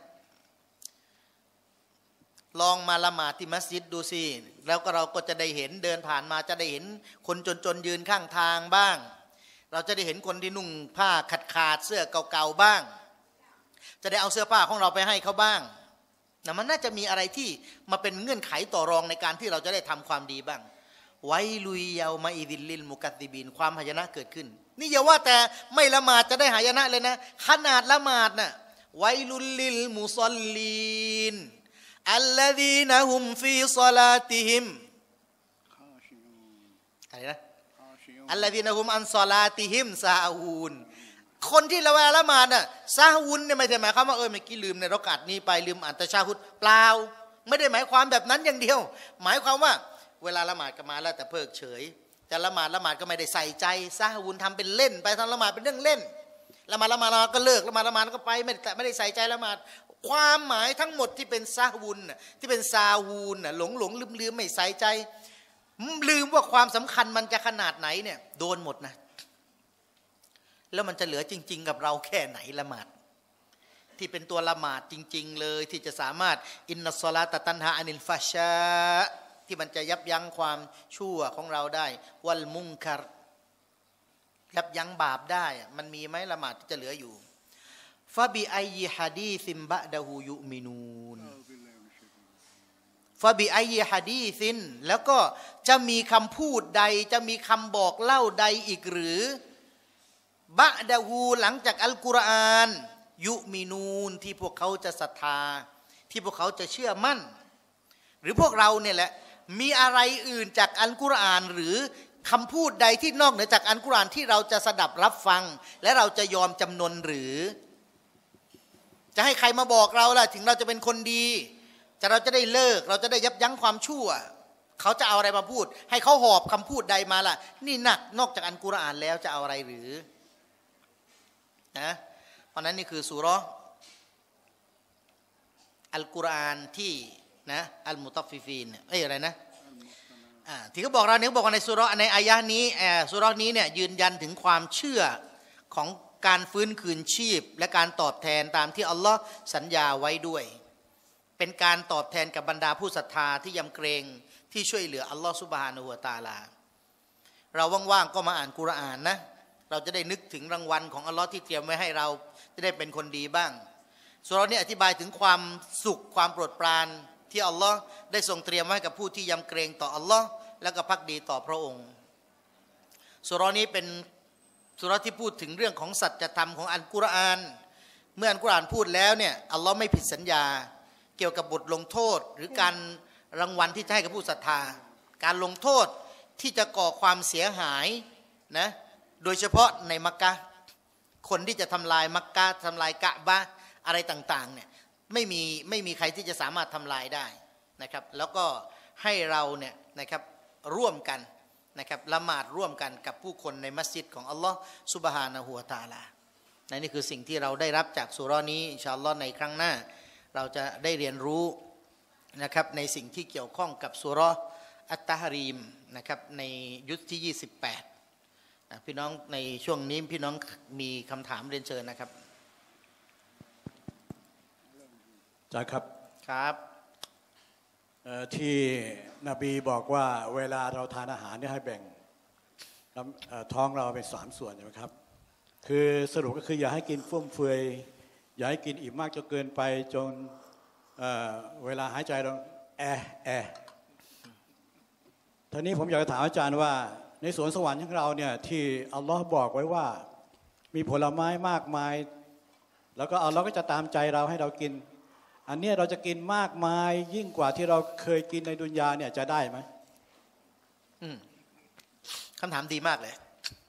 ลองมาละหมาดที่มัสยิดดูสิแล้วก็เราก็จะได้เห็นเดินผ่านมาจะได้เห็นคนจนๆยืนข้างทางบ้างเราจะได้เห็นคนที่นุ่งผ้าขาดขาดเสื้อเก่าๆบ้างจะได้เอาเสื้อผ้าของเราไปให้เขาบ้างนะมันน่าจะมีอะไรที่มาเป็นเงื่อนไขต่อรองในการที่เราจะได้ทำความดีบ้างไวลุยเยามาอิดิลลิลมุกัตติบีนความหายนะเกิดขึ้นนี่อย่าว่าแต่ไม่ละหมาดจะได้หายนะเลยนะขนาดละหมาดน่ะไวลุลลิลมุศอลลีนอัลลดีนะฮุมฟีศอลาติฮิมอะไรนะอัลลดีนะฮุมอันศอลาติฮิมซาอูนคนที่ละเวลาละหมาดน่ะซาอูนเนี่ยไม่ใช่หมายความว่าเออเมื่อกี้ลืมในเราะกาตนี้ไปลืมอ่านตะชาฮุดเปล่าไม่ได้หมายความแบบนั้นอย่างเดียวหมายความว่าเวลาละหมาดก็มาแล้วแต่เพิกเฉยจะละหมาดละหมาดก็ไม่ได้ใส่ใจซาอูนทำเป็นเล่นไปทำละหมาดเป็นเรื่องเล่นละหมาดละหมาดก็เลิกละหมาดละหมาดก็ไปไม่ไม่ได้ใส่ใจละหมาดความหมายทั้งหมดที่เป็นซาวูนที่เป็นซาวูนหลงหลงลืมลืมไม่ใส่ใจลืมว่าความสำคัญมันจะขนาดไหนเนี่ยโดนหมดนะแล้วมันจะเหลือจริงๆกับเราแค่ไหนละหมาดที่เป็นตัวละหมาดจริงๆเลยที่จะสามารถอินนัสศอลาตะตันฮาอานิลฟาชาที่มันจะยับยั้งความชั่วของเราได้วัลมุงกัรยับยั้งบาปได้มันมีไหมละหมาดที่จะเหลืออยู่ฟะบิอัยฮะดีซิมบะดะฮูยุมินูนฟะบิอัยฮะดีซินแล้วก็จะมีคำพูดใดจะมีคำบอกเล่าใดอีกหรือบะดะฮูหลังจากอัลกุรอานยุมินูนที่พวกเขาจะศรัทธาที่พวกเขาจะเชื่อมั่นหรือพวกเราเนี่ยแหละมีอะไรอื่นจากอัลกุรอานหรือคำพูดใดที่นอกเหนือจากอัลกุรอานที่เราจะสดับรับฟังและเราจะยอมจำนนหรือจะให้ใครมาบอกเราล่ะถึงเราจะเป็นคนดีจะเราจะได้เลิกเราจะได้ยับยั้งความชั่วเขาจะเอาอะไรมาพูดให้เขาหอบคำพูดใดมาล่ะนี่หนักนอกจากอัลกุรอานแล้วจะเอาอะไรหรือนะเพราะนั้นนี่คือซูเราะห์อัลกุรอานที่นะอัลมุตัฟฟิฟีนเอ้ยอะไรนะอ่าที่เขาบอกเราเนี่ยบอกว่าในซูเราะห์ในอายะห์นี้อ่าซูเราะห์นี้เนี่ยยืนยันถึงความเชื่อของการฟื้นคืนชีพและการตอบแทนตามที่อัลลอฮ์สัญญาไว้ด้วยเป็นการตอบแทนกับบรรดาผู้ศรัทธาที่ยำเกรงที่ช่วยเหลืออัลลอฮ์ซุบฮานะฮูวะตะอาลาเราว่างๆก็มาอ่านกุรอานนะเราจะได้นึกถึงรางวัลของอัลลอฮ์ที่เตรียมไว้ให้เราจะได้เป็นคนดีบ้างซูเราะห์นี้อธิบายถึงความสุขความโปรดปรานที่อัลลอฮ์ได้ทรงเตรียมไว้กับผู้ที่ยำเกรงต่ออัลลอฮ์และก็ภักดีต่อพระองค์ซูเราะห์นี้เป็นซูเราะห์ที่พูดถึงเรื่องของสัจธรรมของอัลกุรอานเมื่ออัลกุรอานพูดแล้วเนี่ยอัลลอฮ์ไม่ผิดสัญญาเกี่ยวกับบทลงโทษหรือการรางวัลที่จะให้กับผู้ศรัทธาการลงโทษที่จะก่อความเสียหายนะโดยเฉพาะในมักกะห์คนที่จะทำลายมักกะห์ทำลายกะบะห์อะไรต่างๆเนี่ยไม่มีไม่มีใครที่จะสามารถทำลายได้นะครับแล้วก็ให้เราเนี่ยนะครับร่วมกันนะครับละหมาดร่วมกันกับผู้คนในมัสยิดของอัลลอฮ์ซุบฮานะฮูวะตะอาลานี่คือสิ่งที่เราได้รับจากซูเราะห์นี้อินชาอัลลอฮ์ในครั้งหน้าเราจะได้เรียนรู้นะครับในสิ่งที่เกี่ยวข้องกับซูเราะห์อัตตะฮรีมนะครับในยุคที่ยี่สิบแปดนะพี่น้องในช่วงนี้พี่น้องมีคำถามเรียนเชิญนะครับจ้าครับครับที่นบีบอกว่าเวลาเราทานอาหารเนี่ยให้แบ่งท้องเราเป็นสามส่วนใช่ไหมครับคือสรุปก็คืออย่าให้กินฟุ่มเฟือยอย่าให้กินอิ่มมากจนเกินไปจน เ, เวลาหายใจเราแอะแอะทีนี้ผมอยากจะถามอาจารย์ว่าในสวนสวรรค์ของเราเนี่ยที่อัลลอฮ์บอกไว้ว่ามีผลไม้มากมายแล้วก็อัลลอฮ์ก็จะตามใจเราให้เรากินอันนี้เราจะกินมากมายยิ่งกว่าที่เราเคยกินในดุนยาเนี่ยจะได้ไหมอืมคำถามดีมากเลย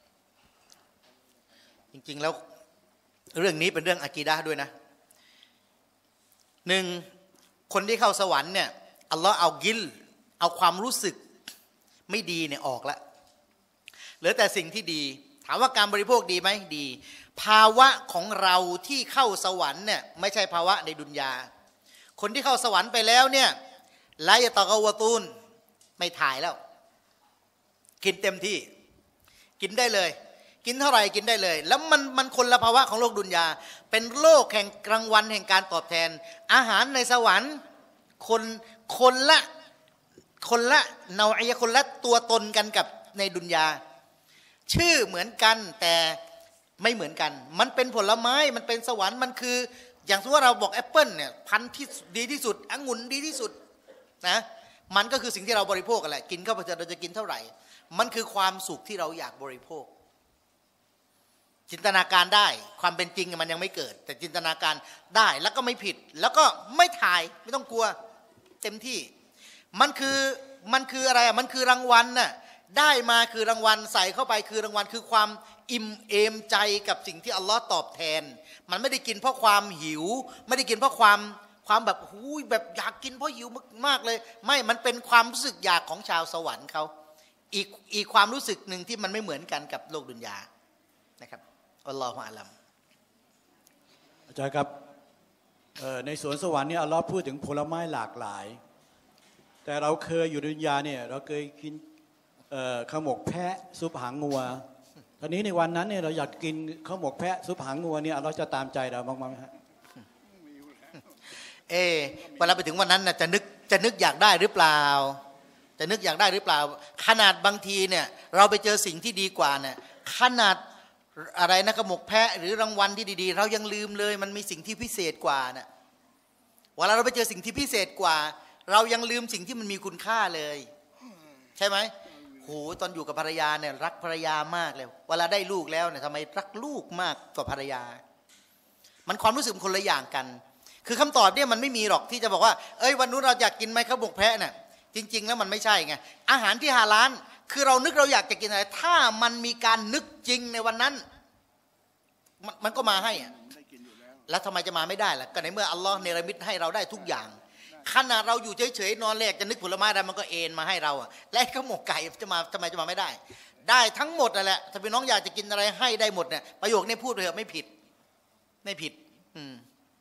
จริงๆแล้วเรื่องนี้เป็นเรื่องอะกีดะห์ด้วยนะหนึ่งคนที่เข้าสวรรค์เนี่ยอัลลอฮ์เอากิลเอาความรู้สึกไม่ดีเนี่ยออกแล้วเหลือแต่สิ่งที่ดีถามว่าการบริโภคดีไหมดีภาวะของเราที่เข้าสวรรค์เนี่ยไม่ใช่ภาวะในดุนยาคนที่เข้าสวรรค์ไปแล้วเนี่ยไลยะตะกะวะตูนไม่ถ่ายแล้วกินเต็มที่กินได้เลยกินเท่าไหร่กินได้เลยแล้วมันมันคนละภาวะของโลกดุนยาเป็นโลกแห่งกลางวันแห่งการตอบแทนอาหารในสวรรค์คนคนละคนละเนาอียะคนละตัวตนกันกับในดุนยาชื่อเหมือนกันแต่ไม่เหมือนกันมันเป็นผลไม้มันเป็นสวรรค์มันคืออย่างสมมติว่าเราบอกแอปเปิลเนี่ยพันธุ์ที่ดีที่สุดองุ่นดีที่สุดนะมันก็คือสิ่งที่เราบริโภคกันแหละกินเข้าไปเราจะกินเท่าไหร่มันคือความสุขที่เราอยากบริโภคจินตนาการได้ความเป็นจริงมันยังไม่เกิดแต่จินตนาการได้แล้วก็ไม่ผิดแล้วก็ไม่ถ่ายไม่ต้องกลัวเต็มที่มันคือมันคืออะไรอ่ะมันคือรางวัลน่ะได้มาคือรางวัลใส่เข้าไปคือรางวัลคือความอิ่มเอมใจกับสิ่งที่อัลลอฮ์ตอบแทนมันไม่ได้กินเพราะความหิวไม่ได้กินเพราะความความแบบหูยแบบอยากกินเพราะหิวมากเลยไม่มันเป็นความรู้สึกอยากของชาวสวรรค์เขาอีกอีกความรู้สึกหนึ่งที่มันไม่เหมือนกันกับโลกดุนยานะครับอัลลอฮฺอาลัมอาจารย์ครับในสวนสวรรค์เนี่ยอัลลอฮ์พูดถึงผลไม้หลากหลายแต่เราเคยอยู่ในดุนยาเนี่ยเราเคยกินข้าวหมกแพะซุปหางงัวตอนนี้ในวันนั้นเนี่ยเราอยากกินข้าวหมกแพะซุปหางงัวเนี่ยเราจะตามใจเราบ้างไหมฮะเอเวลาไปถึงวันนั้นน่ะจะนึกจะนึกอยากได้หรือเปล่าจะนึกอยากได้หรือเปล่าขนาดบางทีเนี่ยเราไปเจอสิ่งที่ดีกว่าเนี่ยขนาดอะไรนะกระหมกแพะหรือรางวัลที่ดีๆเรายังลืมเลยมันมีสิ่งที่พิเศษกว่าน่ะเวลาเราไปเจอสิ่งที่พิเศษกว่าเรายังลืมสิ่งที่มันมีคุณค่าเลยใช่ไหมโหตอนอยู่กับภรรยาเนี่ยรักภรรยามากเลยเวลาได้ลูกแล้วเนี่ยทำไมรักลูกมากกว่าภรรยามันความรู้สึกคนละอย่างกันคือคำตอบเนี่ยมันไม่มีหรอกที่จะบอกว่าเอ้ยวันนู้นเราอยากกินไหมข้าวหมกแพะเนี่ยจริงๆแล้วมันไม่ใช่ไงอาหารที่ฮาลาลคือเรานึกเราอยากจะกินอะไรถ้ามันมีการนึกจริงในวันนั้นมันมันก็มาให้อะแล้วทำไมจะมาไม่ได้ล่ะก็ในเมื่ออัลลอฮ์เนรมิตให้เราได้ทุกอย่างขนาดเราอยู่เฉยๆนอนแรกจะนึกผลไม้ได้มันก็เอ็นมาให้เราอะและข้าวหมกไก่จะมาทำไมจะมาไม่ได้ได้ทั้งหมดนั่นแหละถ้าพี่น้องอยากจะกินอะไรให้ได้หมดเนี่ยประโยคนี้พูดไปเถอะไม่ผิดไม่ผิดอืม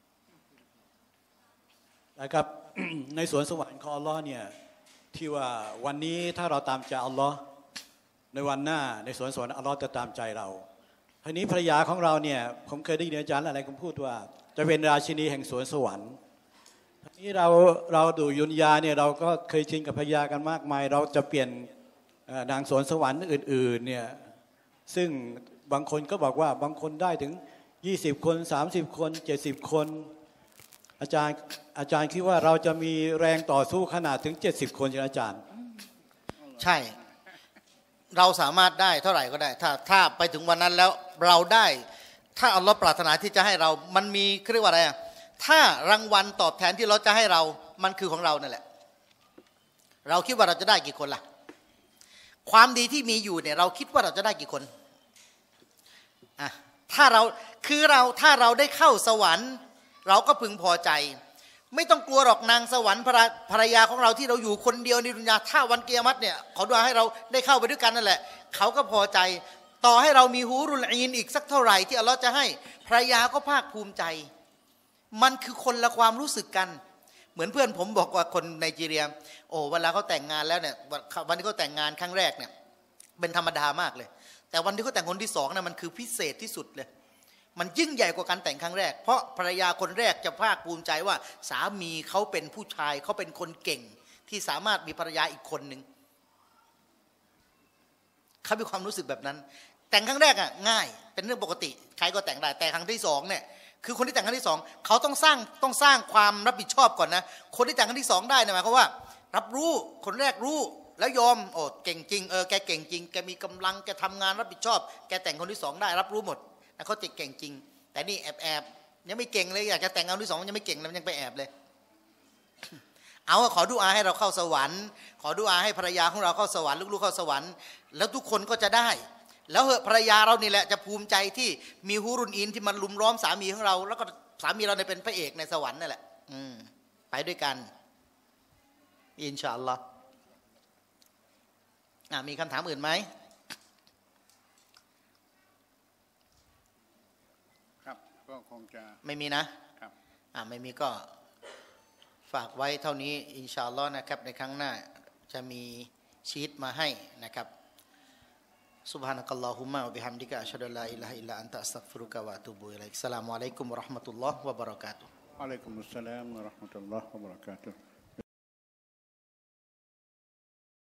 นะครับ ในสวนสวรรค์ของอัลลอฮ์เนี่ยที่ว่าวันนี้ถ้าเราตามใจอัลลอฮ์ในวันหน้าในสวนสวรรค์อัลลอฮ์จะตามใจเราทีนี้ภรรยาของเราเนี่ยผมเคยได้ยินอาจารย์อะไรผมพูดว่าจะเป็นราชินีแห่งสวนสวรรค์ทีนี้เราเราดูยุนยาเนี่ยเราก็เคยชินกับภรรยากันมากมายเราจะเปลี่ยนนางสวนสวรรค์อื่นๆเนี่ยซึ่งบางคนก็บอกว่าบางคนได้ถึงยี่สิบคนสามสิบคนเจ็ดสิบคนอาจารย์อาจารย์คิดว่าเราจะมีแรงต่อสู้ขนาดถึงเจ็ดสิบคนใช่ไหมอาจารย์ใช่เราสามารถได้เท่าไหร่ก็ได้ถ้าถ้าไปถึงวันนั้นแล้วเราได้ถ้าอัลลอฮ์ปรารถนาที่จะให้เรามันมีเรียกว่าอะไรอ่ะถ้ารางวัลตอบแทนที่เราจะให้เรามันคือของเรานั่นแหละเราคิดว่าเราจะได้กี่คนล่ะความดีที่มีอยู่เนี่ยเราคิดว่าเราจะได้กี่คนอ่ะถ้าเราคือเราถ้าเราได้เข้าสวรรค์เราก็พึงพอใจไม่ต้องกลัวหรอกนางสวรรค์ภรรยาของเราที่เราอยู่คนเดียวในดุนยาถ้าวันกิยามะฮ์เนี่ยเขาดูให้เราได้เข้าไปด้วยกันนั่นแหละเขาก็พอใจต่อให้เรามีฮูรุลอีนอีกสักเท่าไหร่ที่อัลลอฮ์จะให้ภรรยาก็ภาคภูมิใจมันคือคนละความรู้สึกกันเหมือนเพื่อนผมบอกว่าคนไนจีเรียโอ้เวลาเขาแต่งงานแล้วเนี่ยวันที่เขาแต่งงานครั้งแรกเนี่ยเป็นธรรมดามากเลยแต่วันที่เขาแต่งคนที่สองเนี่ยมันคือพิเศษที่สุดเลยมันยิ่งใหญ่กว่าการแต่งครั้งแรกเพราะภรรยาคนแรกจะภาคภูมิใจว่าสามีเขาเป็นผู้ชายเขาเป็นคนเก่งที่สามารถมีภรรยาอีกคนหนึ่งเขามีความรู้สึกแบบนั้นแต่งครั้งแรกอ่ะง่ายเป็นเรื่องปกติใครก็แต่งได้แต่ครั้งที่สองเนี่ยคือคนที่แต่งครั้งที่สองเขาต้องสร้างต้องสร้างความรับผิดชอบก่อนนะคนที่แต่งครั้งที่สองได้นะหมายความว่ารับรู้คนแรกรู้แล้วยอมโอ้เก่งจริงเออแกเก่งจริงแกมีกำลังแกทำงานรับผิดชอบแกแต่งคนที่สองได้รับรู้หมดแล้วเขาเก่งจริงแต่นี่แอบแอบยังไม่เก่งเลยอยากจะแต่งงานที่สองยังไม่เก่งแล้วยังไปแอบเลยเอาขอดุอาให้เราเข้าสวรรค์ขอดุอาให้ภรรยาของเราเข้าสวรรค์ลูกๆเข้าสวรรค์แล้วทุกคนก็จะได้แล้วเหอะภรรยาเรานี่แหละจะภูมิใจที่มีฮูรุนอินที่มันลุมล้อมสามีของเราแล้วก็สามีเราเนี่ยเป็นพระเอกในสวรรค์นั่นแหละอืมไปด้วยกันอินชาอัลลอฮ์อ่ะมีคำถามอื่นไหมครับก็คงจะไม่มีนะครับอ่ะไม่มีก็ฝากไว้เท่านี้อินชาอัลลอฮ์นะครับในครั้งหน้าจะมีชีตมาให้นะครับ سبحانك اللهم وبحمدك أشهد أن لا إله إلا أنت أستغفرك وأتوب إليك السلام عليكم ورحمة الله وبركاته وعليكم السلام ورحمة الله وبركاته